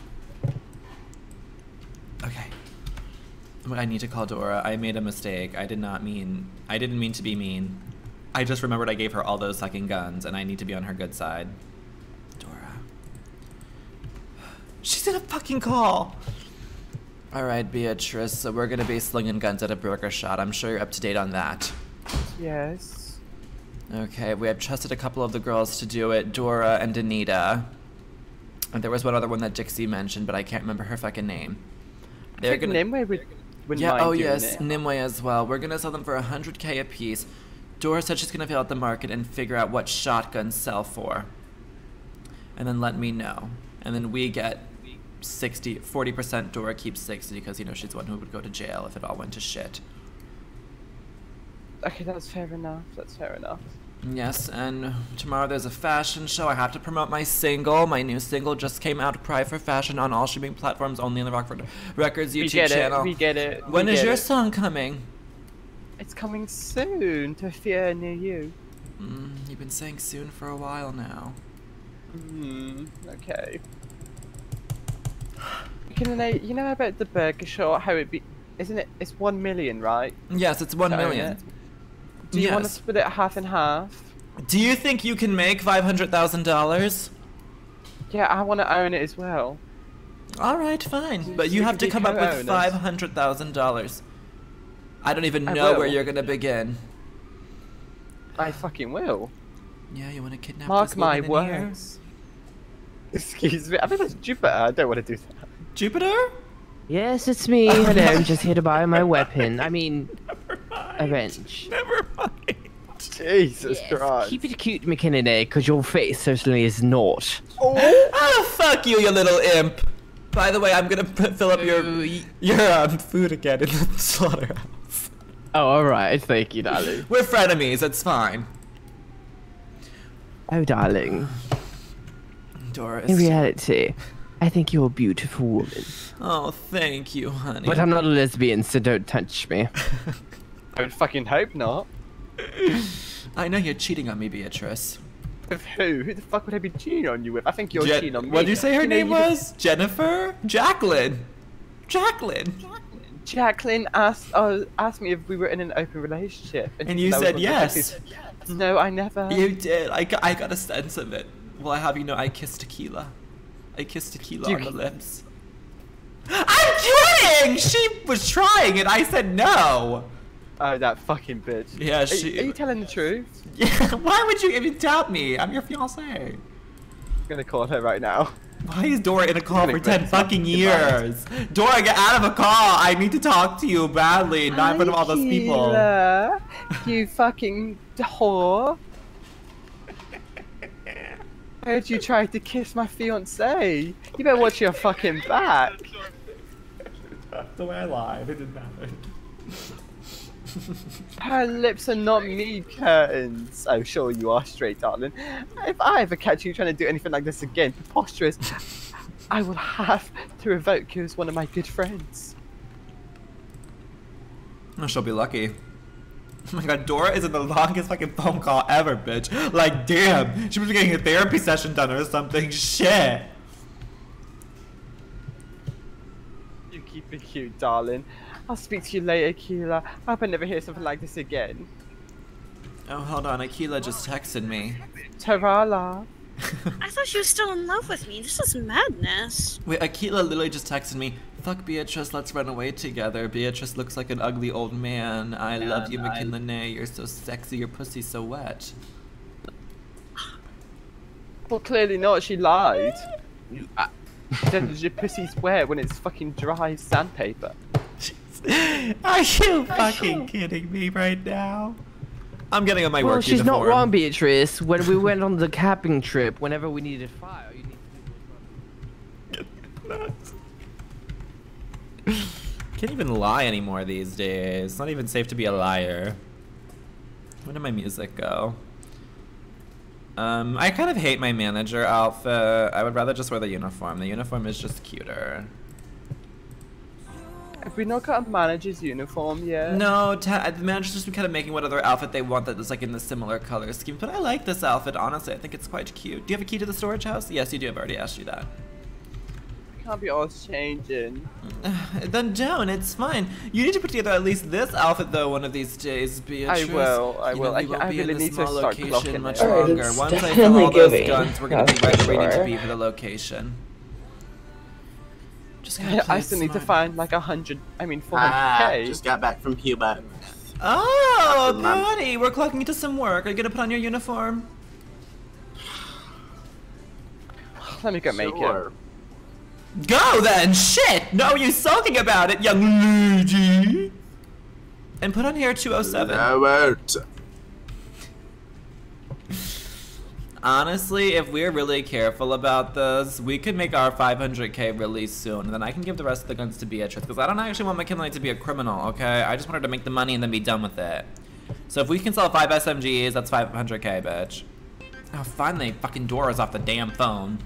Okay. I need to call Dora. I made a mistake. I didn't mean to be mean. I just remembered I gave her all those fucking guns and I need to be on her good side. Dora. She's in a fucking call. Alright, Beatrice, so we're gonna be slinging guns at a burger shot. I'm sure you're up to date on that. Yes. Okay, we had trusted a couple of the girls to do it, Dora and Anita. And there was one other one that Dixie mentioned, but I can't remember her fucking name. They're gonna. Nimue would Yeah, mind oh doing yes, it. Nimue as well. We're gonna sell them for 100k a piece. Dora said she's gonna feel out the market and figure out what shotguns sell for. And then let me know. And then we get 40%, Dora keeps 60 because, you know, she's the one who would go to jail if it all went to shit. Okay, that's fair enough. That's fair enough. Yes, and tomorrow there's a fashion show. I have to promote my single. My new single just came out, Cry for Fashion, on all streaming platforms, only on the Rockford Records YouTube channel. We get it. When is your song coming? It's coming soon to a theater near you. You've been saying soon for a while now. Okay. You know about the burger shot? How it be? Isn't it? It's 1 million, right? Yes, it's 1 million. Do you want to Yes. split it half and half? Do you think you can make $500,000? Yeah, I want to own it as well. All right, fine, but you we have could to be come up with co-owners. $500,000. I don't even I know where will. you're gonna begin. I fucking will. Yeah, you want to kidnap Mark this my woman in here? words. Excuse me. I think that's Jupiter. I don't want to do that. Jupiter? Yes, it's me. Hello, I'm just here to buy my weapon. I mean, a wrench. Never mind. Jesus Christ. Keep it cute, McKinley, because your face certainly is not. Oh, fuck you, you little imp. By the way, I'm gonna fill up your food again in the slaughterhouse. Oh, Oh, alright, thank you, darling. We're frenemies, it's fine. Oh, darling. Doris. In reality, I think you're a beautiful woman. Oh, thank you, honey. But I'm not a lesbian, so don't touch me. I would fucking hope not. I know you're cheating on me, Beatrice. With who? Who the fuck would I be cheating on you with? I think you're cheating on me. What did you say her name you was? Jennifer? Jacqueline. Jacqueline. Jacqueline asked me if we were in an open relationship. And you said yes. No, I never. You did. I got a sense of it. Well, I have you know, I kissed tequila. I kissed tequila on the lips. I'm kidding! She was trying and I said no. Oh, that fucking bitch. Yeah, Are you telling the truth? Yeah, why would you even doubt me? I'm your fiance. I'm gonna call her right now. Why is Dora in a call for 10 fucking years? Dora, get out of a call! I need to talk to you badly, not in front of all those people. You fucking whore. I heard you tried to kiss my fiance. You better watch your fucking back. That's the way I lied. It didn't matter. Her lips are not meat curtains. Oh, sure you are straight, darling. If I ever catch you trying to do anything like this again, preposterous, I will have to revoke you as one of my good friends. Oh, she'll be lucky. Oh my god, Dora is in the longest fucking phone call ever, bitch. Like, damn. She was getting a therapy session done or something. Shit. You keep it cute, darling. I'll speak to you later, Keela. I hope I never hear something like this again. Oh, hold on. Akila just texted me. Tarala. I thought she was still in love with me. This is madness. Wait, Akila literally just texted me. Fuck Beatrice, let's run away together. Beatrice looks like an ugly old man. I love you, McKinley. You're so sexy. Your pussy's so wet. Well, clearly not. She lied. Your pussy's wet when it's fucking dry sandpaper. Are you fucking kidding me right now? I'm getting on my work she's uniform. not wrong, Beatrice. When we went on the camping trip, whenever we needed fire, you need to Can't even lie anymore these days. It's not even safe to be a liar. Where did my music go? I kind of hate my manager outfit. I would rather just wear the uniform. The uniform is just cuter. Have we not got a manager's uniform yet? No, the manager's just been kind of making whatever outfit they want that is like in the similar color scheme. But I like this outfit, honestly. I think it's quite cute. Do you have a key to the storage house? Yes, you do. I've already asked you that. I can't be always changing. Then don't. It's fine. You need to put together at least this outfit, though, one of these days, Beatrice. I will. I will. I really need to start clocking much it. longer. Once I fill all those guns, we're going to be right where we need to be for the location. I still need to find like 400k. Just got back from Cuba. Oh, buddy, we're clocking into some work. Are you gonna put on your uniform? Let me go make it. Go then, shit! No, you sulking about it, young lady. And put on here 207. Honestly, if we're really careful about this, we could make our 500k really soon, and then I can give the rest of the guns to Beatrice, because I don't actually want McKinley to be a criminal, okay? I just want her to make the money and then be done with it. So if we can sell 5 SMGs, that's 500k, bitch. Oh, finally, fucking Dora's off the damn phone.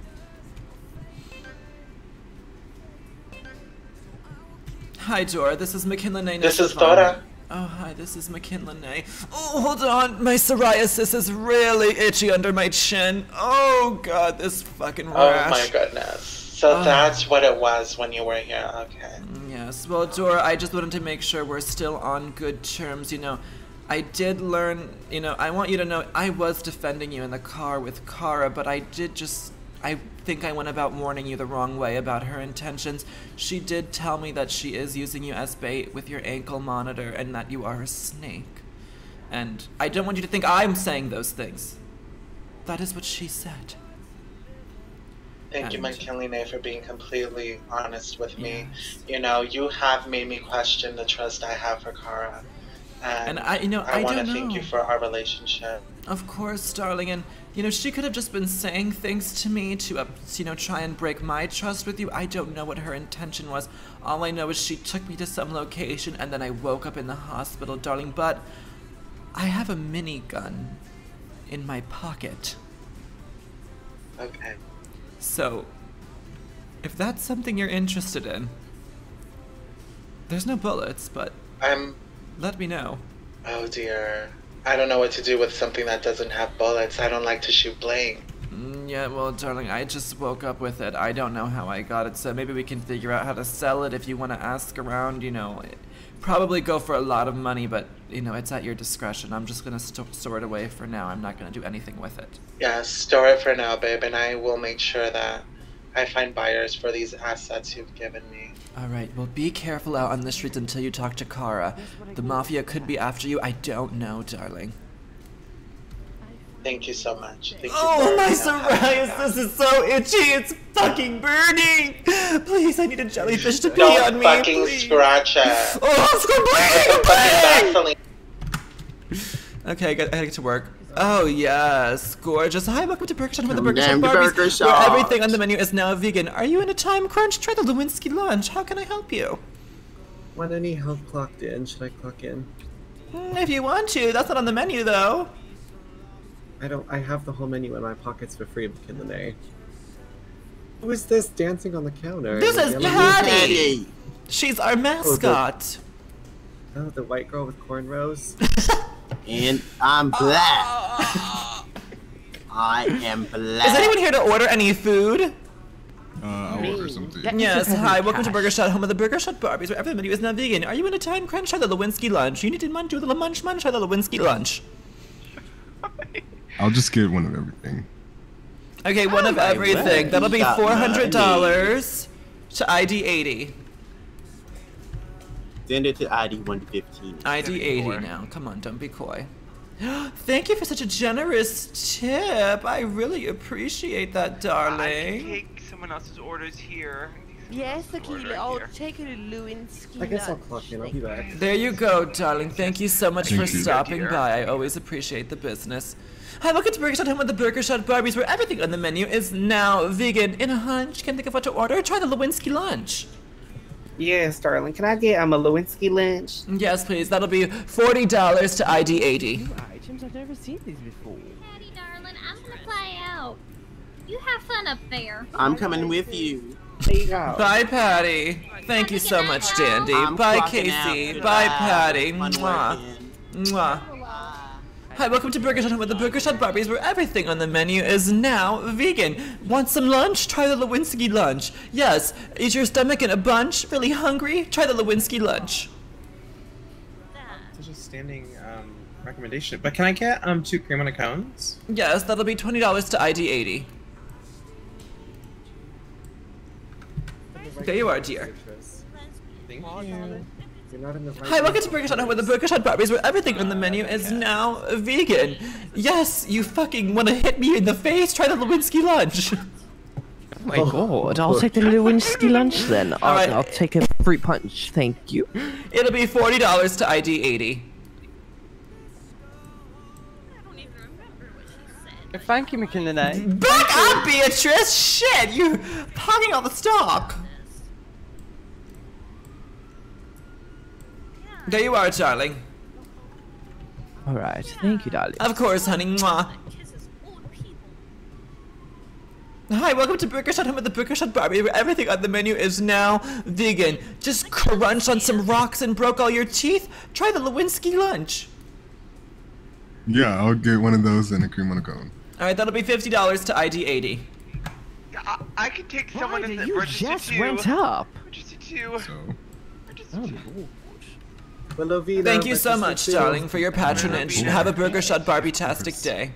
Hi, Dora, this is McKinley. This is Dora. Oh, hi, this is McKinley. Oh, hold on. My psoriasis is really itchy under my chin. Oh, God, this fucking rash. Oh, my goodness. So that's what it was when you were here. Okay. Yes. Well, Dora, I just wanted to make sure we're still on good terms. You know, I did learn, you know, I want you to know I was defending you in the car with Kara, but I think I went about warning you the wrong way about her intentions. She did tell me that she is using you as bait with your ankle monitor and that you are a snake. And I don't want you to think I'm saying those things. That is what she said. Thank you, McKinley, for being completely honest with me. You know, you have made me question the trust I have for Kara. And I want to thank you for our relationship. Of course, darling, and you know, she could have just been saying things to me to, you know, try and break my trust with you. I don't know what her intention was. All I know is she took me to some location and then I woke up in the hospital, darling, but I have a minigun in my pocket. Okay. So, if that's something you're interested in, there's no bullets, but let me know. Oh dear. I don't know what to do with something that doesn't have bullets. I don't like to shoot blank. Yeah, well, darling, I just woke up with it. I don't know how I got it, so maybe we can figure out how to sell it if you want to ask around, you know. Probably go for a lot of money, but, you know, it's at your discretion. I'm just going to store it away for now. I'm not going to do anything with it. Yeah, store it for now, babe, and I will make sure that I find buyers for these assets you've given me. Alright, well, be careful out on the streets until you talk to Kara. The Mafia could be after you. I don't know, darling. Thank you so much. Thank you Oh, my psoriasis is so itchy. It's fucking burning. Please, I need a jellyfish to pee on me. Don't fucking scratch it. Oh, it's bleeding. Okay, I gotta get to work. Oh, yes. Gorgeous. Hi, welcome to Burger Shot with the Burger Shot Barbies, where everything on the menu is now vegan. Are you in a time crunch? Try the Lewinsky lunch. How can I help you? Want any help clocked in? Should I clock in? If you want to. That's not on the menu, though. I have the whole menu in my pockets for free, McKinley. Who is this dancing on the counter? This is Patty! She's our mascot. Oh, the white girl with cornrows? And I'm black. I am black. Is anyone here to order any food? I'll order something. Yes, hi, welcome to Burger Shot, home of the Burger Shot Barbies, where every menu is now vegan. Are you in a time crunch? Try the Lewinsky lunch. You need to do the munch. Try the Lewinsky lunch. I'll just get one of everything. Okay, one of everything. That'll be $400 to ID 80. Send it to ID 115. ID 80 now. Come on, don't be coy. Thank you for such a generous tip. I really appreciate that, darling. I can take someone else's orders here. Yes, Akila, I'll take a Lewinsky. I guess I'll clock in. I'll be back. There you go, darling. Thank you so much for Thank you. stopping by. I always appreciate the business. Hi, welcome to Burger Shot, home with the Burger Shot Barbies, where everything on the menu is now vegan. In a hunch, can't think of what to order. Try the Lewinsky lunch. Yes, darling. Can I get a Lewinsky lunch? Yes, please. That'll be $40 to ID 80. Items I've never seen these before. Patty, darling, I'm gonna play out. You have fun up there. I'm coming with you. There you go. Bye, Patty. Thank you so much, Dandy. Bye, Casey. Bye, Patty. Mwah. Mwah. Hi, welcome to Burger Shot with the Burger Shot Barbies, where everything on the menu is now vegan. Want some lunch? Try the Lewinsky lunch. Yes, is your stomach in a bunch? Really hungry? Try the Lewinsky lunch. It's just standing recommendation. But can I get 2 cream on a cones? Yes, that'll be $20 to ID 80. There you are, dear. Thank you. You're not in the right Hi, welcome to Burger Shot, home with the Burger Shot Barbies, where everything on the menu is now vegan. Yes, you fucking want to hit me in the face? Try the Lewinsky lunch. Oh my god, I'll take the Lewinsky lunch then. I'll take a fruit punch, thank you. It'll be $40 to ID 80. Thank you, McKinley. Back up, Beatrice! Shit, you're hogging all the stock. There you are, darling. Alright, thank you, darling. Of course, honey. Mwah. Hi, welcome to Burger Shot, home with the Burger Shot Barbie, where everything on the menu is now vegan. Just crunch on some rocks and broke all your teeth? Try the Lewinsky lunch. Yeah, I'll get one of those and a cream on a cone. Alright, that'll be $50 to ID 80. I could take someone in the You just went up. Thank you so much, darling, for your patronage. Have a Burger Shot Barbie-tastic day.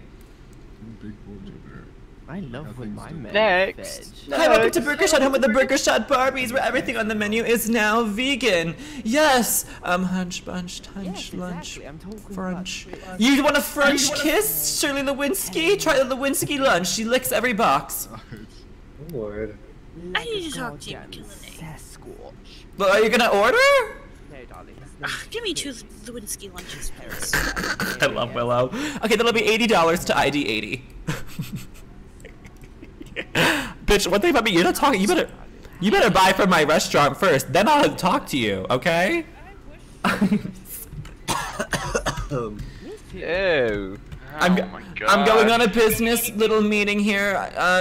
I love when my men Next. Hi, welcome to Burger Shot, home with the Burger Shot Barbies, where everything on the menu is now vegan. Yes, hunch, bunch, tunch, lunch, French. You want a French kiss, Shirley Lewinsky? Try the Lewinsky lunch. She licks every box. Lord. I need to talk to you, Well, are you gonna order? Give me 2 Lewinsky lunches, please. I love Willow. Okay, that'll be $80 to ID 80. Bitch, one thing about me, you're not talking. You better buy from my restaurant first, then I'll talk to you, okay? Ew. I'm going on a business little meeting here.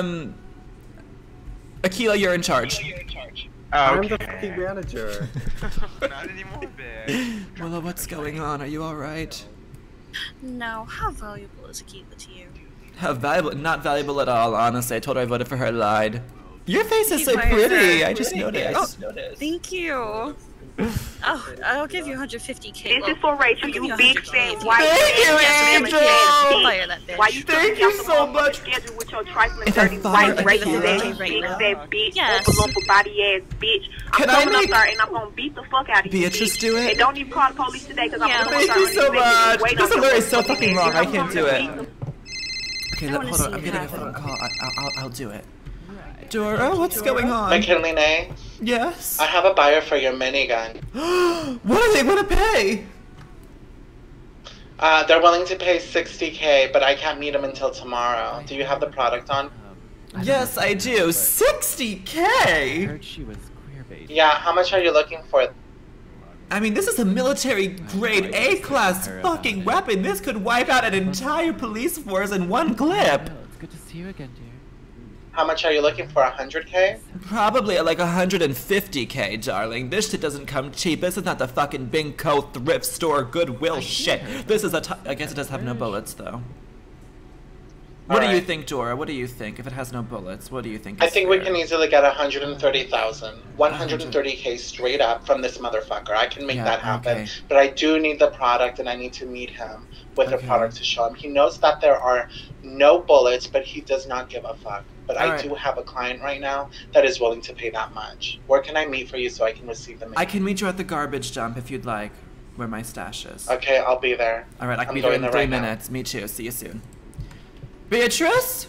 Akila, you're in charge. I'm the fucking manager. Not anymore, bitch. Willow, what's going on? Are you alright? No, how valuable is Akila to you? How valuable? Not valuable at all, honestly. I told her I voted for her, lied. Your face is so pretty. I just noticed. Thank you. Oh, I'll give you 150K. This is for Rachel, you big fat white Thank you, bitch. Why you Thank you so much. With your trifling dirty white racist ass big fat bitch, overlumper body ass bitch. I'm coming up there and I'm gonna beat the fuck out of you. Beatrice, do it. And don't even call the police today because I'm gonna Thank you so much. This alert is so fucking wrong. I can't do it. Okay, hold on. I'm getting a phone call. I'll do it. Dora, what's going on? McKinley, yes? I have a buyer for your minigun. What do they want to pay? They're willing to pay 60K, but I can't meet them until tomorrow. Do you have the product on? Yes, I do. 60K? I heard she was queer-based. Yeah, how much are you looking for? I mean, this is a military-grade A-class fucking weapon. This could wipe out an entire police force in one clip. It's good to see you again, dear. How much are you looking for? 100K? Probably like 150K, darling. This shit doesn't come cheap. This is not the fucking Bingo thrift store Goodwill shit. This is I guess it does have no bullets, though. What do you think, Dora? What do you think? If it has no bullets, what do you think? I think we can easily get 130,000. 130K straight up from this motherfucker. I can make that happen. Okay. But I do need the product, and I need to meet him with the product to show him. He knows that there are no bullets, but he does not give a fuck. But I do have a client right now that is willing to pay that much. Where can I meet for you so I can receive the money? I can meet you at the garbage dump if you'd like, where my stash is. Okay, I'll be there. Alright, I can I'm be there in going 3 right now. minutes. Me too. See you soon. Beatrice?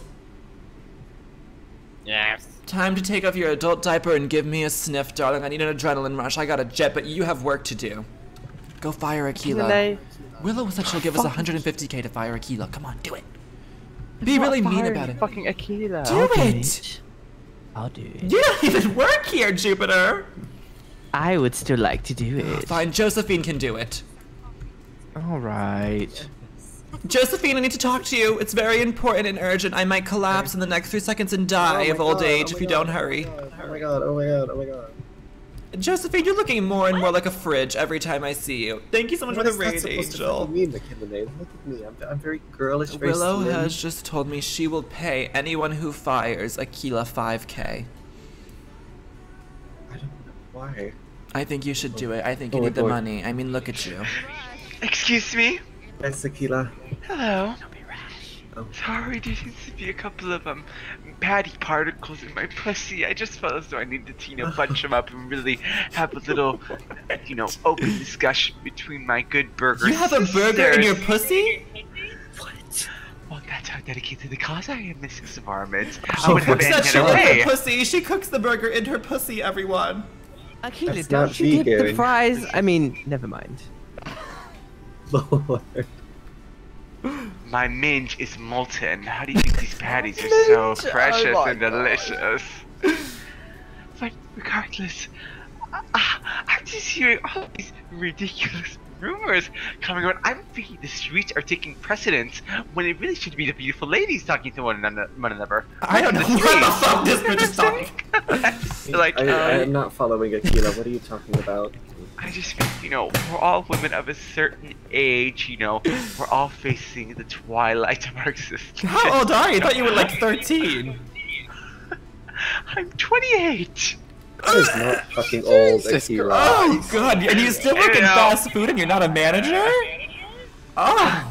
Yes. Time to take off your adult diaper and give me a sniff, darling. I need an adrenaline rush. I got a jet, but you have work to do. Go fire Akila. Willow said she'll give us 150K to fire Akila. Come on, do it. Be really mean about it. Fucking Akila. Do it. I'll do it. You don't even work here, Jupiter. I would still like to do it. Fine, Josephine can do it. Alright. Josephine, I need to talk to you. It's very important and urgent. I might collapse in the next 3 seconds and die of old age if you don't hurry. Oh my god, oh my god, oh my god. Josephine, you're looking more and more like a fridge every time I see you. Thank you so much for the raid, Angel. What do you mean, McKinley? Look at me. I'm very girlish, very Willow slim. has just told me she will pay anyone who fires Akila 5K. I don't know why. I think you should do it. I think you need the money. I mean, look at you. Excuse me? Yes, Akila. Hello. Sorry, there seems to be a couple of patty particles in my pussy. I just felt as though I needed to, bunch them up and really have a little, open discussion between my good burger. You have a burger in your pussy? What? Well, that's how dedicated to the cause I am, Mrs. Varmint. She cooks that shit in her pussy. She cooks the burger in her pussy, everyone. Akila, don't you dip the fries? I mean, never mind. Lord. My minge is molten. How do you think these patties are so precious and delicious? But regardless, I'm just hearing all these ridiculous rumors coming around. I'm thinking the streets are taking precedence when it really should be the beautiful ladies talking to one another. I don't know what the fuck this bitch is talking. I am not following Akila. What are you talking about? I just think, we're all women of a certain age, we're all facing the twilight of our existence. How old are you? I thought you were like 13. I'm 28. That is not fucking old, Akila. Oh god, and you still work in fast food and you're not a manager? Oh.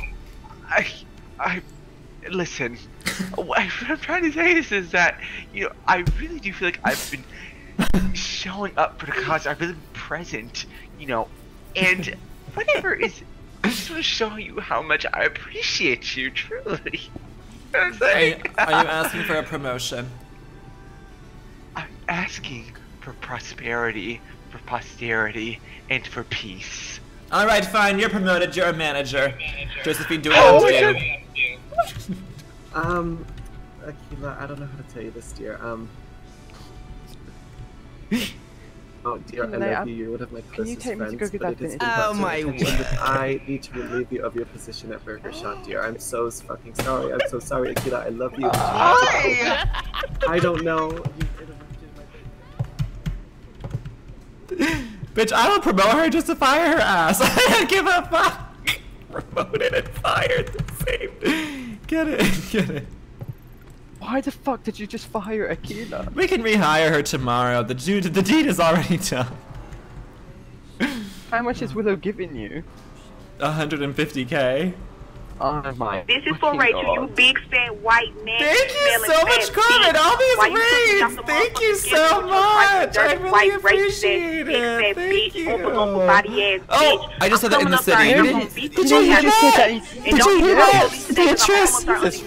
Listen, what I'm trying to say is that, I really do feel like I've been showing up for the cause. I've really been present, and whatever is, I just want to show you how much I appreciate you, truly. Are you asking for a promotion? I'm asking for prosperity, for posterity, and for peace. Alright, fine, you're promoted, you're a manager. Josephine, do it Akila, I don't know how to tell you this, dear. Oh dear, I love you. You're one of my closest take me to go friends, get but that it is vintage? Oh my word! I need to relieve you of your position at Burger Shot, dear. I'm so fucking sorry. I'm so sorry, Akira. I love you. I don't know. You Bitch, I don't promote her just to fire her ass. I don't give a fuck. Promoted and fired the same. Get it, get it. Why the fuck did you just fire Akira? We can rehire her tomorrow. The deed is already done. How much is Willow giving you? 150K. Oh my. This is for Rachel, you big fat white man. Thank you so much, Carmen. All these raids. Thank you so much. I really appreciate it. Thank you. Oh, I just saw that in the city. Did you hear that? Did you hear that, Beatrice?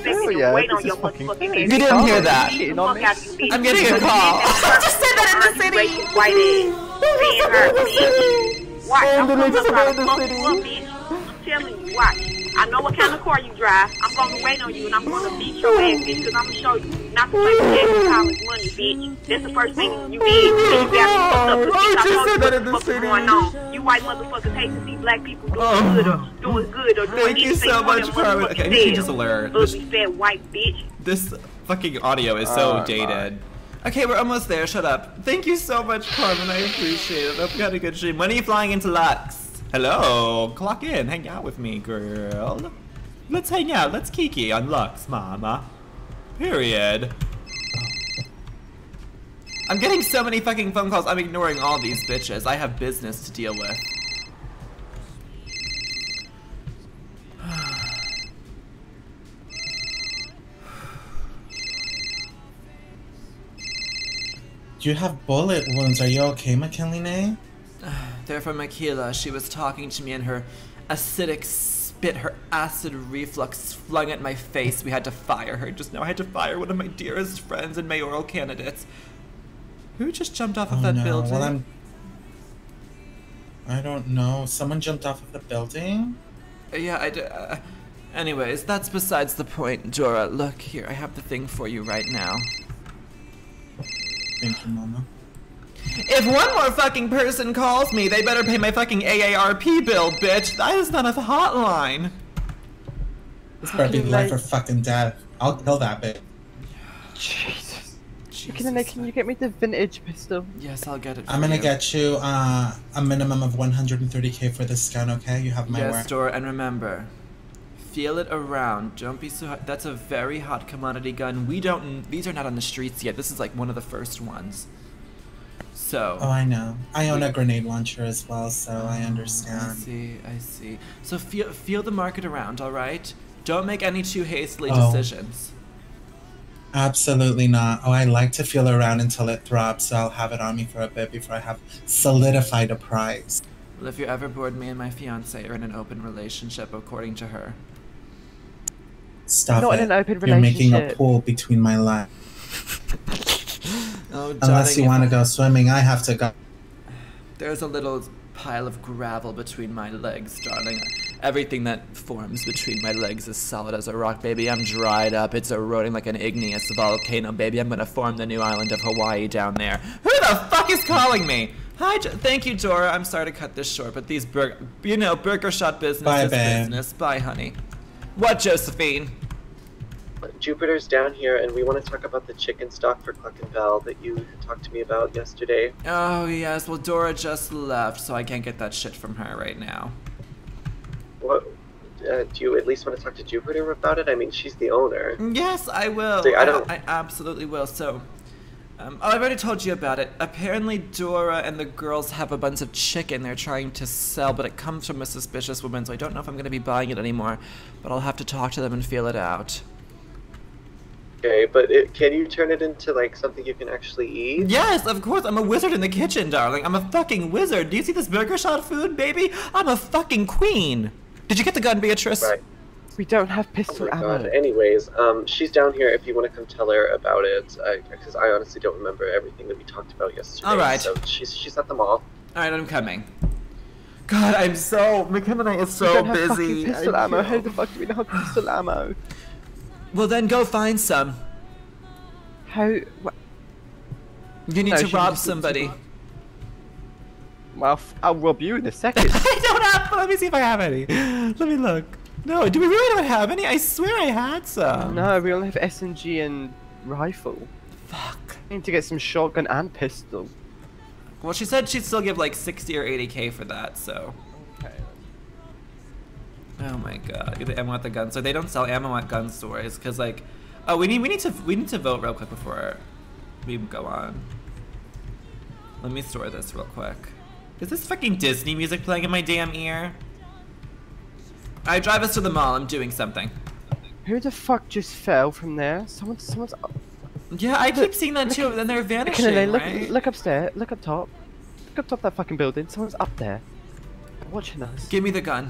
You didn't hear that. I'm getting a call. I just said that in the city. White ass. Seeing her, bitch. Watch, I'm coming up out of the city. I'm telling you, watch. I know what kind of car you drive. I'm gonna wait on you and I'm gonna beat your ass, bitch, because I'm gonna show you not to play with that college money, bitch. That's the first thing you did. You got me fucked up because I told you what the fuck was going on. You white motherfuckers hate to see black people doing good or doing Thank you so much, Carmen. Okay, I need to change this alert. Ugly fat white bitch. This fucking audio is so dated. Okay, we're almost there. Shut up. Thank you so much, Carmen. I appreciate it. Hope you had a good stream. When are you flying into Lux? Hello. Clock in. Hang out with me, girl. Let's hang out. Let's kiki on Lux, mama. Period. I'm getting so many fucking phone calls. I'm ignoring all these bitches. I have business to deal with. You have bullet wounds. Are you okay, McKinley? They're from Akila. She was talking to me and her acidic spit, her acid reflux flung at my face. We had to fire her. Just now I had to fire one of my dearest friends and mayoral candidates. Who just jumped off of that building? Well, I don't know. Someone jumped off of the building? Yeah, I did. Anyways, that's besides the point, Dora. Look, here, I have the thing for you right now. Thank you, Mama. If one more fucking person calls me, they better pay my fucking AARP bill, bitch. That is not a hotline. This better be life or fucking death. I'll kill that bitch. Jesus. Can you get me the vintage pistol? Yes, I'll get it for I'm gonna get you a minimum of 130K for this gun, okay? You have my word. Yes, Dora, and remember, feel it around. Don't be so hot. That's a very hot commodity gun. These are not on the streets yet. This is like one of the first ones. So. Oh, I know. I own a grenade launcher as well, so I understand. I see. So feel the market around, all right? Don't make any too hastily decisions. Absolutely not. Oh, I like to feel around until it throbs, so I'll have it on me for a bit before I have solidified a prize. Well, if you're ever bored, me and my fiance are in an open relationship, according to her. Stop Not it. in an open You're making a relationship. pool between my legs. Oh, Unless darling, you want to go swimming, I have to go. There's a little pile of gravel between my legs, darling. Everything that forms between my legs is solid as a rock, baby. I'm dried up. It's eroding like an igneous volcano, baby. I'm gonna form the new island of Hawaii down there. Who the fuck is calling me? Hi, thank you, Dora. I'm sorry to cut this short, but these burger shot business Bye, is babe. business. Bye, honey. What, Josephine? Jupiter's down here, and we want to talk about the chicken stock for Cluck and Val that you talked to me about yesterday. Oh, yes. Well, Dora just left, so I can't get that shit from her right now. What? Do you at least want to talk to Jupiter about it? I mean, she's the owner. Yes, I will. So, I absolutely will. So, I've already told you about it. Apparently, Dora and the girls have a bunch of chicken they're trying to sell, but it comes from a suspicious woman, so I don't know if I'm going to be buying it anymore. But I'll have to talk to them and feel it out. Okay, but can you turn it into, like, something you can actually eat? Yes, of course. I'm a wizard in the kitchen, darling. I'm a fucking wizard. Do you see this burger shot food, baby? I'm a fucking queen. Did you get the gun, Beatrice? Right. We don't have pistol ammo. God. Anyways, she's down here if you want to come tell her about it, because I honestly don't remember everything that we talked about yesterday. All right. So she's at the mall. All right, I'm coming. God, I'm so... McKenna is so we don't have busy. fucking pistol ammo. How the fuck do we not have pistol ammo? Well, then go find some. How... What? You need No, to she rob just- somebody. Well, I'll rob you in a second. I don't have. Let me see if I have any. Let me look. No, do we really not have any? I swear I had some. No, we only have SMG and rifle. Fuck. I need to get some shotgun and pistol. Well, she said she'd still give like 60 or 80k for that, so. Okay. Oh my god, get the ammo at the gun store. They don't sell ammo at gun stores, cause like, oh, we need to vote real quick before we go on. Let me store this real quick. Is this fucking Disney music playing in my damn ear? Alright, drive us to the mall. I'm doing something. Who the fuck just fell from there? Someone's up. Yeah, I keep seeing that too, and they're vanishing, right? Look upstairs. Look up top. Look up top of that fucking building. Someone's up there. Watching us. Give me the gun.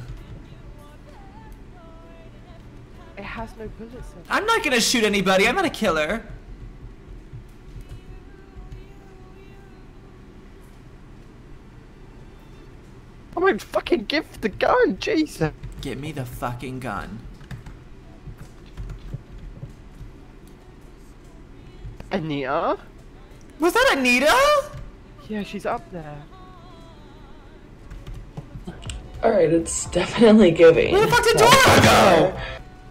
It has no bullets in it. I'm not gonna shoot anybody. I'm not a killer. I'm gonna fucking give the gun, Jesus. Give me the fucking gun. Anita? Was that Anita? Yeah, she's up there. Alright, it's definitely giving. Where the fuck did Dora go?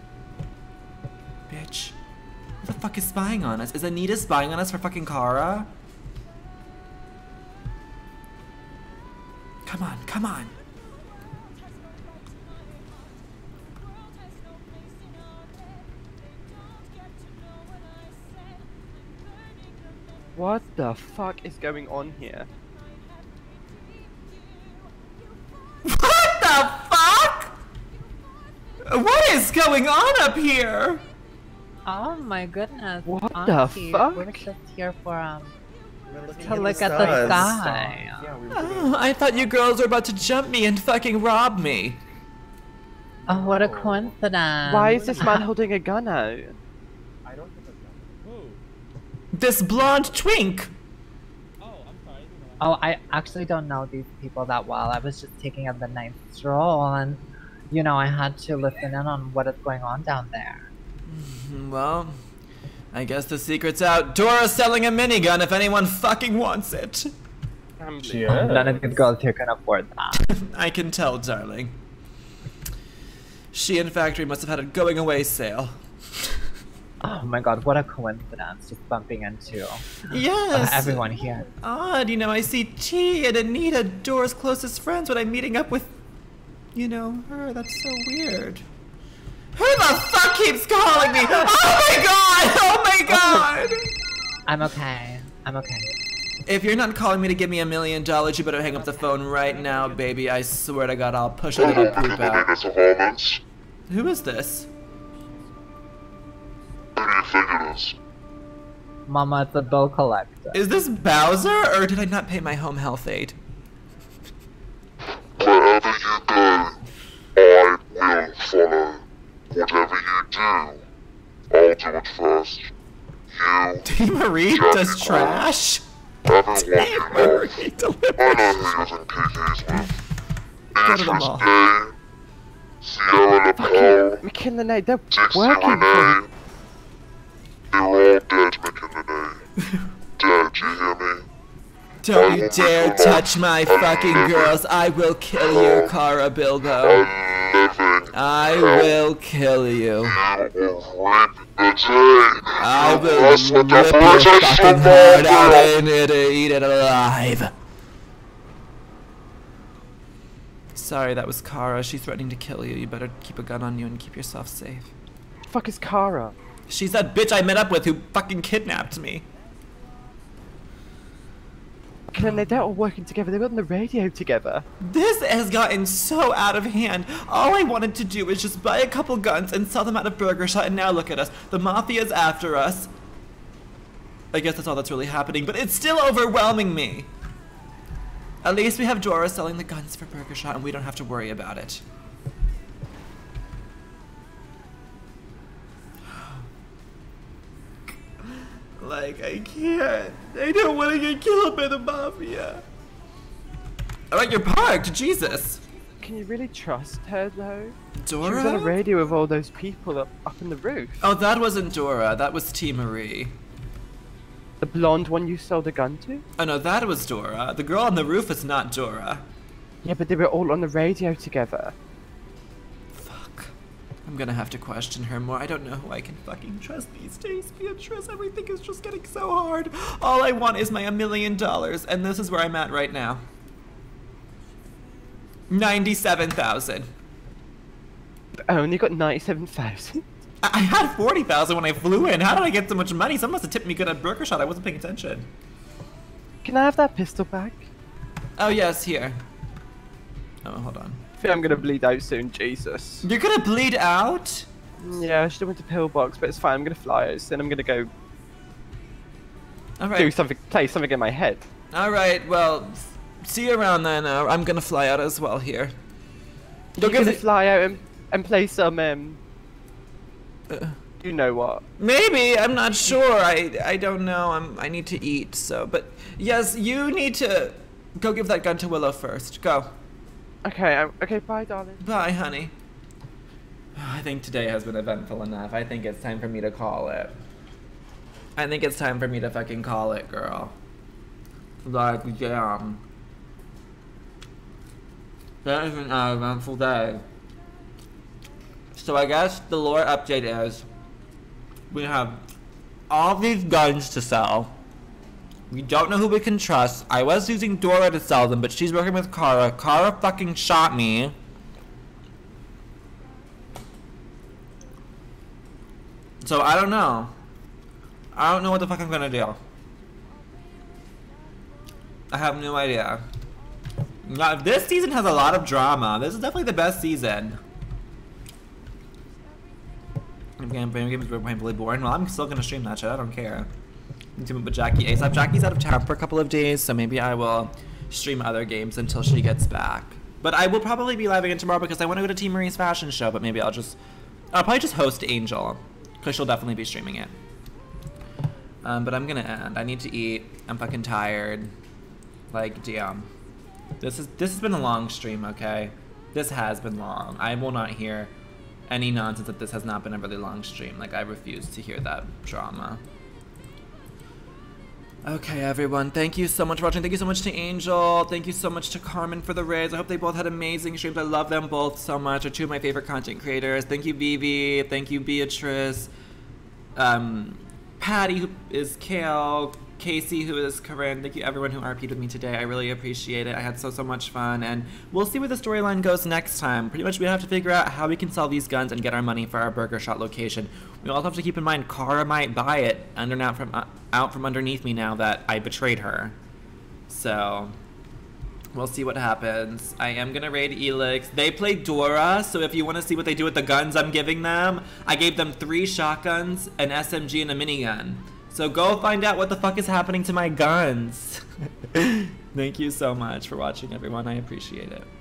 Bitch. Who the fuck is spying on us? Is Anita spying on us for fucking Kara? Come on, come on. What the fuck is going on here? What the fuck? What is going on up here? Oh my goodness. What Honestly, the fuck? We're just here for to at look the at the stars. sky. Oh, I thought you girls were about to jump me and fucking rob me. Oh, what a coincidence. Why is this man holding a gun out? This blonde twink. Oh, I actually don't know these people that well. I was just taking a midnight stroll and, you know, I had to listen in on what is going on down there. Well, I guess the secret's out. Dora's selling a minigun if anyone fucking wants it. None of these girls here can afford that. I can tell, darling. She and Factory must have had a going away sale. Oh my god, what a coincidence, just bumping into Yes. everyone here. Odd, you know, I see T and Anita, Dora's closest friends, when I'm meeting up with, you know, her. That's so weird. Who the fuck keeps calling me? Oh my god! Oh my god! I'm okay. I'm okay. If you're not calling me to give me $1 million, you better hang up the phone right now, baby. I swear to God, I'll push a little poop out. Who is this? Mama, it's a bill collector. Is this Bowser, or did I not pay my home health aid? Wherever you go, I will follow. Whatever you do, I'll do it first. You... T. Marie does trash? T. Marie delivers. I know who you're thinking he's with. Beatrice Day, Sierra LaPaul, McKinley, they're Dixie working for Renee. you. They're all dead, McKinley. Dead, you hear me? Don't you dare touch my fucking girls. I will kill you, Kara Bilbo. I will kill you. I will rip your fucking heart out and eat it alive. Sorry, that was Kara. She's threatening to kill you. You better keep a gun on you and keep yourself safe. The fuck is Kara? She's that bitch I met up with who fucking kidnapped me. McKinley, they're all working together. They were on the radio together. This has gotten so out of hand. All I wanted to do was just buy a couple guns and sell them at a burger shop, and now look at us. The mafia's after us. I guess that's all that's really happening, but it's still overwhelming me. At least we have Dora selling the guns for Burger Shot, and we don't have to worry about it. Like, I can't. I don't want to get killed by the mafia. Alright, you're parked. Jesus. Can you really trust her, though? Dora? She was on the radio with all those people up in the roof. Oh, that wasn't Dora. That was T. Marie. The blonde one you sold a gun to? Oh no, that was Dora. The girl on the roof is not Dora. Yeah, but they were all on the radio together. I'm gonna have to question her more. I don't know who I can fucking trust these days, Beatrice. Everything is just getting so hard. All I want is my $1 million, and this is where I'm at right now. 97,000. I only got 97,000. I had 40,000 when I flew in. How did I get so much money? Someone must have tipped me good at Burger Shot. I wasn't paying attention. Can I have that pistol back? Oh yes, here. Oh, hold on. I think I'm gonna bleed out soon, Jesus. You're gonna bleed out? Yeah, I should have went to Pillbox, but it's fine. I'm gonna fly out soon. I'm gonna go Alright. do something, play something in my head. Alright, well, see you around then. I'm gonna fly out as well here. You're gonna fly out and play some, you know what? Maybe, I'm not sure. I don't know. I need to eat, so, but yes, you need to go give that gun to Willow first. Go. Okay, okay, bye, darling. Bye, honey. I think today has been eventful enough. I think it's time for me to call it. I think it's time for me to fucking call it, girl. Like, yeah. That has been an eventful day. So I guess the lore update is we have all these guns to sell. We don't know who we can trust. I was using Dora to sell them, but she's working with Kara. Kara fucking shot me. So I don't know. I don't know what the fuck I'm gonna do. I have no idea. Now, this season has a lot of drama. This is definitely the best season. Games were painfully boring. Well, I'm still gonna stream that shit. I don't care. But Jackie ASAP. Jackie's out of town for a couple of days, so maybe I will stream other games until she gets back. But I will probably be living in tomorrow because I want to go to Team Marie's fashion show. But maybe I'll probably just host Angel because she'll definitely be streaming it. But I'm gonna end. I need to eat. I'm fucking tired. Like, damn. This has been a long stream. Okay, this has been long. I will not hear any nonsense that this has not been a really long stream. Like, I refuse to hear that drama. Okay, everyone, thank you so much for watching. Thank you so much to Angel. Thank you so much to Carmen for the raids. I hope they both had amazing streams. I love them both so much. They're two of my favorite content creators. Thank you, Vivi. Thank you, Beatrice. Patty, who is Kale. Casey, who is Corinne. Thank you, everyone who RP'd with me today. I really appreciate it. I had so much fun, and we'll see where the storyline goes next time. Pretty much we have to figure out how we can sell these guns and get our money for our Burger Shot location. We also have to keep in mind Kara might buy it out from underneath me now that I betrayed her. So we'll see what happens. I am gonna raid Elix. They play Dora, so if you want to see what they do with the guns I'm giving them, I gave them 3 shotguns, an SMG, and a minigun. So go find out what the fuck is happening to my guns. Thank you so much for watching, everyone. I appreciate it.